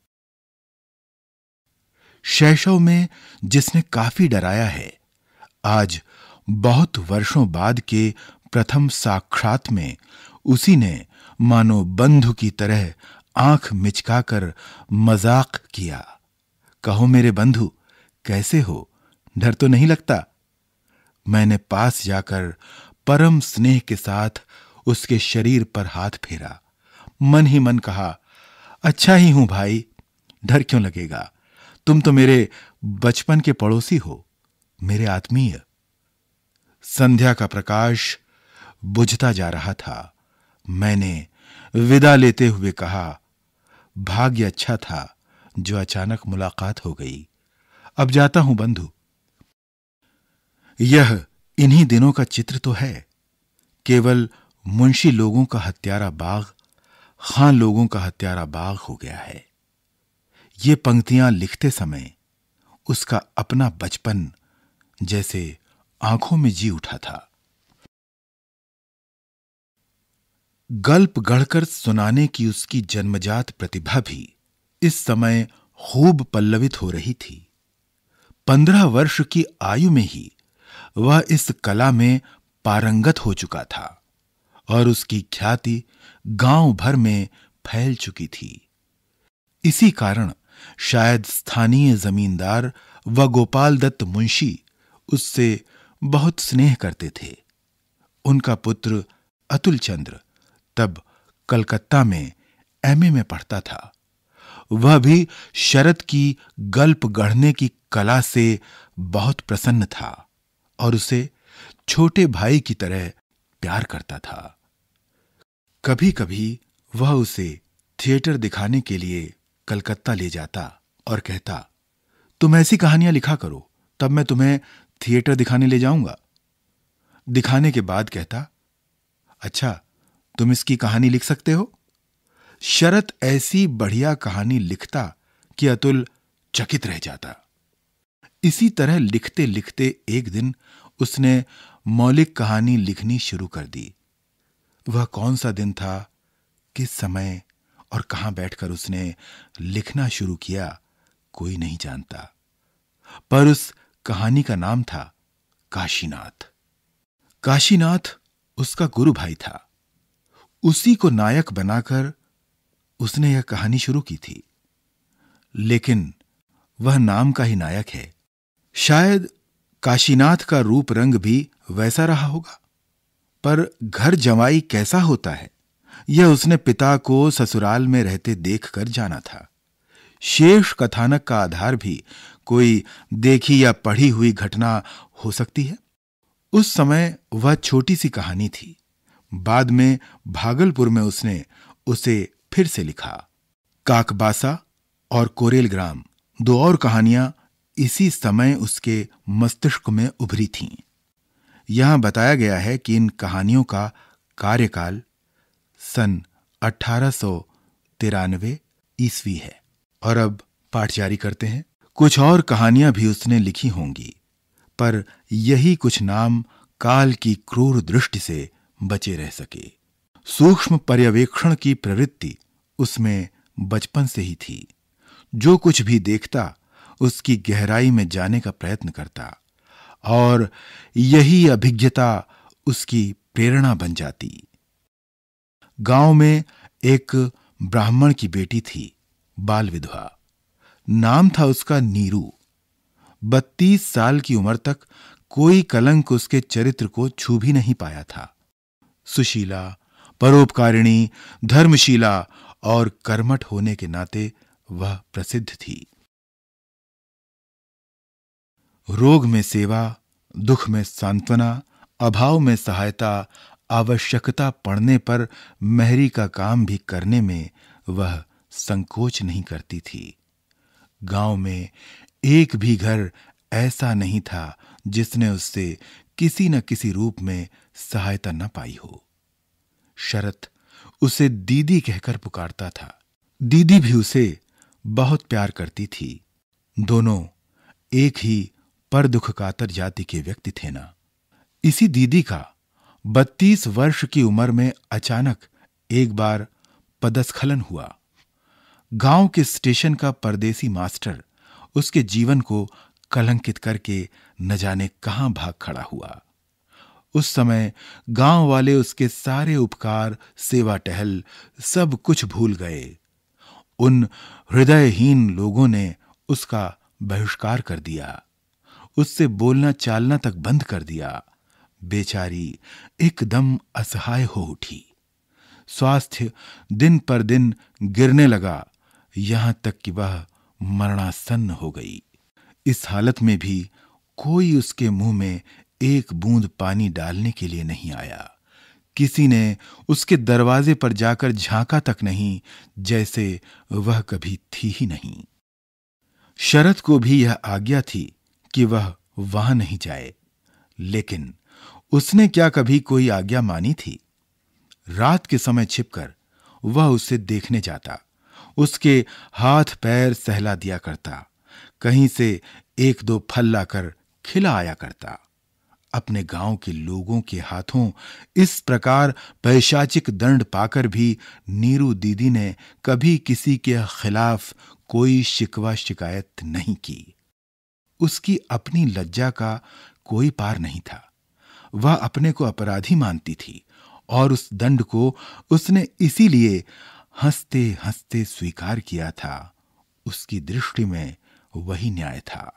शैशव में जिसने काफी डराया है, आज बहुत वर्षों बाद के प्रथम साक्षात में उसी ने मानो बंधु की तरह आंख मिचकाकर मजाक किया। कहो मेरे बंधु, कैसे हो? डर तो नहीं लगता? मैंने पास जाकर परम स्नेह के साथ उसके शरीर पर हाथ फेरा। मन ही मन कहा, अच्छा ही हूं भाई, डर क्यों लगेगा? तुम तो मेरे बचपन के पड़ोसी हो, मेरे आत्मीय। संध्या का प्रकाश बुझता जा रहा था। मैंने विदा लेते हुए कहा, भाग्य अच्छा था जो अचानक मुलाकात हो गई। अब जाता हूं बंधु। यह इन्हीं दिनों का चित्र तो है। केवल मुंशी लोगों का हत्यारा बाग खां लोगों का हत्यारा बाग हो गया है। ये पंक्तियां लिखते समय उसका अपना बचपन जैसे आंखों में जी उठा था। गल्प गढ़कर सुनाने की उसकी जन्मजात प्रतिभा भी इस समय खूब पल्लवित हो रही थी। पंद्रह वर्ष की आयु में ही वह इस कला में पारंगत हो चुका था और उसकी ख्याति गांव भर में फैल चुकी थी। इसी कारण शायद स्थानीय जमींदार व गोपाल दत्त मुंशी उससे बहुत स्नेह करते थे। उनका पुत्र अतुल चंद्र तब कलकत्ता में एमए में पढ़ता था। वह भी शरद की गल्प गढ़ने की कला से बहुत प्रसन्न था और उसे छोटे भाई की तरह प्यार करता था। कभी कभी वह उसे थिएटर दिखाने के लिए कलकत्ता ले जाता और कहता, तुम ऐसी कहानियां लिखा करो, तब मैं तुम्हें थिएटर दिखाने ले जाऊंगा। दिखाने के बाद कहता, अच्छा तुम इसकी कहानी लिख सकते हो? शरद ऐसी बढ़िया कहानी लिखता कि अतुल चकित रह जाता। इसी तरह लिखते लिखते एक दिन उसने मौलिक कहानी लिखनी शुरू कर दी। वह कौन सा दिन था, किस समय और कहां बैठकर उसने लिखना शुरू किया, कोई नहीं जानता। पर उस कहानी का नाम था काशीनाथ। काशीनाथ उसका गुरु भाई था। उसी को नायक बनाकर उसने यह कहानी शुरू की थी। लेकिन वह नाम का ही नायक है। शायद काशीनाथ का रूप रंग भी वैसा रहा होगा, पर घर जमाई कैसा होता है यह उसने पिता को ससुराल में रहते देखकर जाना था। शेष कथानक का आधार भी कोई देखी या पढ़ी हुई घटना हो सकती है। उस समय वह छोटी सी कहानी थी। बाद में भागलपुर में उसने उसे फिर से लिखा। काकबासा और कोरेल ग्राम दो और कहानियां इसी समय उसके मस्तिष्क में उभरी थीं। यहां बताया गया है कि इन कहानियों का कार्यकाल सन अठारह सौ तिरानवे ईस्वी है। और अब पाठ जारी करते हैं। कुछ और कहानियां भी उसने लिखी होंगी, पर यही कुछ नाम काल की क्रूर दृष्टि से बचे रह सके। सूक्ष्म पर्यवेक्षण की प्रवृत्ति उसमें बचपन से ही थी। जो कुछ भी देखता उसकी गहराई में जाने का प्रयत्न करता और यही अभिज्ञता उसकी प्रेरणा बन जाती। गांव में एक ब्राह्मण की बेटी थी, बाल विधवा। नाम था उसका नीरू। बत्तीस साल की उम्र तक कोई कलंक उसके चरित्र को छू भी नहीं पाया था। सुशीला, परोपकारिणी, धर्मशीला और कर्मठ होने के नाते वह प्रसिद्ध थी। रोग में सेवा, दुख में सांत्वना, अभाव में सहायता, आवश्यकता पड़ने पर मेहरी का काम भी करने में वह संकोच नहीं करती थी। गांव में एक भी घर ऐसा नहीं था जिसने उससे किसी न किसी रूप में सहायता न पाई हो। शरद उसे दीदी कहकर पुकारता था। दीदी भी उसे बहुत प्यार करती थी। दोनों एक ही पर दुख कातर जाति के व्यक्ति थे ना। इसी दीदी का बत्तीस वर्ष की उम्र में अचानक एक बार पदस्खलन हुआ। गांव के स्टेशन का परदेसी मास्टर उसके जीवन को कलंकित करके न जाने कहां भाग खड़ा हुआ। उस समय गांव वाले उसके सारे उपकार, सेवा टहल सब कुछ भूल गए। उन हृदयहीन लोगों ने उसका बहिष्कार कर दिया, उससे बोलना चालना तक बंद कर दिया। बेचारी एकदम असहाय हो उठी। स्वास्थ्य दिन पर दिन गिरने लगा। यहां तक कि वह मरणासन्न हो गई। इस हालत में भी कोई उसके मुंह में एक बूंद पानी डालने के लिए नहीं आया। किसी ने उसके दरवाजे पर जाकर झांका तक नहीं, जैसे वह कभी थी ही नहीं। शरद को भी यह आज्ञा थी कि वह वहां नहीं जाए, लेकिन उसने क्या कभी कोई आज्ञा मानी थी? रात के समय छिपकर वह उसे देखने जाता, उसके हाथ पैर सहला दिया करता, कहीं से एक दो फल लाकर खिला आया करता। अपने गांव के लोगों के हाथों इस प्रकार पैशाचिक दंड पाकर भी नीरू दीदी ने कभी किसी के खिलाफ कोई शिकवा शिकायत नहीं की। उसकी अपनी लज्जा का कोई पार नहीं था। वह अपने को अपराधी मानती थी और उस दंड को उसने इसीलिए हंसते हंसते स्वीकार किया था। उसकी दृष्टि में वही न्याय था।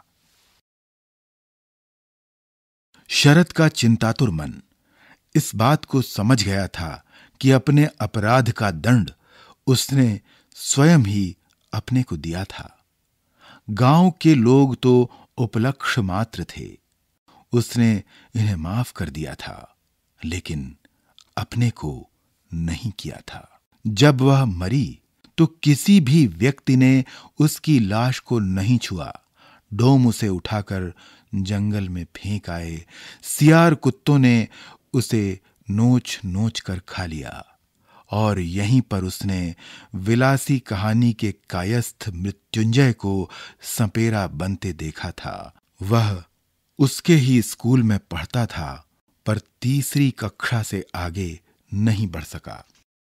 शरद का चिंतातुर मन इस बात को समझ गया था कि अपने अपराध का दंड उसने स्वयं ही अपने को दिया था। गांव के लोग तो उपलक्ष्य मात्र थे, उसने इन्हें माफ कर दिया था, लेकिन अपने को नहीं किया था। जब वह मरी तो किसी भी व्यक्ति ने उसकी लाश को नहीं छुआ। डोम उसे उठाकर जंगल में फेंक आए। सियार कुत्तों ने उसे नोच नोच कर खा लिया और यहीं पर उसने विलासी कहानी के कायस्थ मृत्युंजय को सपेरा बनते देखा था। वह उसके ही स्कूल में पढ़ता था, पर तीसरी कक्षा से आगे नहीं बढ़ सका।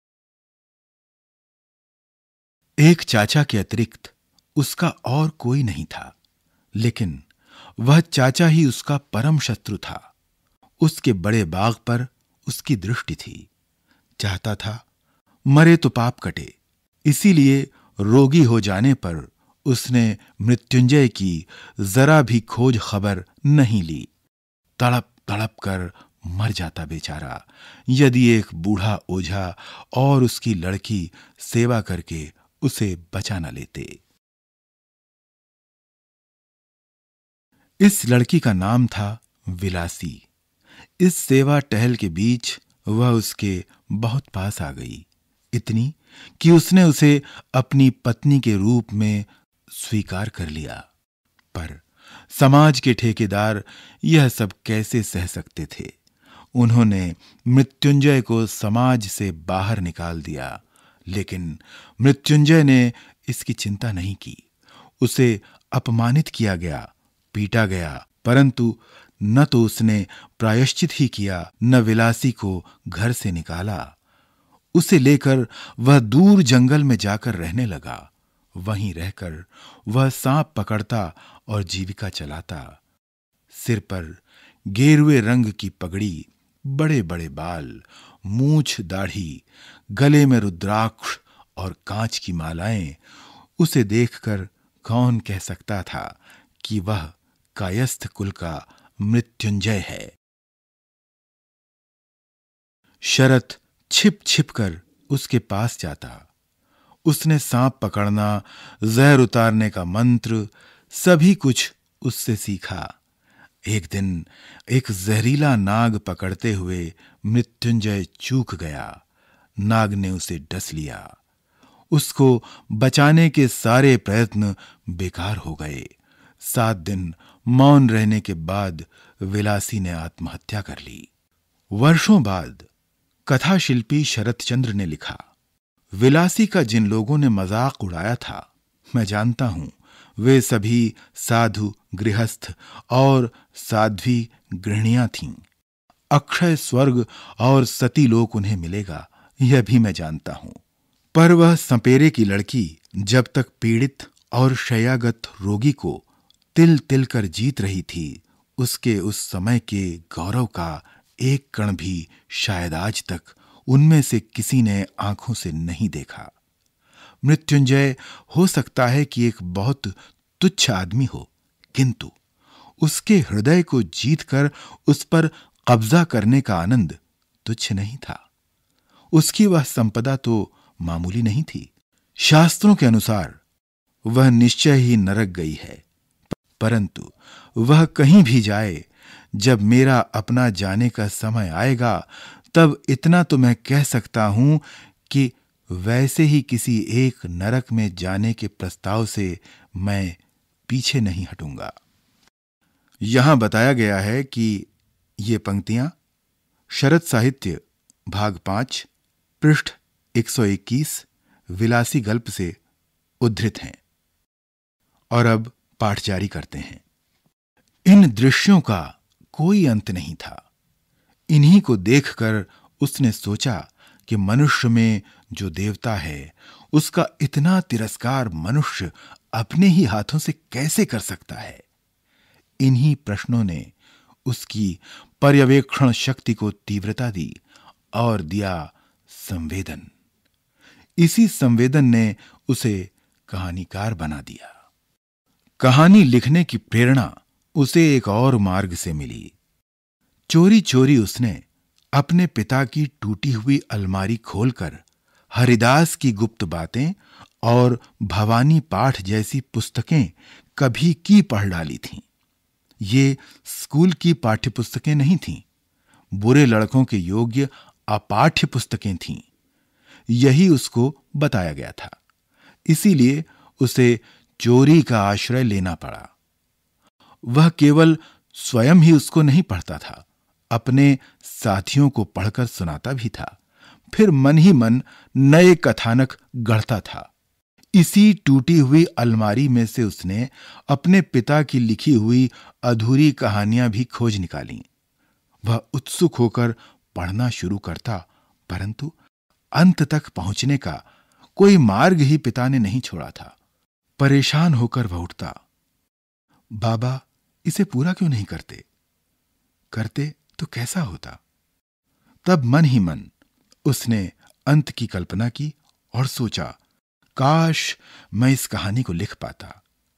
एक चाचा के अतिरिक्त उसका और कोई नहीं था, लेकिन वह चाचा ही उसका परम शत्रु था। उसके बड़े बाग पर उसकी दृष्टि थी। चाहता था मरे तो पाप कटे, इसीलिए रोगी हो जाने पर उसने मृत्युंजय की जरा भी खोज खबर नहीं ली। तड़प तड़प कर मर जाता बेचारा, यदि एक बूढ़ा ओझा और उसकी लड़की सेवा करके उसे बचा न लेते। इस लड़की का नाम था विलासी। इस सेवा टहल के बीच वह उसके बहुत पास आ गई, इतनी कि उसने उसे अपनी पत्नी के रूप में स्वीकार कर लिया। पर समाज के ठेकेदार यह सब कैसे सह सकते थे? उन्होंने मृत्युंजय को समाज से बाहर निकाल दिया, लेकिन मृत्युंजय ने इसकी चिंता नहीं की। उसे अपमानित किया गया, पीटा गया, परंतु न तो उसने प्रायश्चित ही किया, न विलासी को घर से निकाला। उसे लेकर वह दूर जंगल में जाकर रहने लगा। वहीं रहकर वह सांप पकड़ता और जीविका चलाता। सिर पर गेरुए रंग की पगड़ी, बड़े बड़े बाल, मूछ दाढ़ी, गले में रुद्राक्ष और कांच की मालाएं। उसे देखकर कौन कह सकता था कि वह कायस्थ कुल का मृत्युंजय है? शरद छिप छिप कर उसके पास जाता। उसने सांप पकड़ना, जहर उतारने का मंत्र, सभी कुछ उससे सीखा। एक दिन एक जहरीला नाग पकड़ते हुए मृत्युंजय चूक गया। नाग ने उसे डस लिया। उसको बचाने के सारे प्रयत्न बेकार हो गए। सात दिन मौन रहने के बाद विलासी ने आत्महत्या कर ली। वर्षों बाद कथा शिल्पी शरतचंद्र ने लिखा, विलासी का जिन लोगों ने मजाक उड़ाया था, मैं जानता हूं वे सभी साधु गृहस्थ और साध्वी गृहणियां थीं। अक्षय स्वर्ग और सती लोक उन्हें मिलेगा, यह भी मैं जानता हूं। पर वह सपेरे की लड़की जब तक पीड़ित और शय्यागत रोगी को तिल तिल कर जीत रही थी, उसके उस समय के गौरव का एक कण भी शायद आज तक उनमें से किसी ने आंखों से नहीं देखा। मृत्युंजय हो सकता है कि एक बहुत तुच्छ आदमी हो, किंतु उसके हृदय को जीतकर उस पर कब्जा करने का आनंद तुच्छ नहीं था। उसकी वह संपदा तो मामूली नहीं थी। शास्त्रों के अनुसार वह निश्चय ही नरक गई है, परंतु वह कहीं भी जाए, जब मेरा अपना जाने का समय आएगा, तब इतना तो मैं कह सकता हूं कि वैसे ही किसी एक नरक में जाने के प्रस्ताव से मैं पीछे नहीं हटूंगा। यहां बताया गया है कि ये पंक्तियां शरद साहित्य भाग पांच पृष्ठ एक सौ इक्कीस विलासी गल्प से उद्धृत हैं। और अब पाठ जारी करते हैं। इन दृश्यों का कोई अंत नहीं था। इन्हीं को देखकर उसने सोचा कि मनुष्य में जो देवता है, उसका इतना तिरस्कार मनुष्य अपने ही हाथों से कैसे कर सकता है। इन्हीं प्रश्नों ने उसकी पर्यवेक्षण शक्ति को तीव्रता दी और दिया संवेदन। इसी संवेदन ने उसे कहानीकार बना दिया। कहानी लिखने की प्रेरणा उसे एक और मार्ग से मिली। चोरी चोरी उसने अपने पिता की टूटी हुई अलमारी खोलकर हरिदास की गुप्त बातें और भवानी पाठ जैसी पुस्तकें कभी की पढ़ डाली थीं। ये स्कूल की पाठ्य पुस्तकें नहीं थीं, बुरे लड़कों के योग्य अपाठ्य पुस्तकें थीं। यही उसको बताया गया था। इसीलिए उसे चोरी का आश्रय लेना पड़ा। वह केवल स्वयं ही उसको नहीं पढ़ता था, अपने साथियों को पढ़कर सुनाता भी था, फिर मन ही मन नए कथानक गढ़ता था। इसी टूटी हुई अलमारी में से उसने अपने पिता की लिखी हुई अधूरी कहानियां भी खोज निकालीं। वह उत्सुक होकर पढ़ना शुरू करता, परंतु अंत तक पहुंचने का कोई मार्ग ही पिता ने नहीं छोड़ा था। परेशान होकर वह उठता, बाबा इसे पूरा क्यों नहीं करते? करते तो कैसा होता? तब मन ही मन उसने अंत की कल्पना की और सोचा, काश मैं इस कहानी को लिख पाता।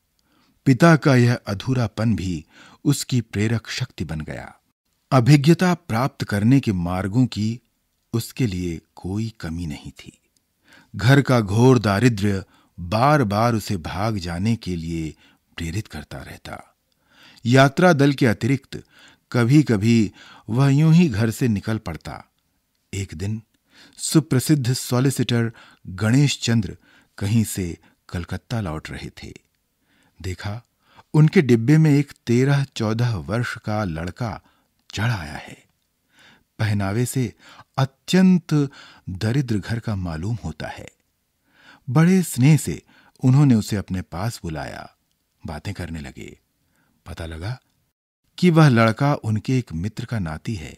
पिता का यह अधूरापन भी उसकी प्रेरक शक्ति बन गया। अभिज्ञता प्राप्त करने के मार्गों की उसके लिए कोई कमी नहीं थी। घर का घोर दारिद्र्य बार बार उसे भाग जाने के लिए प्रेरित करता रहता। यात्रा दल के अतिरिक्त कभी कभी वह यूं ही घर से निकल पड़ता। एक दिन सुप्रसिद्ध सॉलिसिटर गणेश चंद्र कहीं से कलकत्ता लौट रहे थे। देखा, उनके डिब्बे में एक तेरह चौदह वर्ष का लड़का चढ़ आया है। पहनावे से अत्यंत दरिद्र घर का मालूम होता है। बड़े स्नेह से उन्होंने उसे अपने पास बुलाया। बातें करने लगे। पता लगा कि वह लड़का उनके एक मित्र का नाती है।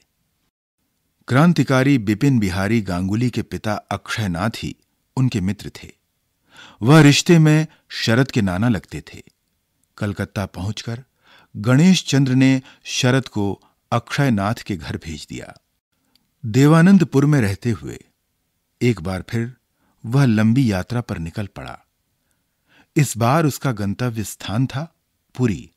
क्रांतिकारी बिपिन बिहारी गांगुली के पिता अक्षयनाथ ही उनके मित्र थे। वह रिश्ते में शरद के नाना लगते थे। कलकत्ता पहुंचकर गणेश चंद्र ने शरद को अक्षयनाथ के घर भेज दिया। देवानंदपुर में रहते हुए एक बार फिर वह लंबी यात्रा पर निकल पड़ा। इस बार उसका गंतव्य स्थान था पुरी।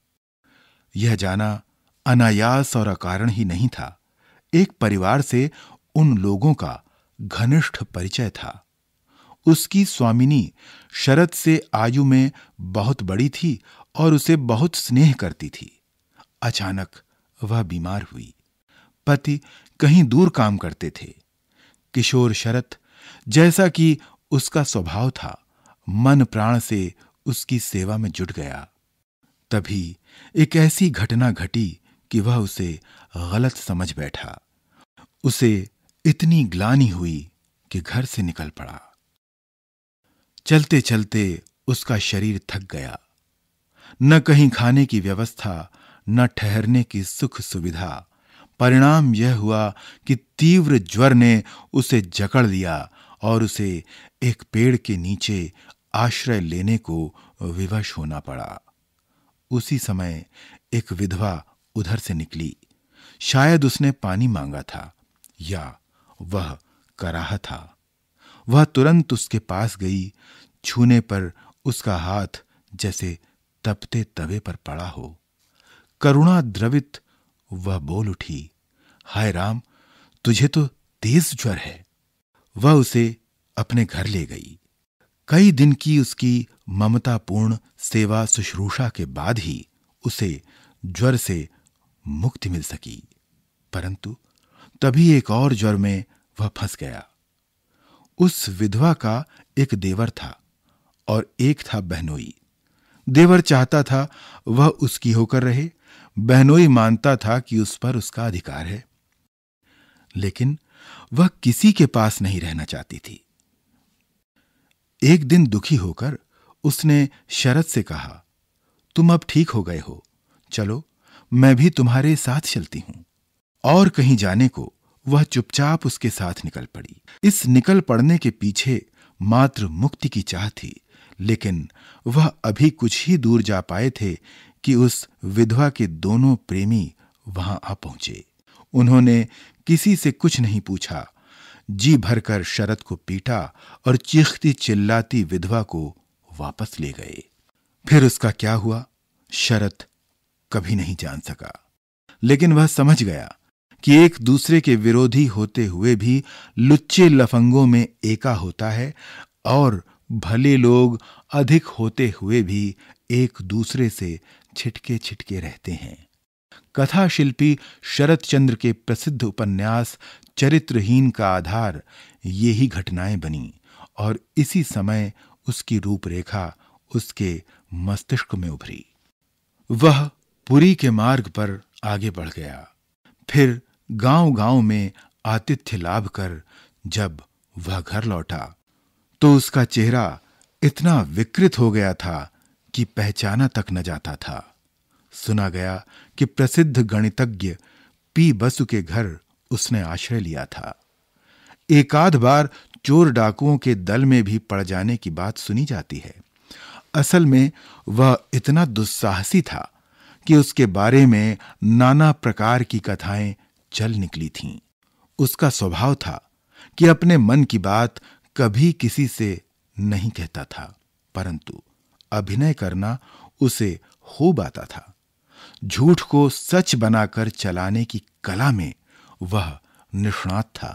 यह जाना अनायास और अकारण ही नहीं था। एक परिवार से उन लोगों का घनिष्ठ परिचय था। उसकी स्वामिनी शरद से आयु में बहुत बड़ी थी और उसे बहुत स्नेह करती थी। अचानक वह बीमार हुई। पति कहीं दूर काम करते थे। किशोर शरद, जैसा कि उसका स्वभाव था, मन प्राण से उसकी सेवा में जुट गया। तभी एक ऐसी घटना घटी कि वह उसे गलत समझ बैठा। उसे इतनी ग्लानि हुई कि घर से निकल पड़ा। चलते चलते उसका शरीर थक गया। न कहीं खाने की व्यवस्था, न ठहरने की सुख सुविधा। परिणाम यह हुआ कि तीव्र ज्वर ने उसे जकड़ लिया और उसे एक पेड़ के नीचे आश्रय लेने को विवश होना पड़ा। उसी समय एक विधवा उधर से निकली। शायद उसने पानी मांगा था या वह कराह था। वह तुरंत उसके पास गई। छूने पर उसका हाथ जैसे तपते तवे पर पड़ा हो। करुणा द्रवित वह बोल उठी, हाय राम, तुझे तो तेज ज्वर है। वह उसे अपने घर ले गई। कई दिन की उसकी ममतापूर्ण सेवा शुश्रूषा के बाद ही उसे ज्वर से मुक्ति मिल सकी, परंतु तभी एक और ज्वर में वह फंस गया। उस विधवा का एक देवर था और एक था बहनोई। देवर चाहता था वह उसकी होकर रहे, बहनोई मानता था कि उस पर उसका अधिकार है, लेकिन वह किसी के पास नहीं रहना चाहती थी। एक दिन दुखी होकर उसने शरद से कहा, तुम अब ठीक हो गए हो, चलो मैं भी तुम्हारे साथ चलती हूं। और कहीं जाने को वह चुपचाप उसके साथ निकल पड़ी। इस निकल पड़ने के पीछे मात्र मुक्ति की चाह थी, लेकिन वह अभी कुछ ही दूर जा पाए थे कि उस विधवा के दोनों प्रेमी वहां आ पहुंचे। उन्होंने किसी से कुछ नहीं पूछा, जी भरकर शरद को पीटा और चीखती चिल्लाती विधवा को वापस ले गए। फिर उसका क्या हुआ शरद कभी नहीं जान सका, लेकिन वह समझ गया कि एक दूसरे के विरोधी होते हुए भी लुच्चे लफंगों में एका होता है और भले लोग अधिक होते हुए भी एक दूसरे से छिटके छिटके रहते हैं। कथा शिल्पी शरद चंद्र के प्रसिद्ध उपन्यास चरित्रहीन का आधार ये ही घटनाएं बनी और इसी समय उसकी रूपरेखा उसके मस्तिष्क में उभरी। वह पुरी के मार्ग पर आगे बढ़ गया। फिर गांव-गांव में आतिथ्य लाभ कर जब वह घर लौटा तो उसका चेहरा इतना विकृत हो गया था कि पहचाना तक न जाता था। सुना गया कि प्रसिद्ध गणितज्ञ पी बसु के घर उसने आश्रय लिया था। एकाध बार चोर डाकुओं के दल में भी पड़ जाने की बात सुनी जाती है। असल में वह इतना दुस्साहसी था कि उसके बारे में नाना प्रकार की कथाएं चल निकली थीं। उसका स्वभाव था कि अपने मन की बात कभी किसी से नहीं कहता था, परंतु अभिनय करना उसे खूब आता था। झूठ को सच बनाकर चलाने की कला में वह निष्णात था।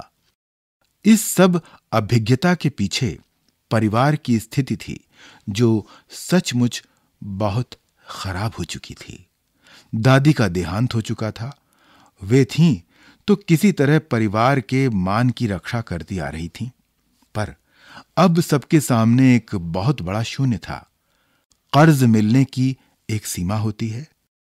इस सब अभिज्ञता के पीछे परिवार की स्थिति थी जो सचमुच बहुत खराब हो चुकी थी। दादी का देहांत हो चुका था। वे थीं तो किसी तरह परिवार के मान की रक्षा करती आ रही थीं, पर अब सबके सामने एक बहुत बड़ा शून्य था। कर्ज मिलने की एक सीमा होती है।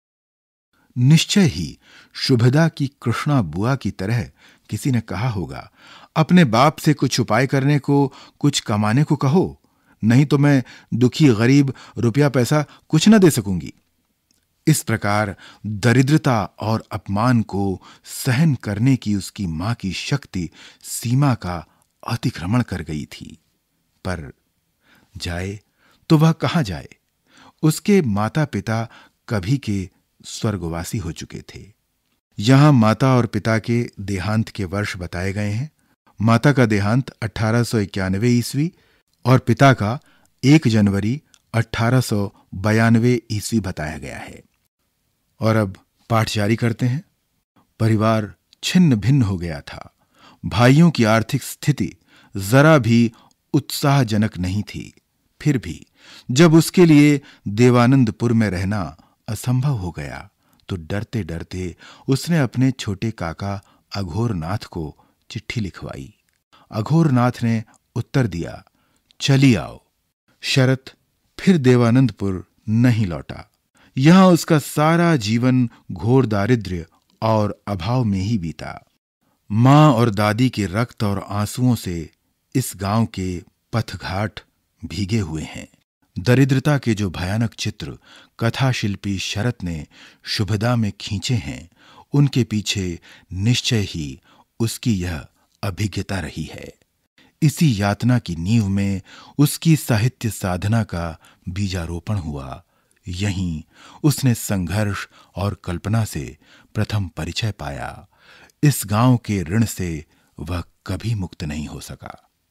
निश्चय ही शुभदा की कृष्णा बुआ की तरह किसी ने कहा होगा, अपने बाप से कुछ उपाय करने को, कुछ कमाने को कहो, नहीं तो मैं दुखी गरीब रुपया पैसा कुछ न दे सकूंगी। इस प्रकार दरिद्रता और अपमान को सहन करने की उसकी मां की शक्ति सीमा का अतिक्रमण कर गई थी। पर जाए तो वह कहां जाए? उसके माता पिता कभी के स्वर्गवासी हो चुके थे। यहां माता और पिता के देहांत के वर्ष बताए गए हैं। माता का देहांत अठारह सौ इक्यानवे ईस्वी और पिता का एक जनवरी अठारह सौ बयानवे ईस्वी बताया गया है। और अब पाठ जारी करते हैं। परिवार छिन्न भिन्न हो गया था। भाइयों की आर्थिक स्थिति जरा भी उत्साहजनक नहीं थी। फिर भी जब उसके लिए देवानंदपुर में रहना असंभव हो गया तो डरते डरते उसने अपने छोटे काका अघोरनाथ को चिट्ठी लिखवाई। अघोरनाथ ने उत्तर दिया, चली आओ। शरद फिर देवानंदपुर नहीं लौटा। यहां उसका सारा जीवन घोर दारिद्र्य और अभाव में ही बीता। मां और दादी के रक्त और आंसुओं से इस गांव के पथघाट भीगे हुए हैं। दरिद्रता के जो भयानक चित्र कथा शिल्पी शरद ने शुभदा में खींचे हैं, उनके पीछे निश्चय ही उसकी यह अभिज्ञता रही है। इसी यातना की नींव में उसकी साहित्य साधना का बीजारोपण हुआ। यहीं उसने संघर्ष और कल्पना से प्रथम परिचय पाया। इस गांव के ऋण से वह कभी मुक्त नहीं हो सका।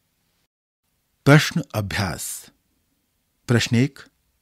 प्रश्न अभ्यास। प्रश्न एक,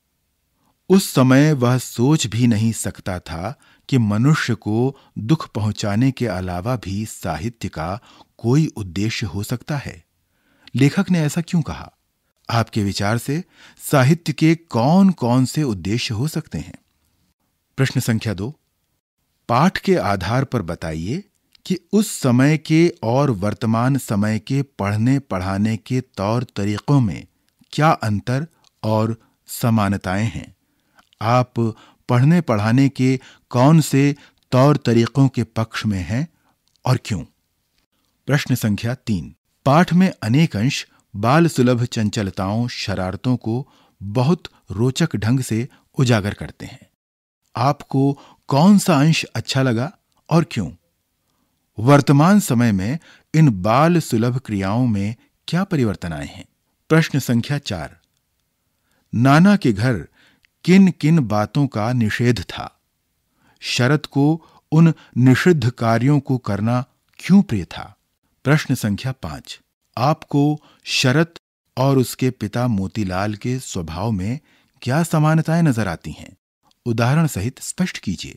उस समय वह सोच भी नहीं सकता था कि मनुष्य को दुख पहुंचाने के अलावा भी साहित्य का कोई उद्देश्य हो सकता है। लेखक ने ऐसा क्यों कहा? आपके विचार से साहित्य के कौन कौन से उद्देश्य हो सकते हैं? प्रश्न संख्या दो, पाठ के आधार पर बताइए कि उस समय के और वर्तमान समय के पढ़ने पढ़ाने के तौर तरीकों में क्या अंतर और समानताएं हैं। आप पढ़ने पढ़ाने के कौन से तौर तरीकों के पक्ष में हैं और क्यों? प्रश्न संख्या तीन, पाठ में अनेक अंश बाल सुलभ चंचलताओं, शरारतों को बहुत रोचक ढंग से उजागर करते हैं। आपको कौन सा अंश अच्छा लगा और क्यों? वर्तमान समय में इन बाल सुलभ क्रियाओं में क्या परिवर्तन आए हैं? प्रश्न संख्या चार, नाना के घर किन किन बातों का निषेध था? शरत को उन निषिद्ध कार्यों को करना क्यों प्रिय था? प्रश्न संख्या पांच, आपको शरत और उसके पिता मोतीलाल के स्वभाव में क्या समानताएं नजर आती हैं? उदाहरण सहित स्पष्ट कीजिए।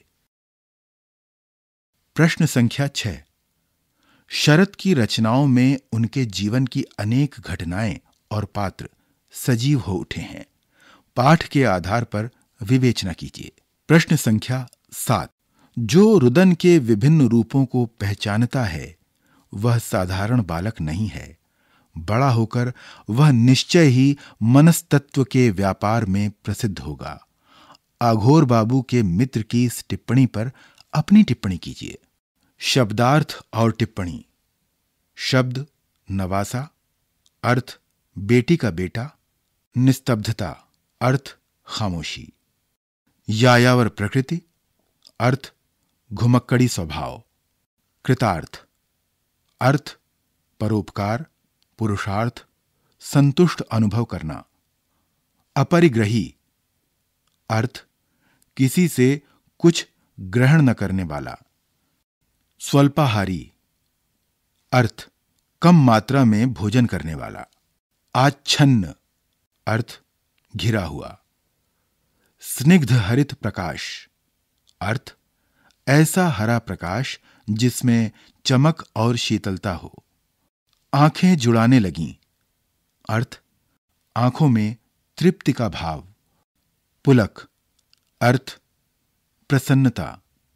प्रश्न संख्या छह, शरत की रचनाओं में उनके जीवन की अनेक घटनाएं और पात्र सजीव हो उठे हैं। पाठ के आधार पर विवेचना कीजिए। प्रश्न संख्या सात, जो रुदन के विभिन्न रूपों को पहचानता है वह साधारण बालक नहीं है। बड़ा होकर वह निश्चय ही मनस्तत्व के व्यापार में प्रसिद्ध होगा। आघोर बाबू के मित्र की इस टिप्पणी पर अपनी टिप्पणी कीजिए। शब्दार्थ और टिप्पणी। शब्द नवासा, अर्थ बेटी का बेटा, निस्तब्धता, अर्थ खामोशी। यायावर प्रकृति, अर्थ घुमक्कड़ी स्वभाव। कृतार्थ, अर्थ परोपकार, पुरुषार्थ, संतुष्ट अनुभव करना। अपरिग्रही, अर्थ किसी से कुछ ग्रहण न करने वाला। स्वल्पाहारी, अर्थ कम मात्रा में भोजन करने वाला। आच्छन्न, अर्थ घिरा हुआ। स्निग्ध हरित प्रकाश, अर्थ ऐसा हरा प्रकाश जिसमें चमक और शीतलता हो। आंखें जुड़ाने लगीं, अर्थ आंखों में तृप्ति का भाव। पुलक, अर्थ प्रसन्नता।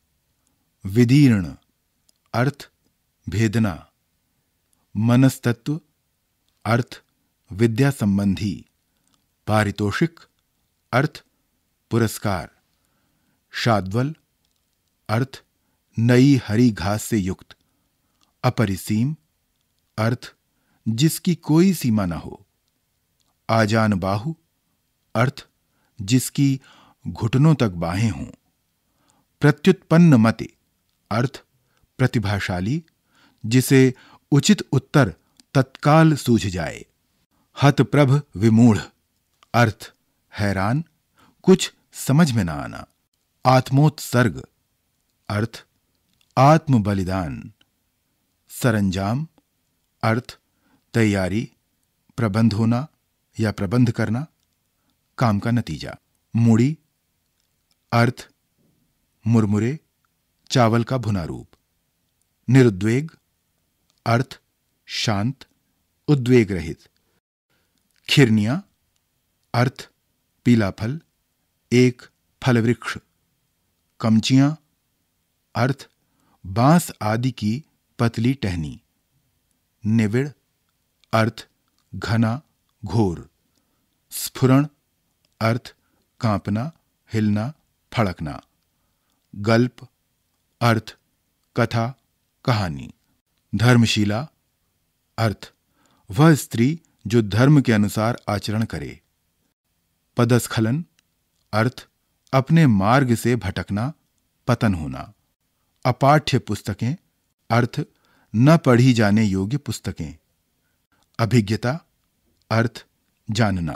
विदीर्ण, अर्थ भेदना। मनस्तत्व, अर्थ विद्या संबंधी। पारितोषिक, अर्थ पुरस्कार। शाद्वल, अर्थ नई हरी घास से युक्त। अपरिसीम, अर्थ जिसकी कोई सीमा न हो। आजान बाहु, अर्थ जिसकी घुटनों तक बाहें हों। प्रत्युत्पन्न मति, अर्थ प्रतिभाशाली जिसे उचित उत्तर तत्काल सूझ जाए। हतप्रभ विमूढ़, अर्थ हैरान, कुछ समझ में न आना। आत्मोत्सर्ग, अर्थ आत्म बलिदान। सरंजाम, अर्थ तैयारी, प्रबंध होना या प्रबंध करना, काम का नतीजा। मूड़ी, अर्थ मुरमुरे, चावल का भुना रूप। निरुद्वेग, अर्थ शांत, उद्वेग रहित। खिरनिया, अर्थ पीला फल, एक फलवृक्ष। कमचियां, अर्थ बांस आदि की पतली टहनी। निविड़, अर्थ घना घोर। स्फुरण, अर्थ कांपना, हिलना, फड़कना। गल्प, अर्थ कथा, कहानी। धर्मशीला, अर्थ वह स्त्री जो धर्म के अनुसार आचरण करे। पदस्खलन, अर्थ अपने मार्ग से भटकना, पतन होना। अपाठ्य पुस्तकें, अर्थ न पढ़ी जाने योग्य पुस्तकें। अभिज्ञता, अर्थ जानना।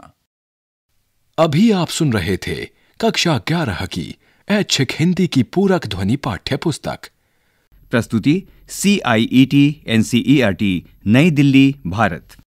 अभी आप सुन रहे थे कक्षा ग्यारह की ऐच्छिक हिंदी की पूरक ध्वनि पाठ्य पुस्तक। प्रस्तुति C I E T N C E R T, नई दिल्ली, भारत।